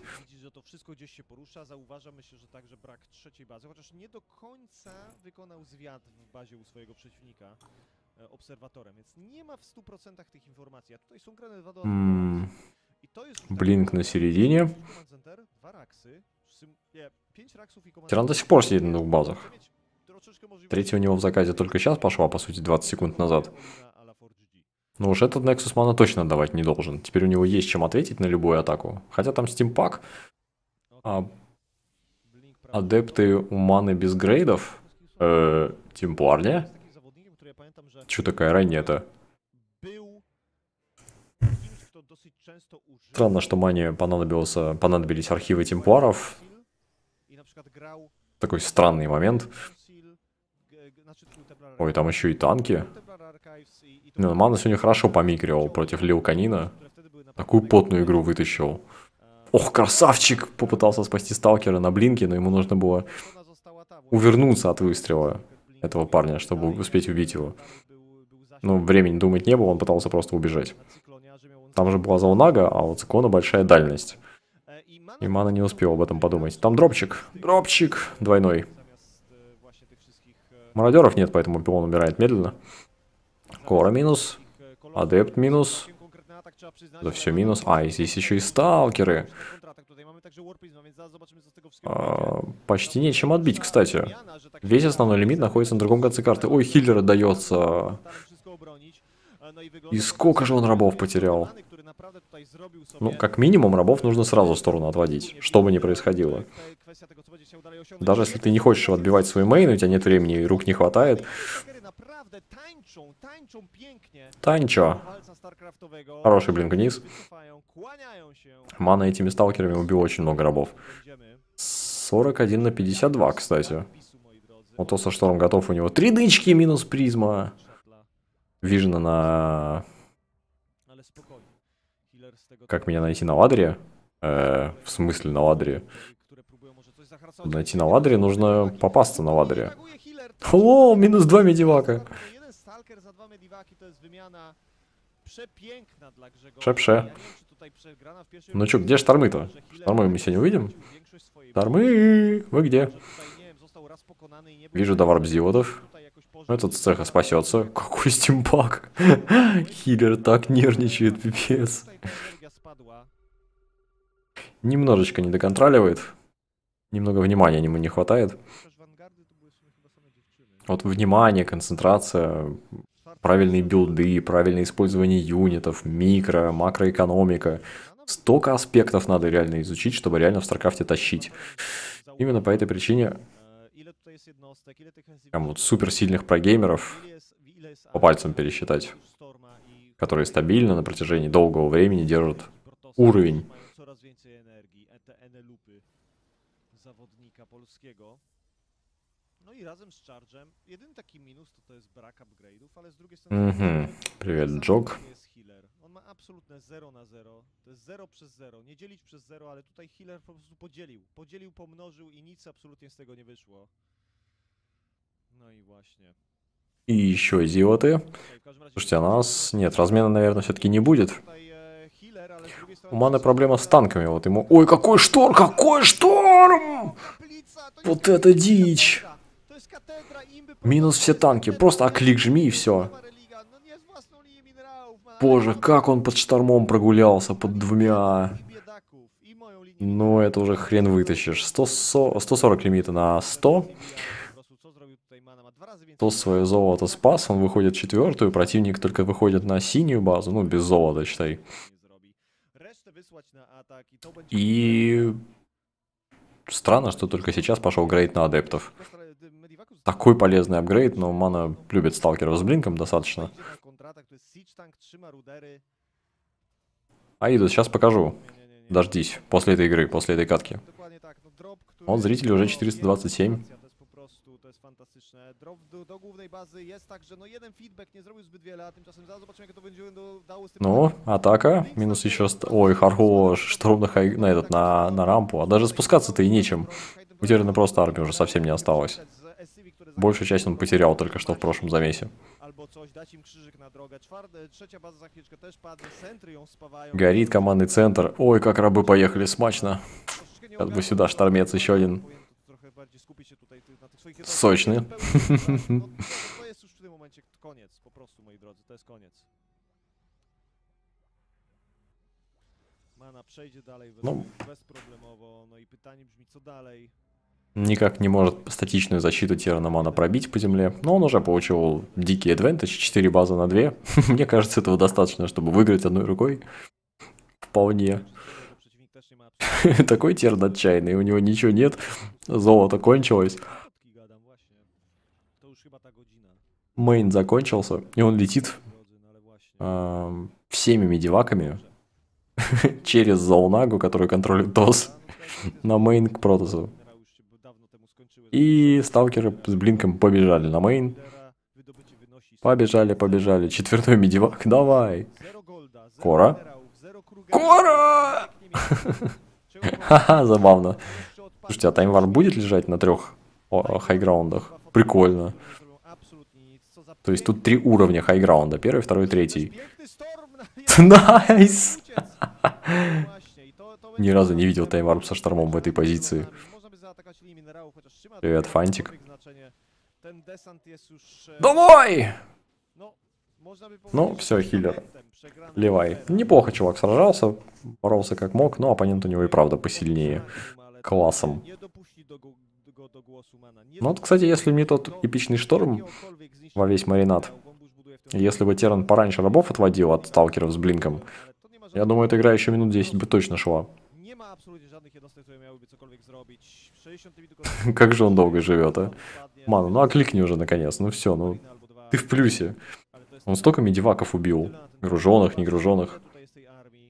Блинк на середине. Тиран до сих пор сидит на 2 базах. Третья у него в заказе только сейчас пошла, по сути, 20 секунд назад. Но уж этот Nexus Мана точно отдавать не должен. Теперь у него есть чем ответить на любую атаку. Хотя там стимпак. Адепты у маны без грейдов? Темпларня? Takim zawodnikiem, który ja pamiętam, że Чё такая ранняя-то? był kimś, kto dosyć często używał Странно, что мане понадобились архивы темпларов. i na przykład grał Такой странный момент. Council, znaczy Templar Ой, там еще и танки. Templar Archives i to Не, ну, Мана сегодня хорошо помикрил против Леоканина. które wtedy były naprawdę Такую потную игру вытащил. Ох, красавчик! Попытался спасти сталкера на блинке, но ему нужно было ona została ta, увернуться от выстрела этого парня, чтобы успеть убить его. Но времени думать не было, он пытался просто убежать. Там же была Заунага, а у Цикона большая дальность. И Мана не успел об этом подумать. Там дропчик. Дропчик двойной. Мародеров нет, поэтому пилон умирает медленно. Кора минус. Адепт минус. Это все минус. А, и здесь еще и сталкеры. Почти нечем отбить, кстати. Весь основной лимит находится на другом конце карты. Ой, хиллер отдается. И сколько же он рабов потерял? Ну, как минимум, рабов нужно сразу в сторону отводить, что бы ни происходило. Даже если ты не хочешь отбивать свой мейн, у тебя нет времени и рук не хватает. Танчо. Хороший блинк вниз. Мана этими сталкерами убил очень много рабов. 41 на 52, кстати. Вот то со шторм готов, у него 3 дычки минус призма. Вижена на... Как меня найти на ладере? В смысле на ладере? Чтобы найти на ладере, нужно попасться на ладере. О, минус 2 медивака. Шепше. Ну чё, где штормы-то? Штормы мы сегодня увидим? Штормы! Вы где? Вижу доварбзиодов. Этот с цеха спасется. Какой стимпак. Хиллер так нервничает, пипец. Немножечко не доконтроливает. Немного внимания ему не хватает. Вот внимание, концентрация, правильные билды, правильное использование юнитов, микро, макроэкономика. Столько аспектов надо реально изучить, чтобы реально в StarCraft тащить. Именно по этой причине прям вот суперсильных прогеймеров по пальцам пересчитать, которые стабильно на протяжении долгого времени держат уровень. Привет, Джок. On ma absolutne 0 na 0. To jest 0 przez 0. Nie dzielić przez 0, ale tutaj healer po prostu podzielił. Podzielił, pomnożył i nic absolutnie z tego nie wyszło. No i właśnie. И еще идиоты. Слушайте, а нас... Нет, размена, наверное, все-таки не будет. У Маны проблема с танками. Вот ему... Ой, какой шторм! Какой шторм! Вот это дичь! Минус все танки. Просто оклик жми и все. Боже, как он под штормом прогулялся, под двумя. Ну, это уже хрен вытащишь. 140 лимита на 100. То свое золото спас, он выходит в 4-ю, противник только выходит на синюю базу, ну, без золота, считай. И... Странно, что только сейчас пошел грейд на адептов. Такой полезный апгрейд, но Мана любит сталкеров с блинком достаточно. Аиду, сейчас покажу. Дождись, после этой игры, после этой катки. Вот зрители уже 427. Ну, атака. Минус еще... Ой, хорош. Шторм на этот, на рампу. А даже спускаться-то и нечем. Утеряна просто армия уже совсем не осталось. Большую часть он потерял только что в прошлом замесе. Горит командный центр. Ой, как рабы поехали смачно. Сейчас бы сюда штормец еще один. Сочный. Ну, никак не может статичную защиту Террана Мана пробить по земле. Но он уже получил дикий адвентаж, 4 базы на 2. Мне кажется, этого достаточно, чтобы выиграть одной рукой. Вполне. Такой Терн отчаянный, у него ничего нет. Золото кончилось. Krótki gadam, właśnie. To już chyba ta godzina. Мейн закончился, и он летит Drodzy, no ale właśnie. всеми медиваками через Золнагу, который контролит ТОС, на мейн к Протосу. Generały już się dawno temu skończyły. И сталкеры с Блинком побежали на мейн. Lidera, wydobycie wynosi Побежали. Четвертой медивак, давай. 0 golda, 0 Кора. minerałów, 0 krugera. Кора! Czego Ха-ха, забавно. jeszcze odpadnie? Слушайте, а таймвар будет лежать на 3 хайграундах? Прикольно. Absolutnie nic. Co za То есть тут 3 уровня хайграунда. Первый, второй, третий. piękny storm na Найс! uciec. Właśnie, i to Ни разу не видел таймварп со штормом в этой позиции. Można by zaatakować linię minerałów, chociaż trzyma Привет, to Фантик. jakiekolwiek znaczenie. Ten desant jest już... Давай! No, można by Ну, powiedzieć, все, że хиллер. momentem przegranej Левай. ery. Неплохо чувак сражался. Боролся как мог, но оппонент у него и правда посильнее. Ale Классом. nie dopuści go do głosu mana. Nie Ну вот, кстати, если бы не тот эпичный шторм jakiegokolwiek zniszczenia во весь маринад, Wąwóz buduje w tym если бы Терран пораньше рабов отводил от сталкеров с Блинком, ale to nie ma я żadnych- думаю, эта игра еще минут 10 бы точно шла. Nie ma absolutnie żadnych jednostek, które miałyby cokolwiek zrobić. 60 tylko... Как же он долго живет, а? Odpadnie, Мана, ну окликни уже наконец, ну все, ну albo dwa. ты в плюсе. Ale to jest Он столько медиваков убил. tyle na tym Груженных, Ile негруженных. tutaj jest tej armii?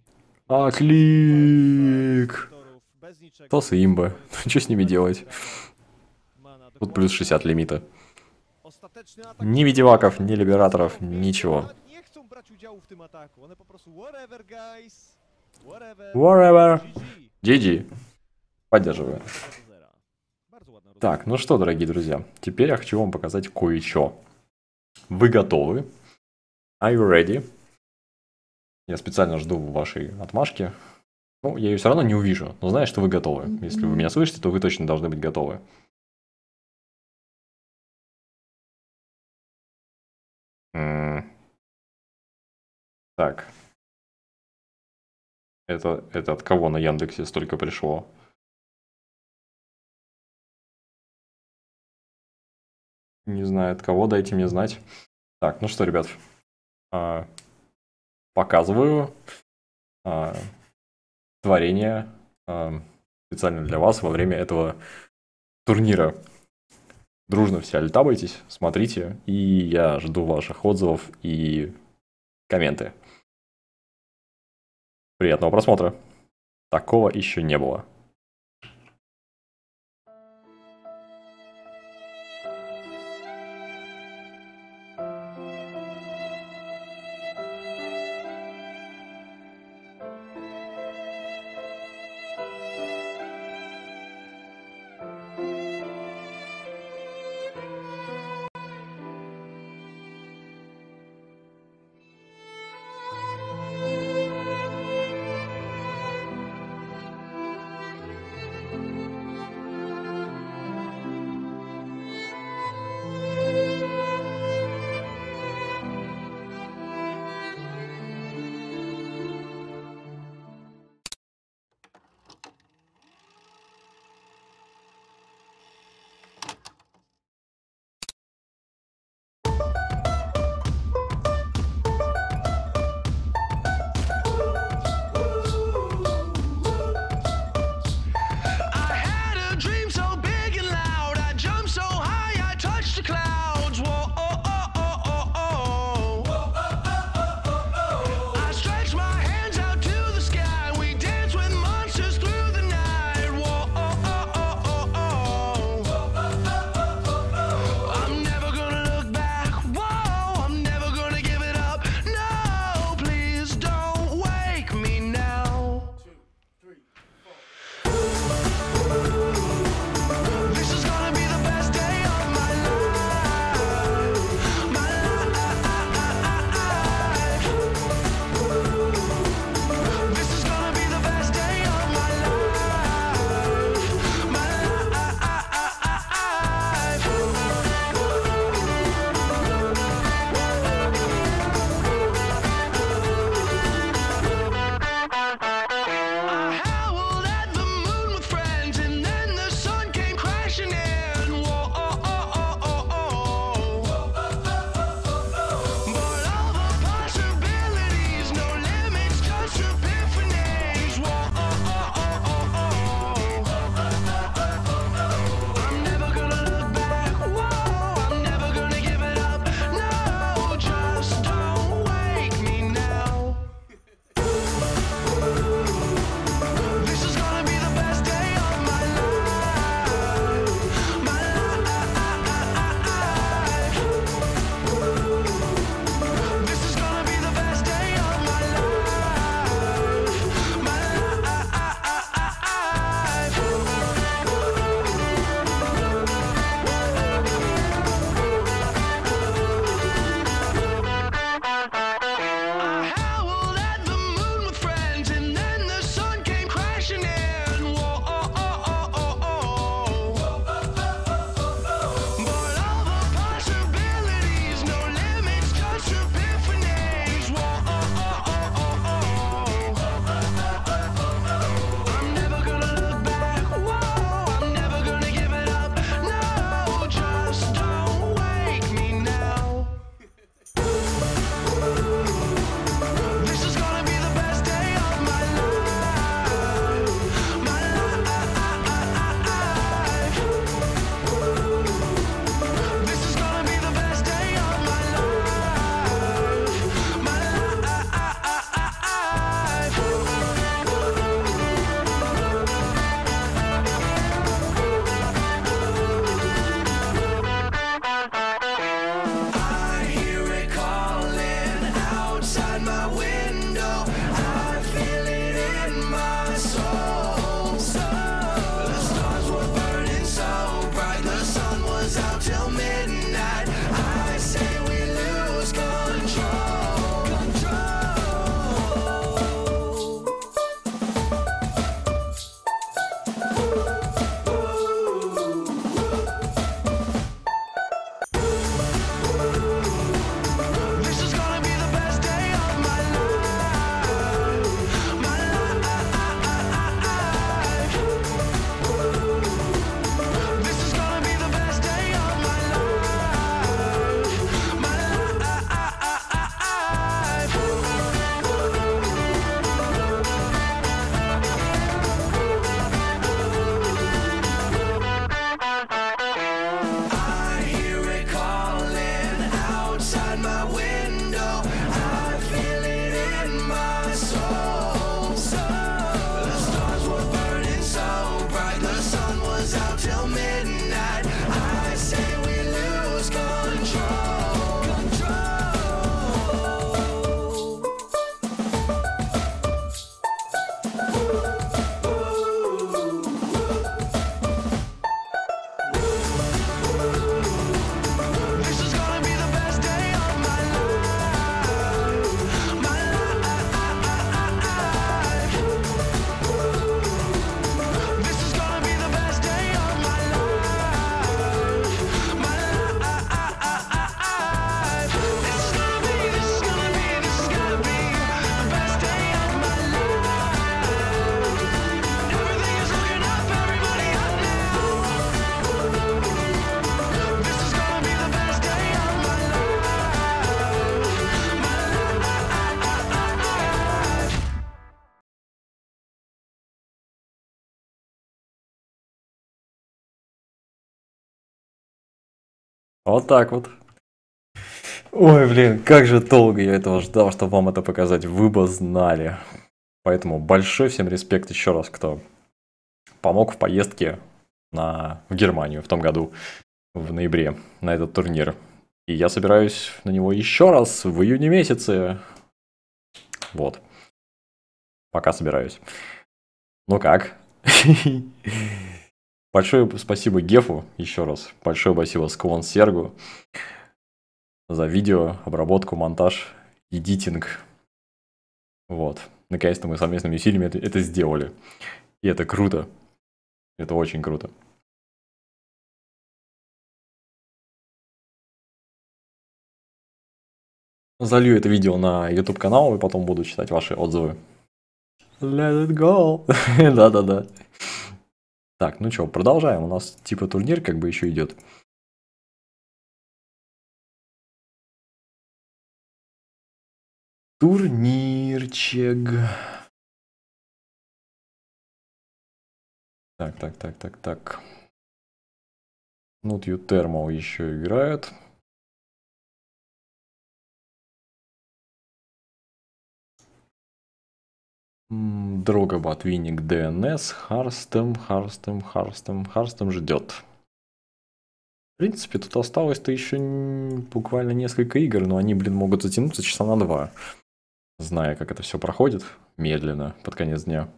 Оклик! Bez niczego. Тос и имба. Что с ними делать? Mana Тут плюс 60 лимита. Ostateczny atak. Ни медиваков, ни либераторов, ничего. Nawet nie chcą brać udziału w tym ataku. One po prostu whatever guys. Whatever. Whatever. GG. GG. Поддерживаю. Bardzo ładna rozmowa. Так, ну что, дорогие друзья, теперь я хочу вам показать кое-что. Вы готовы? Are you ready? Я специально жду вашей отмашки. Ну, я ее все равно не увижу, но знаю, что вы готовы. Если вы меня слышите, то вы точно должны быть готовы. Так. Это от кого на Яндексе столько пришло? Не знаю от кого, дайте мне знать. Так, ну что, ребят, показываю творение специально для вас во время этого турнира. Дружно все альтабайтесь, смотрите, и я жду ваших отзывов и комменты. Приятного просмотра. Такого еще не было. Вот так вот. Ой, блин, как же долго я этого ждал, чтобы вам это показать. Вы бы знали. Поэтому большой всем респект еще раз, кто помог в поездке в Германию в том году, в ноябре, на этот турнир. И я собираюсь на него еще раз в июне месяце. Вот. Пока собираюсь. Ну как? Большое спасибо Гефу еще раз. Большое спасибо Склон Сергу за видео, обработку, монтаж, эдитинг. Вот. Наконец-то мы совместными усилиями это сделали. И это круто. Это очень круто. Залью это видео на YouTube канал и потом буду читать ваши отзывы. Let it go. Да-да-да. Так, ну что, продолжаем. У нас типа турнир как бы еще идет. Турнирчик. Так. Нут Ютермал еще играет. Дрога Ботвинник ДНС. Харстем ждет. В принципе, тут осталось-то еще буквально несколько игр, но они, блин, могут затянуться часа на 2. Зная, как это все проходит медленно под конец дня.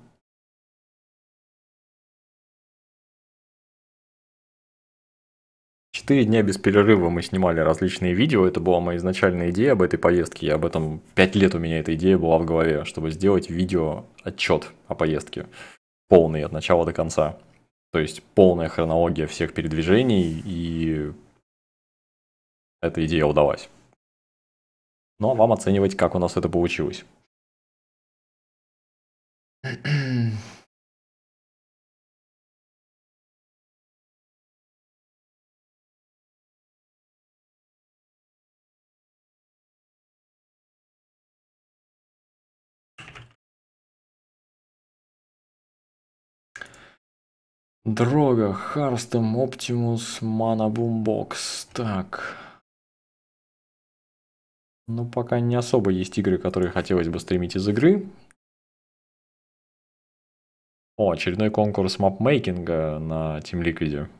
Четыре дня без перерыва мы снимали различные видео. Это была моя изначальная идея об этой поездке. Я об этом 5 лет у меня эта идея была в голове, чтобы сделать видео отчет о поездке. Полный от начала до конца. То есть полная хронология всех передвижений, и эта идея удалась. Ну а вам оценивать, как у нас это получилось. Дрога, Харстем, Оптимус, Мана Бумбокс. Так. Ну, пока не особо есть игры, которые хотелось бы стримить из игры. О, очередной конкурс мапмейкинга на Team Liquid.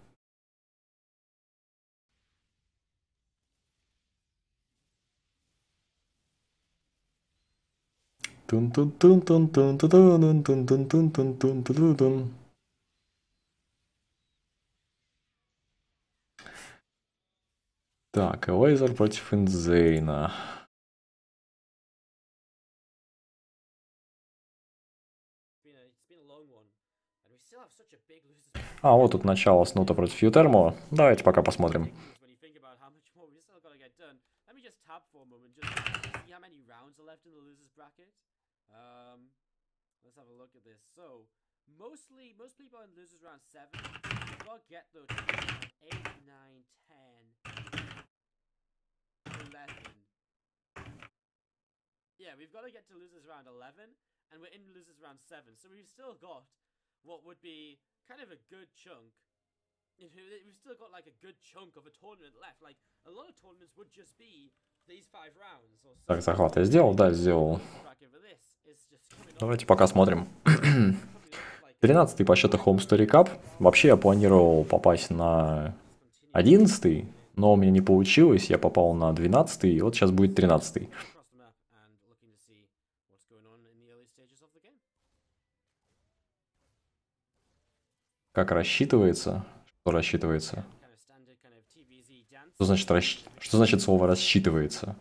Так, Лейзер против Инзейна. А, вот тут начало Снута против Ютермо. Давайте пока посмотрим. Most people in losers round 7, you've got to get though to round 8, 9, 10, 11. Yeah, we've got to get to losers round 11, and we're in losers round 7, so we've still got what would be kind of a good chunk. We've still got like a good chunk of a tournament left. Like, a lot of tournaments would just be these 5 rounds. Or Так, захват я сделал? Да, сделал. Давайте пока смотрим. 13-й по счету Home Story Cup. Вообще я планировал попасть на 11-й, но у меня не получилось. Я попал на 12-й, и вот сейчас будет 13-й. Как рассчитывается? Что рассчитывается? Что значит слово рассчитывается?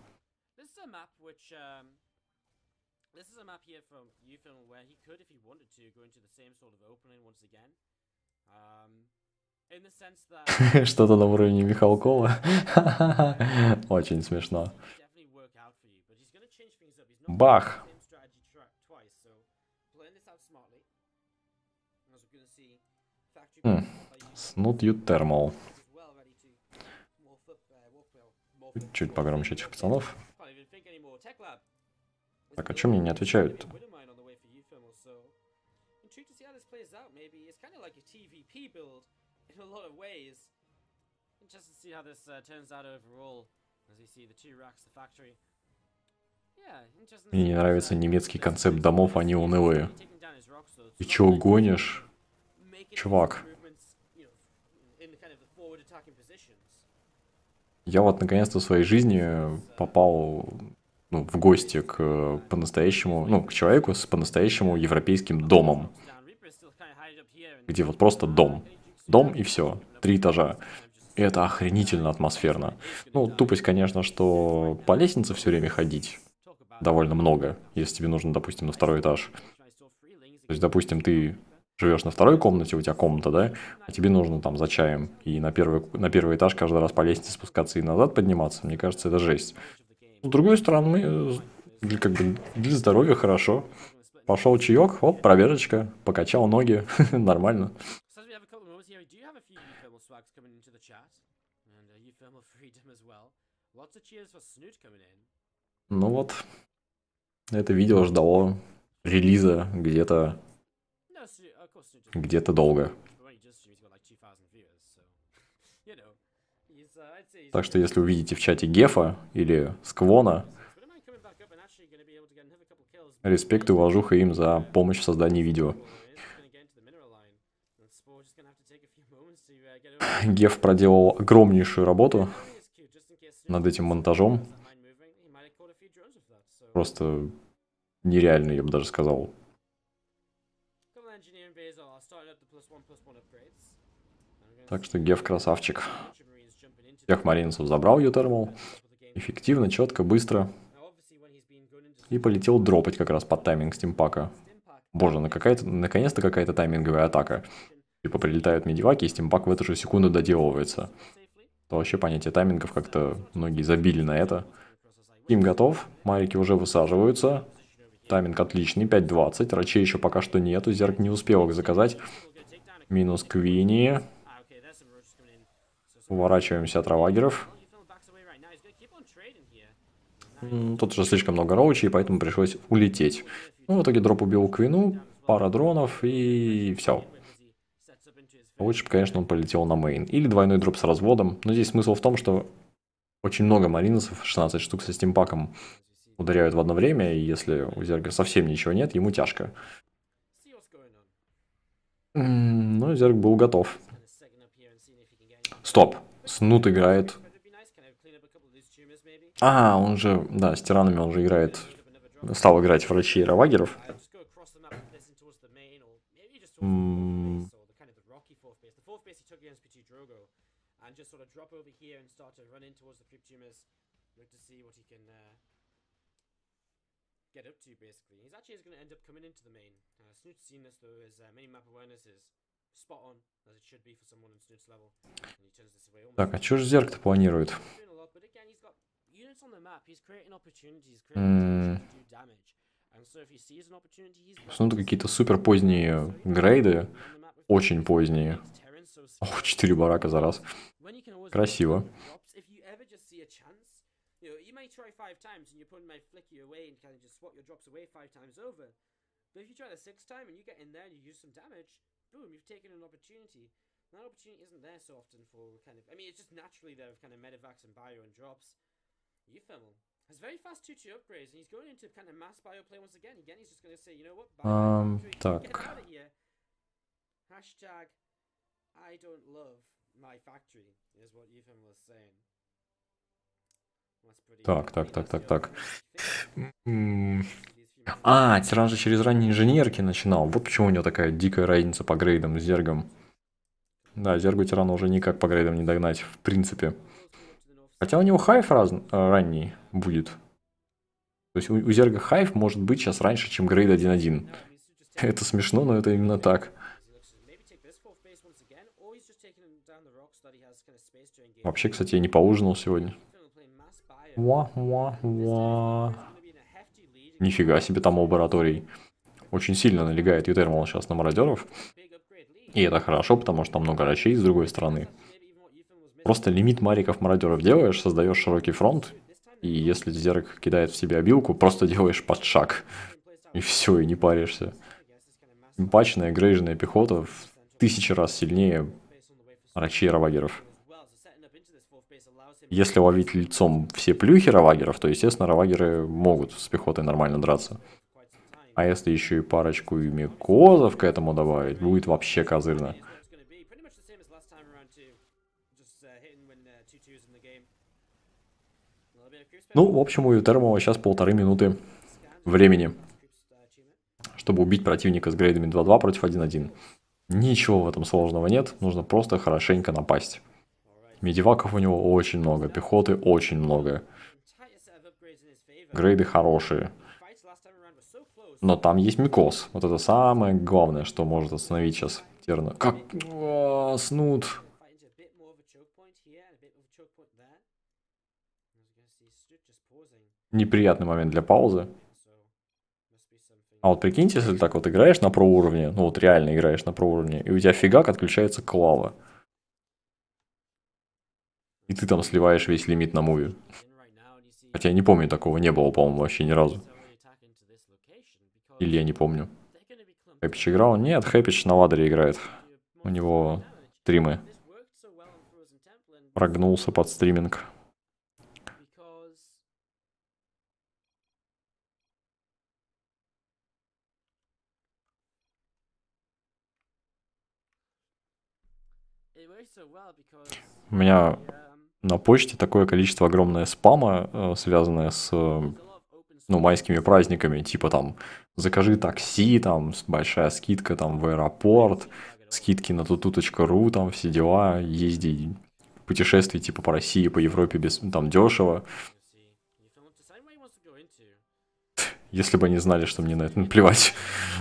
Что-то на уровне Михалкова. Очень смешно. Бах! Снут Ютермал. Чуть погромче этих пацанов. Так, а что мне не отвечают-то? interested to see how this turns out overall. As you see, the 2 racks, the factory. Yeah, interesting. Мне не нравится немецкий концепт домов, они унылые. Ты чё гонишь? Чувак. Я вот наконец-то в своей жизни попал в гости к по-настоящему, к человеку с по-настоящему европейским домом. Где вот просто дом. Дом и все. 3 этажа. И это охренительно атмосферно. Тупость, конечно, что по лестнице все время ходить довольно много, если тебе нужно, допустим, на 2-й этаж. То есть, допустим, ты живешь на 2-й комнате, у тебя комната, да, а тебе нужно там за чаем и на первый этаж каждый раз по лестнице спускаться и назад подниматься. Мне кажется, это жесть. С другой стороны, для здоровья хорошо. Пошел чаек, оп, пробежечка, покачал ноги, нормально. Ну вот, это видео ждало релиза где-то долго. Так что если увидите в чате Гефа или Сквона, респект и уважуха им за помощь в создании видео. Геф проделал огромнейшую работу над этим монтажом. Просто нереально, я бы даже сказал. Так что Геф красавчик. Всех маринцев забрал Ютермал. Эффективно, четко, быстро. И полетел дропать как раз под тайминг стимпака. Боже, наконец-то какая-то тайминговая атака. Типа прилетают медиваки, и стимпак в эту же секунду доделывается. То вообще понятие таймингов как-то многие забили на это. Им готов, марики уже высаживаются. Тайминг отличный, 5.20. Рачей еще пока что нету, Зерк не успел их заказать. Минус Квини. Уворачиваемся от равагеров. Тут уже слишком много роучей, поэтому пришлось улететь. В итоге дроп убил Квину, пара дронов и все. Лучше бы, конечно, он полетел на мейн. Или двойной дроп с разводом. Но здесь смысл в том, что очень много маринусов, 16 штук со стимпаком, ударяют в одно время, и если у Зерга совсем ничего нет, ему тяжко. Но Зерг был готов. Стоп. Снут играет. Он же, да, с тиранами он же играет. Стал играть в Рачей и Равагеров. Так, а что же Зерк-то планирует? Ну, какие-то супер поздние грейды. Очень поздние. 4 барака за раз. Красиво. That opportunity isn't there so often for it's just naturally there with Medivacs and bio and drops. Euphemel has very fast 2-2 upgrades and he's going into mass bio play once again. Again, he's just going to say, you know what, так. Get out of here. Hashtag I don't love my factory is what Euphemel is saying. Так. Тиран же через ранние инженерки начинал. Вот почему у него такая дикая разница по грейдам с Зергом. Да, Зергу Тирана уже никак по грейдам не догнать, в принципе. Хотя у него хайф ранний будет. То есть у Зерга хайф может быть сейчас раньше, чем грейд 1.1. Это смешно, но это именно так. Вообще, кстати, я не поужинал сегодня. Нифига себе там лабораторий. Очень сильно налегает Ютермал сейчас на мародеров. И это хорошо, потому что там много рачей с другой стороны. Просто лимит мариков-мародеров делаешь, создаешь широкий фронт. И если Зерг кидает в себе обилку, просто делаешь под шаг. И все, и не паришься. Импачная, грейжная пехота в 1000 раз сильнее рачей и равагеров. Если ловить лицом все плюхи равагеров, то, естественно, равагеры могут с пехотой нормально драться. А если еще и парочку и микозов к этому добавить, будет вообще козырно. Ну, в общем, у Ютермова сейчас 1,5 минуты времени, чтобы убить противника с грейдами 2-2 против 1-1. Ничего в этом сложного нет, нужно просто хорошенько напасть. Медиваков у него очень много, пехоты очень много. Грейды хорошие. Но там есть микоз. Вот это самое главное, что может остановить сейчас Терна. Как... Снут. Неприятный момент для паузы. А вот прикиньте, если так вот играешь на про-уровне, ну вот реально играешь на про-уровне, и у тебя фигак отключается клава. И ты там сливаешь весь лимит на муве. Хотя я не помню, такого не было, по-моему, вообще ни разу. Или я не помню. Хэпич играл? Нет, Хэпич на ладере играет. У него стримы. Прогнулся под стриминг. У меня на почте такое количество огромное спама, связанное с майскими праздниками. Типа там, закажи такси, там, большая скидка там в аэропорт, скидки на tutut.ru, там, все дела, езди, путешествий типа по России, по Европе, без, там, дешево. Если бы они знали, что мне на это наплевать.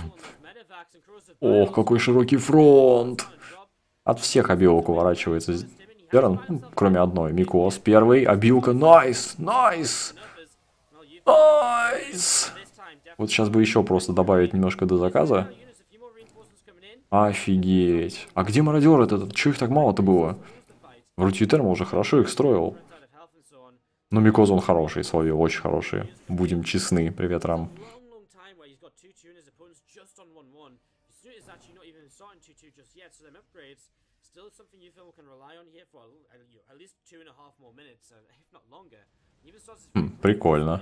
Ох, какой широкий фронт! От всех обилок уворачивается Терн, кроме одной. Микоз первый, обилка, найс, найс, найс. Вот сейчас бы еще просто добавить немножко до заказа. Офигеть. А где мародер этот? Чего их так мало-то было? Вроде Терма уже хорошо их строил. Но Микоз он хороший, словил, очень хороший. Будем честны. Привет, Рам. Прикольно.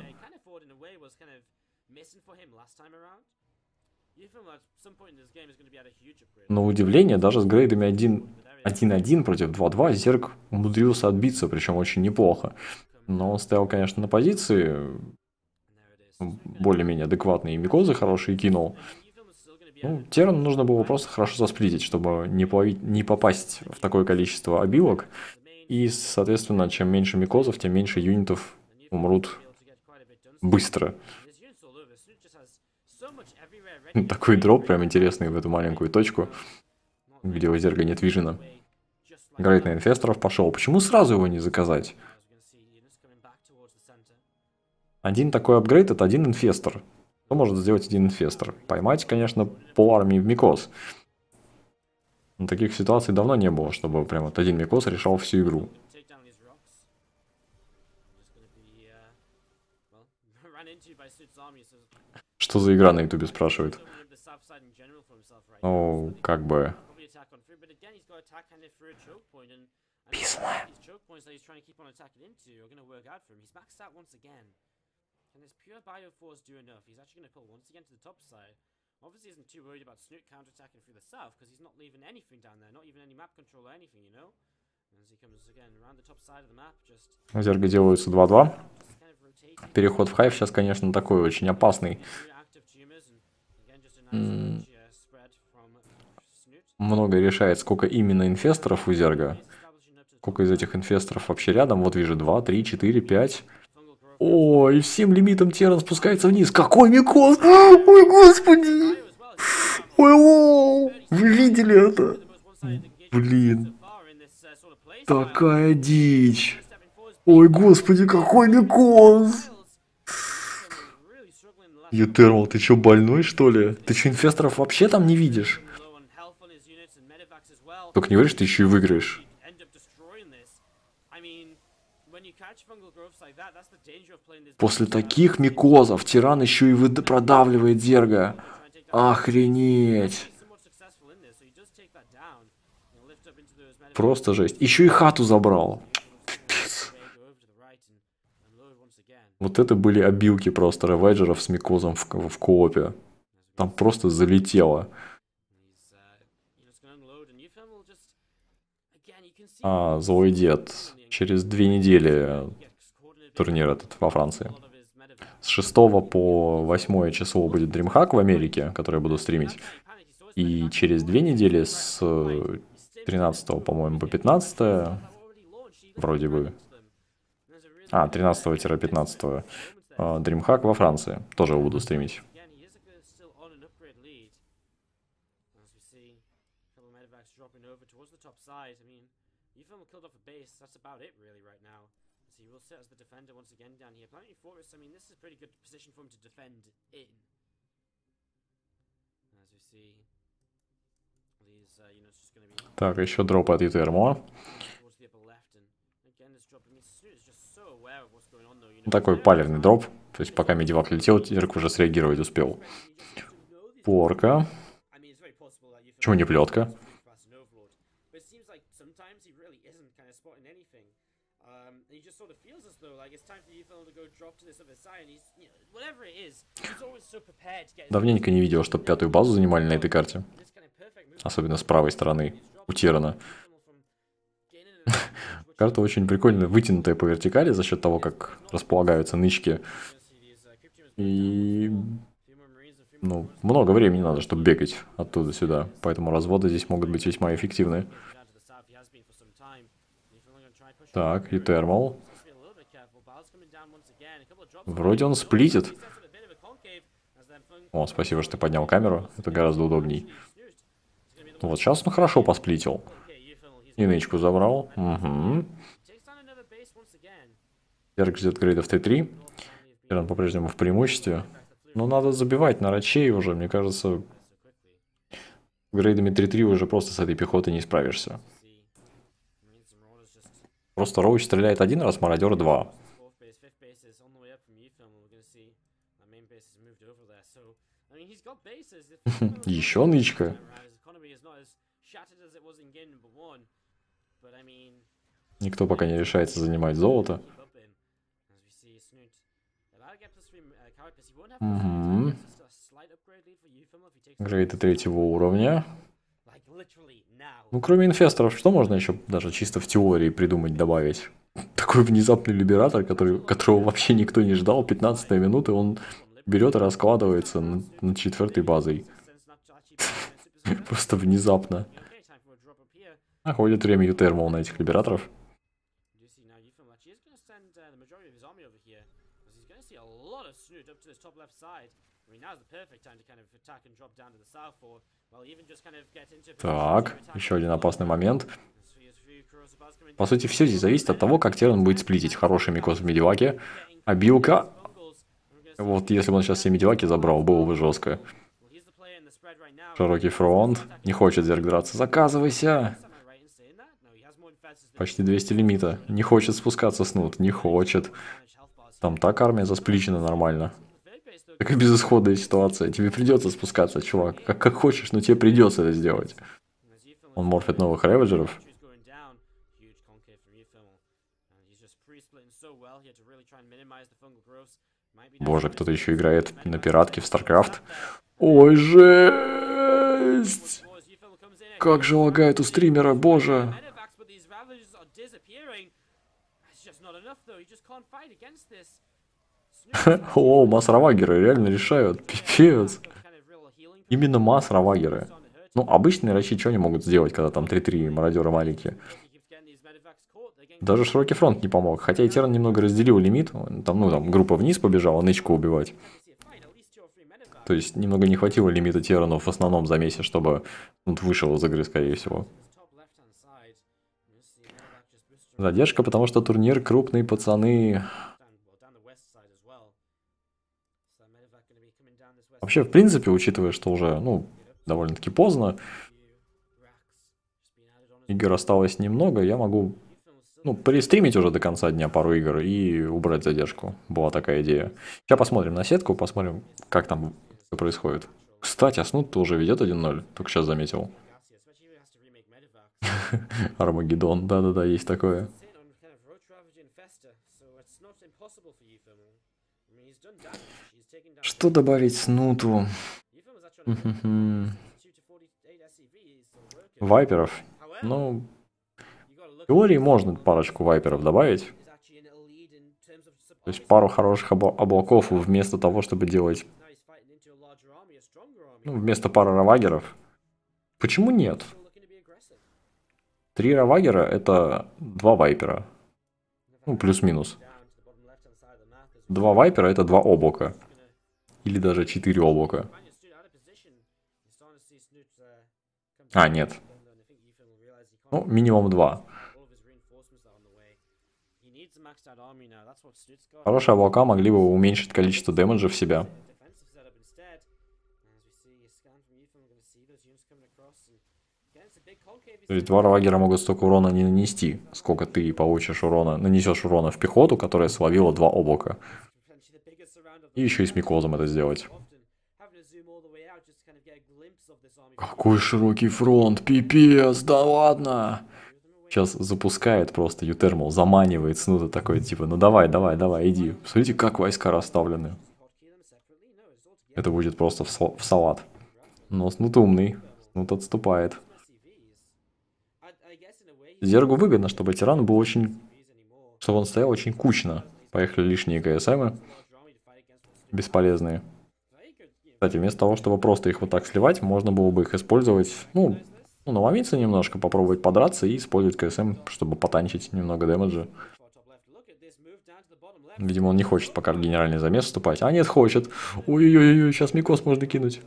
На удивление, даже с грейдами 1-1 против 2-2 Зерг умудрился отбиться, причем очень неплохо. Но он стоял, конечно, на позиции более-менее адекватные, и микозы хорошие кинул. Ну, Терну нужно было просто хорошо засплитить, чтобы не попасть в такое количество обилок. И, соответственно, чем меньше микозов, тем меньше юнитов умрут быстро. Такой дроп прям интересный в эту маленькую точку, где у Зерга нет вижена. Грейд на инфесторов пошел. Почему сразу его не заказать? Один такой апгрейд — это один инфестор. Что может сделать один инфестор? Поймать, конечно, пол армии в микоз. Но таких ситуаций давно не было, чтобы прям вот один микоз решал всю игру. Что за игра на ютубе, спрашивает? Ну, как бы... Писаная. Can this pure bioforce do enough? He's actually going to pull once again to the top side. Obviously isn't too worried about Snoot counterattacking through the south, because he's not leaving anything down there, not even any map control or anything, you know? As he comes again around the top side of the map, just... Зерга делаются 2-2. Переход в хайв сейчас, конечно, такой очень опасный. Много решает, сколько именно инфесторов у Зерга. Сколько из этих инфесторов вообще рядом. Вот вижу 2, 3, 4, 5... О, и всем лимитом Терн спускается вниз. Какой микоз! Ой, господи! Ой, о! Вы видели это? Блин. Такая дичь. Ой, господи, какой микоз! Ютермал, ты чё, больной, что ли? Ты чё, инфесторов вообще там не видишь? Только не говоришь, ты еще и выиграешь. После таких микозов Тиран еще и продавливает Зерга. Охренеть. Просто жесть. Еще и хату забрал. Пипец. Вот это были обилки просто Раведжеров с Микозом в коопе. Там просто залетело. А, злой дед. Через 2 недели турнир этот во Франции. С 6 по 8 число будет DreamHack в Америке, который я буду стримить. И через 2 недели с 13, по-моему, по 15, вроде бы. 13-15 DreamHack во Франции. Тоже его буду стримить. Так, еще дроп от Ютермо. Такой палевный дроп. То есть пока медивак летел, Тирк уже среагировать успел. Порка. Чего не плетка? Давненько не видел, чтобы 5-ю базу занимали на этой карте. Особенно с правой стороны у Тирана. Карта очень прикольно вытянутая по вертикали за счет того, как располагаются нычки. И ну, много времени надо, чтобы бегать оттуда сюда. Поэтому разводы здесь могут быть весьма эффективны. Так, и термал. Вроде он сплитит. О, спасибо, что ты поднял камеру. Это гораздо удобней. Вот сейчас он хорошо посплитил. И нычку забрал. Угу. Ярк ждет грейдов Т3. Тиран по-прежнему в преимуществе. Но надо забивать на рачей уже. Мне кажется, грейдами 3-3 уже просто с этой пехотой не справишься. Просто Роуч стреляет 1 раз, Мародер 2. Еще нычка. Никто пока не решается занимать золото. Угу. Грейды 3-го уровня. Ну, кроме инфесторов, что можно еще даже чисто в теории придумать, добавить? Такой внезапный либератор, которого вообще никто не ждал. 15-я минута, он берет и раскладывается над 4-й базой. Просто внезапно. Находит время Ютермал на этих либераторов. Так, еще один опасный момент. По сути, все здесь зависит от того, как Терн будет сплитить. Хороший Микос в медиваке. А билка... Вот если бы он сейчас все медиваки забрал, было бы жестко. Широкий фронт. Не хочет Зерк драться. Заказывайся! Почти 200 лимита. Не хочет спускаться снут. Не хочет. Там так армия заспличена нормально. Такая безысходная ситуация. Тебе придется спускаться, чувак. Как хочешь, но тебе придется это сделать. Он морфит новых реведжеров. Боже, кто-то еще играет на пиратке в StarCraft. Ой, жесть! Как же лагает у стримера, боже! О, масс-равагеры реально решают. Пипец. Именно масс-равагеры. Ну, обычные рачи что они могут сделать, когда там 3-3 мародеры маленькие? Даже широкий фронт не помог. Хотя и Терн немного разделил лимит. Там группа вниз побежала, нычку убивать. То есть немного не хватило лимита Терну в основном замесе, чтобы он вышел из игры, скорее всего. Задержка, потому что турнир крупный, пацаны. Вообще, в принципе, учитывая, что уже, довольно-таки поздно, игр осталось немного, я могу, перестримить уже до конца дня пару игр и убрать задержку. Была такая идея. Сейчас посмотрим на сетку, посмотрим, как там все происходит. Кстати, Аснут уже ведет 1-0, только сейчас заметил. Армагеддон, да-да-да, есть такое. Что добавить снуту? Вайперов? Ну, в теории можно парочку вайперов добавить. То есть пару хороших облаков вместо того, чтобы делать... Ну, вместо пары равагеров. Почему нет? 3 равагера это 2 вайпера. Ну, плюс-минус. 2 вайпера это 2 облака. Или даже 4 облака. А, нет. Ну, минимум 2. Хорошие облака могли бы уменьшить количество дэмэджа в себя. То есть 2 равагера могут столько урона не нанести, сколько ты получишь урона, нанесешь урона в пехоту, которая словила 2 облака. И еще и с микозом это сделать. Какой широкий фронт, пипец, да ладно. Сейчас запускает просто Ютермал, заманивает снута такой, типа, ну давай, давай, давай, иди. Смотрите, как войска расставлены. Это будет просто в салат. Но снут умный, снут отступает. Зергу выгодно, чтобы тиран был очень... Чтобы он стоял очень кучно. Поехали лишние КСМы. Бесполезные. Кстати, вместо того, чтобы просто их вот так сливать, можно было бы их использовать, ну наломиться немножко, попробовать подраться и использовать КСМ, чтобы потанчить немного дэмэджа. Видимо, он не хочет пока в генеральный замес вступать. А нет, хочет. Ой-ой-ой, сейчас микос можно кинуть.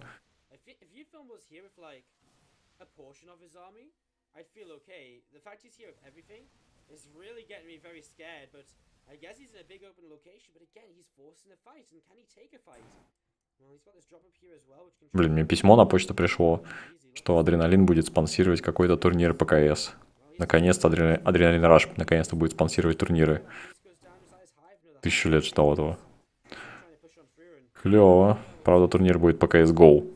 Блин, мне письмо на почту пришло, что Адреналин будет спонсировать какой-то турнир ПКС. Наконец-то Адреналин Раш наконец-то будет спонсировать турниры. 1000 лет ждал этого. Клево. Правда, турнир будет ПКС Go.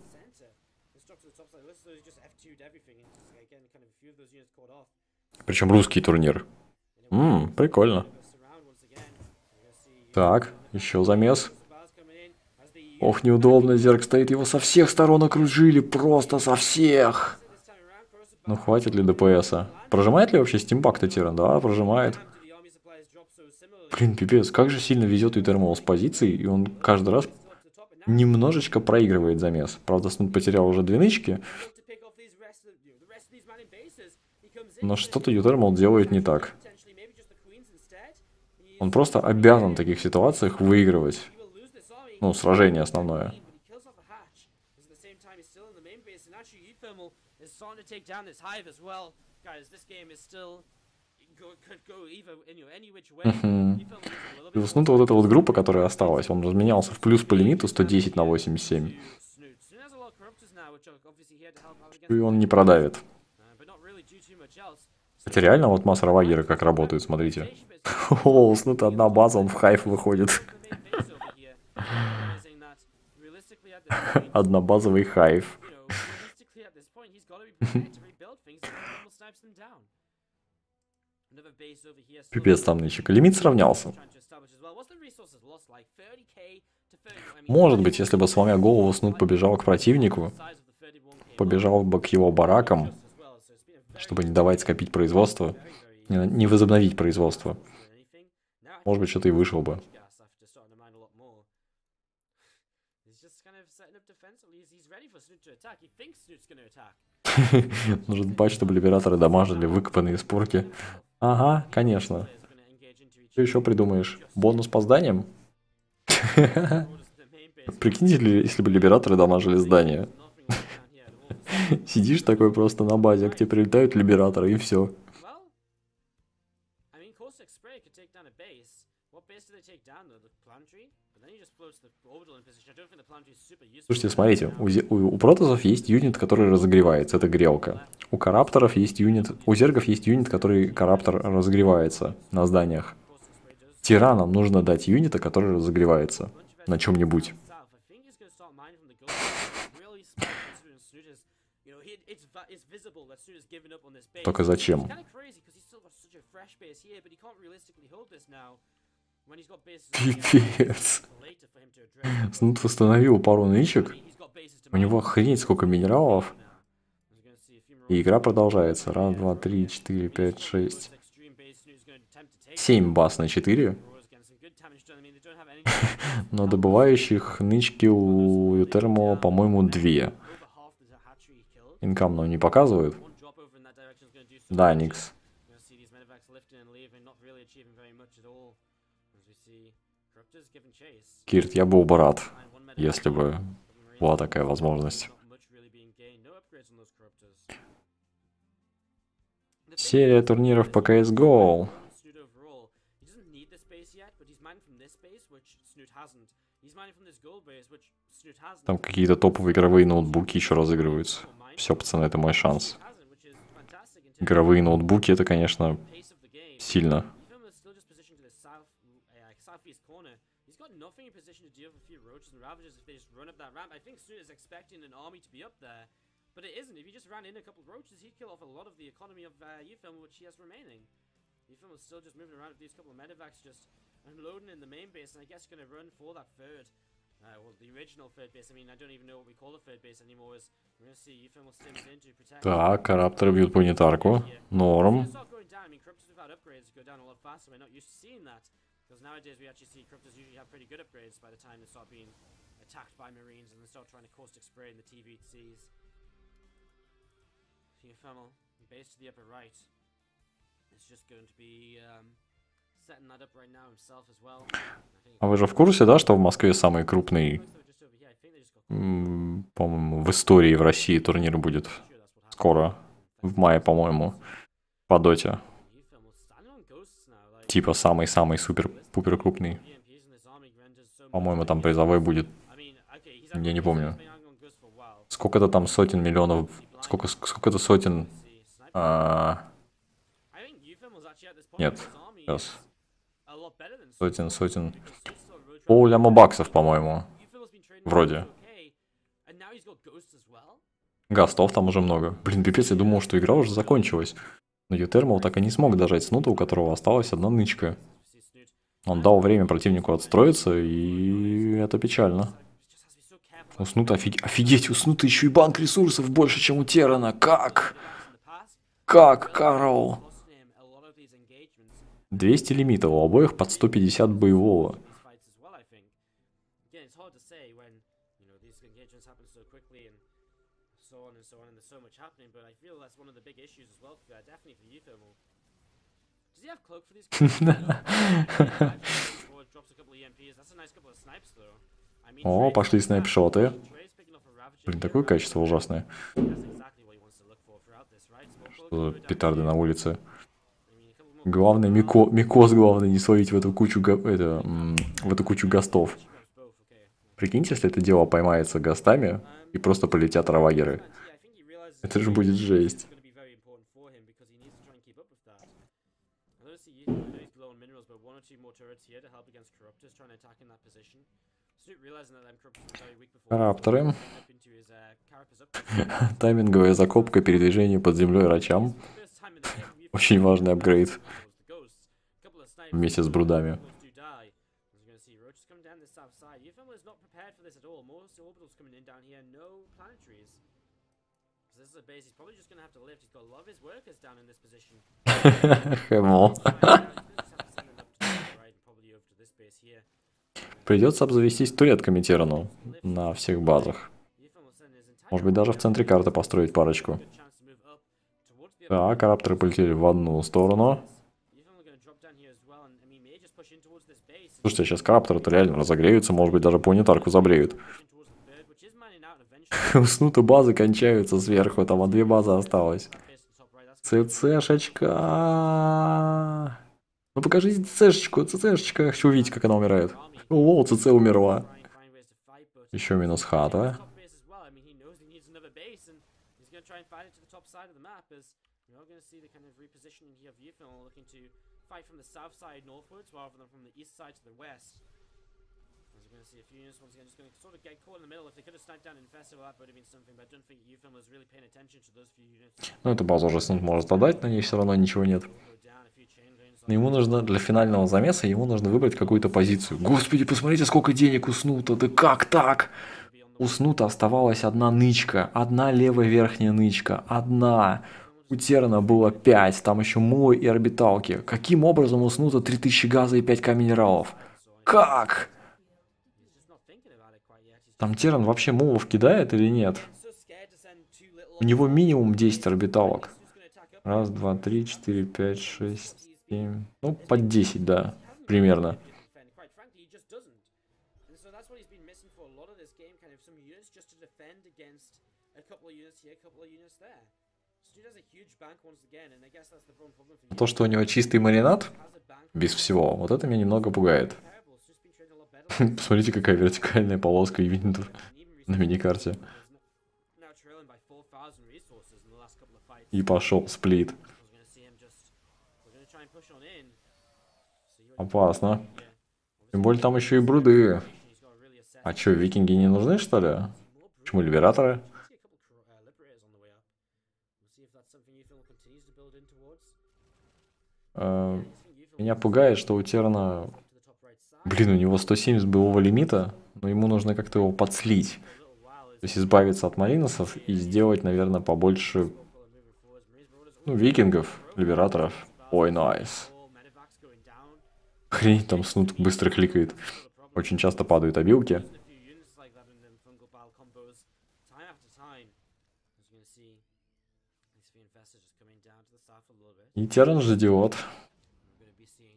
Причем русский турнир. Прикольно. Так, еще замес. Ох, неудобно, Зерг стоит, его со всех сторон окружили, просто со всех. Ну, хватит ли ДПСа? Прожимает ли вообще стимпак-то тиран? Да, прожимает. Блин, пипец, как же сильно везет Ютермал с позиции, и он каждый раз немножечко проигрывает замес. Правда, снут потерял уже 2 нычки. Но что-то Ютермал делает не так. Он просто обязан в таких ситуациях выигрывать. Ну, сражение основное. И у снута вот эта вот группа, которая осталась, он разменялся в плюс по лимиту 110 на 87. И он не продавит. Хотя реально вот масса равагеры как работают, смотрите. О, у снута одна база, он в хайф выходит. Однобазовый хайф. Пипец там нычек. Лимит сравнялся. Может быть, если бы, сломя голову, снут побежал к противнику, побежал бы к его баракам, чтобы не давать скопить производство, не возобновить производство. Может быть, что-то и вышло бы. Нужен патч, чтобы либераторы дамажили выкопанные спорки. Ага, конечно. Что еще придумаешь? Бонус по зданиям? Прикиньте, если бы либераторы дамажили здание. Сидишь такой просто на базе, а к тебе прилетают либераторы, и все. Слушайте, смотрите, у протозов есть юнит, который разогревается, это грелка. У карапторов есть юнит, у зергов есть юнит, который караптор разогревается на зданиях. Тиранам нужно дать юнита, который разогревается на чем-нибудь. Только зачем? when he's got bases on the end, Пипец. later for him to address. Снут восстановил пару нычек. He's got bases to У него охренеть сколько минералов. И игра продолжается. Раз, два, три, четыре, пять, шесть. 7 баз на 4. Но добывающих нычки у Ютермо, по-моему, 2. Инкам нам не показывают. Да, Никс. Кирт, я был бы рад, если бы была такая возможность. Серия турниров по CSGO. Там какие-то топовые игровые ноутбуки еще разыгрываются. Все, пацаны, это мой шанс. Игровые ноутбуки, это, конечно, сильно. But it isn't. If he just ran in a couple of roaches, he'd kill off a lot of the economy of Ufilm, which he has remaining. Ufilm was still just moving around with these couple of medevacs, just unloading in the main base, and I guess going to run for that third. Well, the original third base. I mean, I don't even know what we call the third base anymore. Is we're going to see Ufilm will stims in to protect. Так, Карапторы бьют планетарку. Норм. I mean, Corruptors without upgrades go down a lot faster. We're not used to seeing that. Because nowadays we actually see Corruptors usually have pretty good upgrades by the time they start being attacked by Marines and they start trying to caustic spray in the TVCs. Ufilm, base to the upper right. It's just going to be setting that up right now himself as well. А вы же в курсе, да, что в Москве самый крупный, по-моему, в истории в России турнир будет скоро, в мае, по-моему, по доте. Типа самый-самый супер-пупер крупный. По-моему, там призовой будет, я не помню. Сколько-то там сотен миллионов, сколько-то сотен... Нет, сейчас. Сотен. Пол-ляма баксов, по-моему. Вроде. Гастов там уже много. Блин, пипец, я думал, что игра уже закончилась. Но Ютермал так и не смог дожать Снута, у которого осталась одна нычка. Он дал время противнику отстроиться, и это печально. У Снута офигеть, у Снута еще и банк ресурсов больше, чем у Террана. Как? Как, Карл? 200 лимитов, у обоих под 150 боевого. О, пошли снайпшоты. Блин, такое качество ужасное. Что за петарды на улице? Главное, микоз главное не словить в эту кучу, в эту кучу гастов. Прикиньте, если это дело поймается гастами и просто полетят равагеры. Это же будет жесть. Рапторы. Тайминговая закопка передвижения под землей рачам. Очень важный апгрейд. Вместе с брудами. Хэмо. Придется обзавестись туретками Террану на всех базах. Может быть, даже в центре карты построить парочку. Так, Рапторы полетели в одну сторону. Слушайте, сейчас Рапторы-то реально разогреются, может быть, даже планетарку забреют. У Снута базы кончаются сверху, там 2 базы осталось. ЦЦшечка. Ну покажите ЦЦшечку, ЦЦшечка. Хочу увидеть, как она умирает. О, ЦЦ умерла. Еще минус хата. we're going to see a few units once again just going to sort of get caught in the middle. If they could have sniped down Infested, well, that would have been something, but I don't think UFM was really paying attention to those few units. Ну, эту базу уже Снут может отдать, на ней все равно ничего нет. Go down, a few chain lanes. Но ему нужно, для финального замеса, ему нужно выбрать какую-то позицию. Господи, посмотрите, сколько денег у Снута, да как так? У Снута оставалась одна нычка, одна левая верхняя нычка, одна. У Терна было 5, там еще мой и орбиталки. Каким образом у Снута 3000 газа и 5к минералов? Как? He's just not thinking about it quite yet. He's Там Терн вообще мувов кидает или нет? so scared to send too little. У него минимум 10 орбиталок. Who's going to attack up? Раз, два, три, четыре, пять, шесть, семь. Ну, под 10, да, примерно. Defend. Quite frankly, he just doesn't. And so that's what he's been missing for a lot of this game, kind of some units just to defend against a couple of units here, a couple of units there. Stu has a huge bank once again, and I guess that's the problem for you. То, что у него чистый маринад, Has a bank без всего, вот это меня немного пугает. terrible. It's just been trading a lot better. Посмотрите, какая вертикальная полоска и винтер на миникарте. Now trailing by 4,000 resources in the last couple of fights. И пошел сплит. I was going to see him just. We're going to try and push on in. See what Опасно. yeah. Тем более там еще и бруды. He's got to really assess. А чё, викинги не нужны, что ли? Почему либераторы? See a couple liberators on the way up. We'll see if that's something you feel continues to build in towards. Меня пугает, что у Терна... To the top right side. Блин, у него 170 боевого лимита, но ему нужно как-то его подслить. A little while is То есть избавиться от мариносов и сделать, наверное, побольше, moving forwards. Marines, but what is ну, викингов, либераторов. Ой, найс. all medevacs going down? Охренеть, там Снут быстро кликает. Очень часто падают обилки. A few units like that in them fungal battle combos time after time. As you're going to see, these few infestors just coming down to the south a little bit. И Терн ждет. We're going to be seeing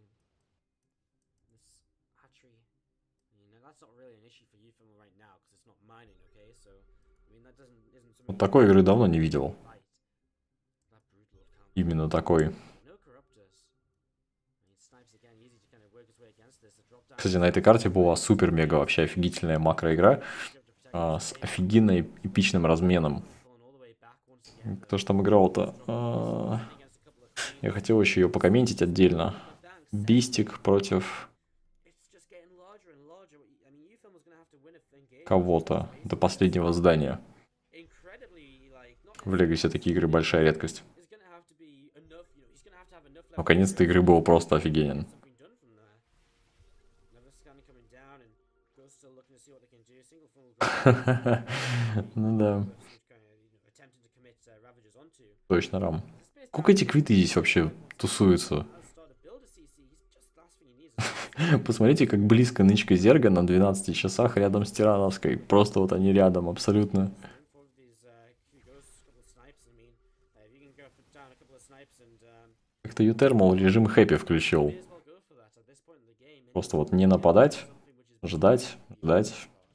this hatchery. You know, that's not really an issue for you from right now because it's not mining, okay? So, I mean, that isn't something Вот такой игры давно не видел. fight. That brutal of counter. Именно такой. No corruptors. I mean, snipes again, easy to kind of work his way against this. The drop down. Кстати, на этой карте была супер-мега вообще офигительная макроигра с офигенно эпичным разменом. Pulling all the way back once again. Кто ж там играл-то? Against a couple of Я хотел еще ее покомментить отдельно. tanks. Бистик против It's just getting larger and larger. I mean, UFM was going to have to win if engaged. кого-то до последнего здания. Incredibly, like, not В Легасе такие игры большая редкость. is going to have to be enough, you know, he's going to have enough Но конец-то игры был просто офигенен. something done from there. Another scanner coming down and Ghost still looking to see what they can do. Single funnel Ну да, kind of, you know, attempting to commit Ravagers onto. точно, Рам. The space Сколько эти квиты здесь вообще тусуются? now start to build a CC. He's just last thing he needs is Посмотрите, как близко нычка Зерга на 12 часах рядом с Тирановской. Просто вот они рядом, абсолютно. for these Ghosts, couple of snipes. I mean, if you can go down a couple of snipes and Как-то Ютермал режим хэппи включил. may as well go for that at this point in the game. Просто вот не нападать, Something which is ждать, ждать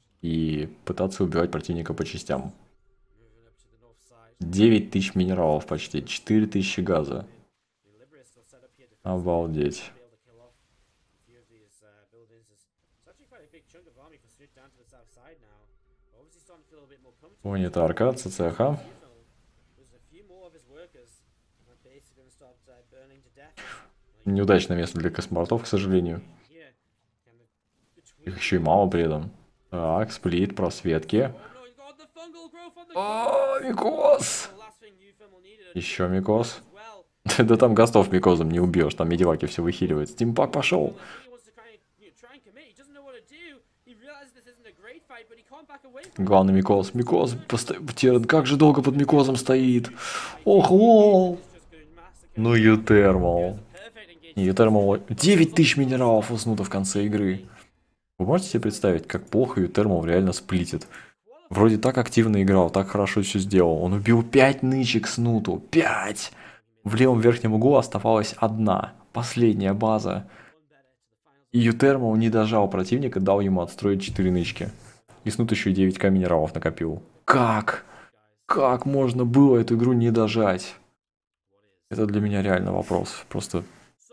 и пытаться убивать противника по частям. moving up to the north side. 9000 минералов почти, 4000 газа. The Liberators still set up here to Обалдеть. be able to kill off a few of these buildings. It's actually quite a big chunk of army for Snoot down to the south side now. But obviously starting to feel a bit more comfortable. Понята арка, ЦЦХ. There's a few more of his workers. And that base is going to start burning to death. Неудачное место для космопортов, к сожалению. Here, kind of between. Их еще и мало при этом. Так, сплит, просветки. Oh no, he's got the fungal growth on the О, Микоз! The last thing UFM will need is Еще Микоз. as well. Да там гостов Микозом не убьешь, там медиваки все выхиливают. Стимпак пошел. He wants to kind of, you know, try and commit. He doesn't know what to do. He realizes this isn't a great fight, but he can't back away from it. Главный Микоз. Микоз, Терн, как же долго под Микозом стоит. Ох, лол. It's just going massacre. Ну, Ютермал. Perfect engagement. Ютермал 9000 минералов уснуто в конце игры. Вы можете себе представить, как плохо Ютермал реально сплитит? Вроде так активно играл, так хорошо все сделал. Он убил 5 нычек Снуту. 5! В левом верхнем углу оставалась одна, последняя база. И Ютермал не дожал противника, дал ему отстроить 4 нычки. И Снут еще и 9к минералов накопил. Как? Как можно было эту игру не дожать? Это для меня реально вопрос. Просто...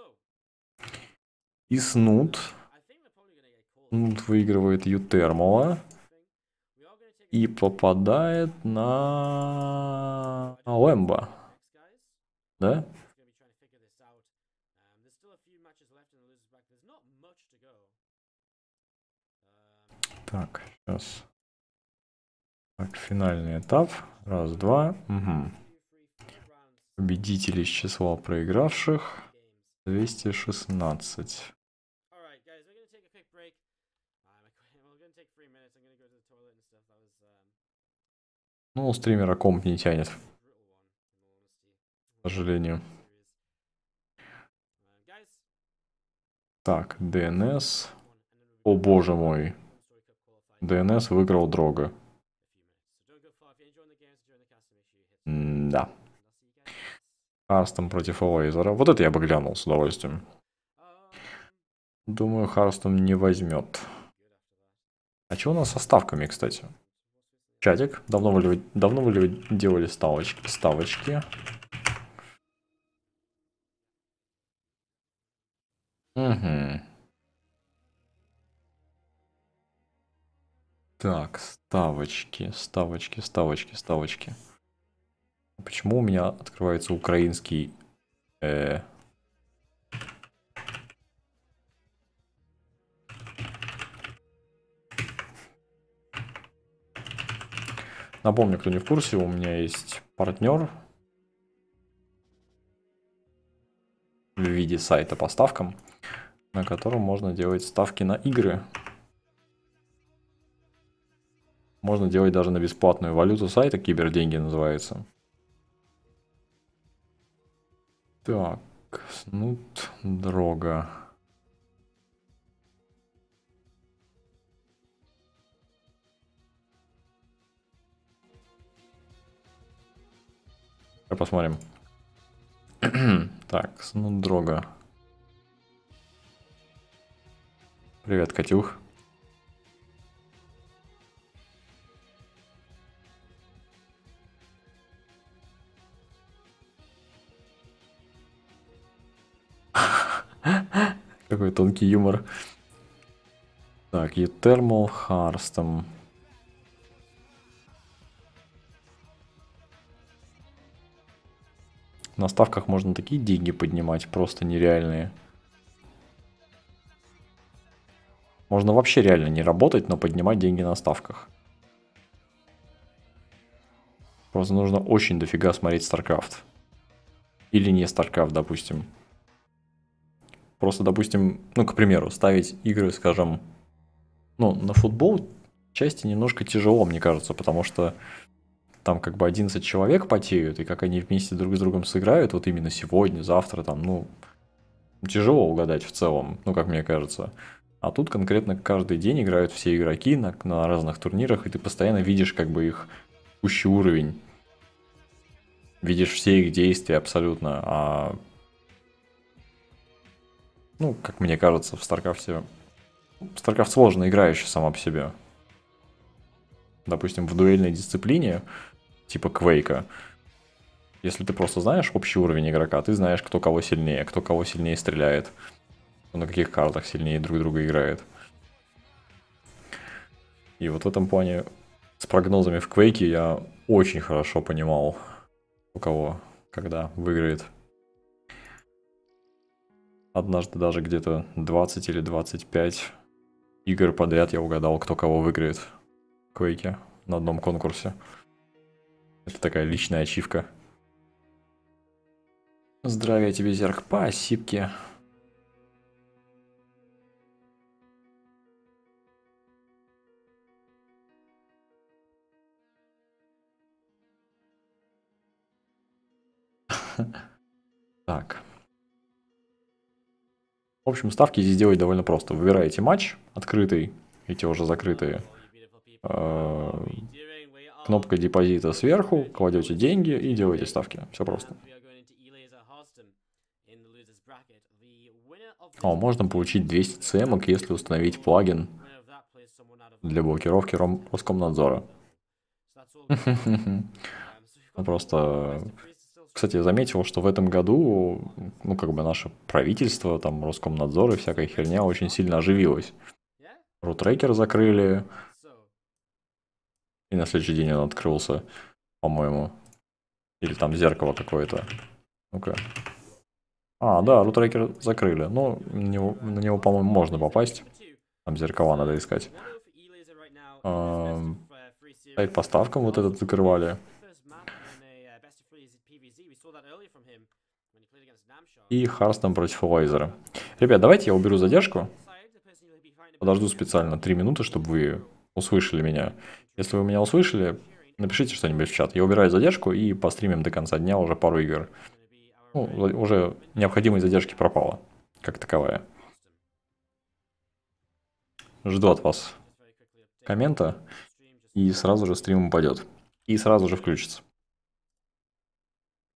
И Снут... Снут выигрывает Ютермала. И попадает на Лэмбо. Да? Так, сейчас. Так, финальный этап. Раз, два. Угу. Победители из числа проигравших. 216. Ну, у стримера комп не тянет. К сожалению. Так, ДНС. О боже мой. ДНС выиграл Дрога. Да. Харстон против Элейзера. Вот это я бы глянул с удовольствием. Думаю, Харстон не возьмет. А что у нас со ставками, кстати? Чатик. Давно вы делали ставочки? Угу. Так, ставочки. Почему у меня открывается украинский... Напомню, кто не в курсе, у меня есть партнер в виде сайта по ставкам, на котором можно делать ставки на игры. Можно делать даже на бесплатную валюту сайта, Киберденьги называется. Так, Снут Дрога. Посмотрим. Так, Снут Дрога. Привет, Катюх. Какой тонкий юмор. Так, Етермал Харстом. На ставках можно такие деньги поднимать, просто нереальные. Можно вообще реально не работать, но поднимать деньги на ставках. Просто нужно очень дофига смотреть StarCraft. Или не StarCraft, допустим. Просто, допустим, ну, к примеру, ставить игры, скажем, ну, на футбол части немножко тяжело, мне кажется, потому что там как бы 11 человек потеют, и как они вместе друг с другом сыграют, вот именно сегодня, завтра, там, ну, тяжело угадать в целом, ну, как мне кажется. А тут конкретно каждый день играют все игроки на разных турнирах, и ты постоянно видишь как бы их текущий уровень. Видишь все их действия абсолютно. Ну, как мне кажется, в StarCraft сложно играющий сама по себе. Допустим, в дуэльной дисциплине, типа Квейка, если ты просто знаешь общий уровень игрока, ты знаешь, кто кого сильнее стреляет, на каких картах сильнее друг друга играет. И вот в этом плане с прогнозами в Квейке я очень хорошо понимал, у кого когда выиграет. Однажды даже где-то 20 или 25 игр подряд я угадал, кто кого выиграет в Квейке на одном конкурсе. Это такая личная ачивка. Здравия тебе, Зерк, спасибо. Так. В общем, ставки здесь делать довольно просто. Выбираете матч, открытый, эти уже закрытые. Кнопка депозита сверху, кладете деньги и делаете ставки. Все просто. Можно получить 200 цемок, если установить плагин для блокировки Роскомнадзора. Просто... Кстати, я заметил, что в этом году, ну, как бы наше правительство, там, Роскомнадзор и всякая херня очень сильно оживилась. Рутрекер закрыли. И на следующий день он открылся, по-моему. Или там зеркало какое-то. Ну-ка. Да, рутрекер закрыли. Ну, на него, по-моему, можно попасть. Там зеркала надо искать. Сайт по ставкам вот этот закрывали. И Харстон против Лайзера. Ребят, давайте я уберу задержку. Подожду специально 3 минуты, чтобы вы услышали меня. Если вы меня услышали, напишите что-нибудь в чат. Я убираю задержку и постримим до конца дня уже пару игр. Ну, уже необходимой задержки пропала, как таковая. Жду от вас коммента, и сразу же стрим упадет. И сразу же включится.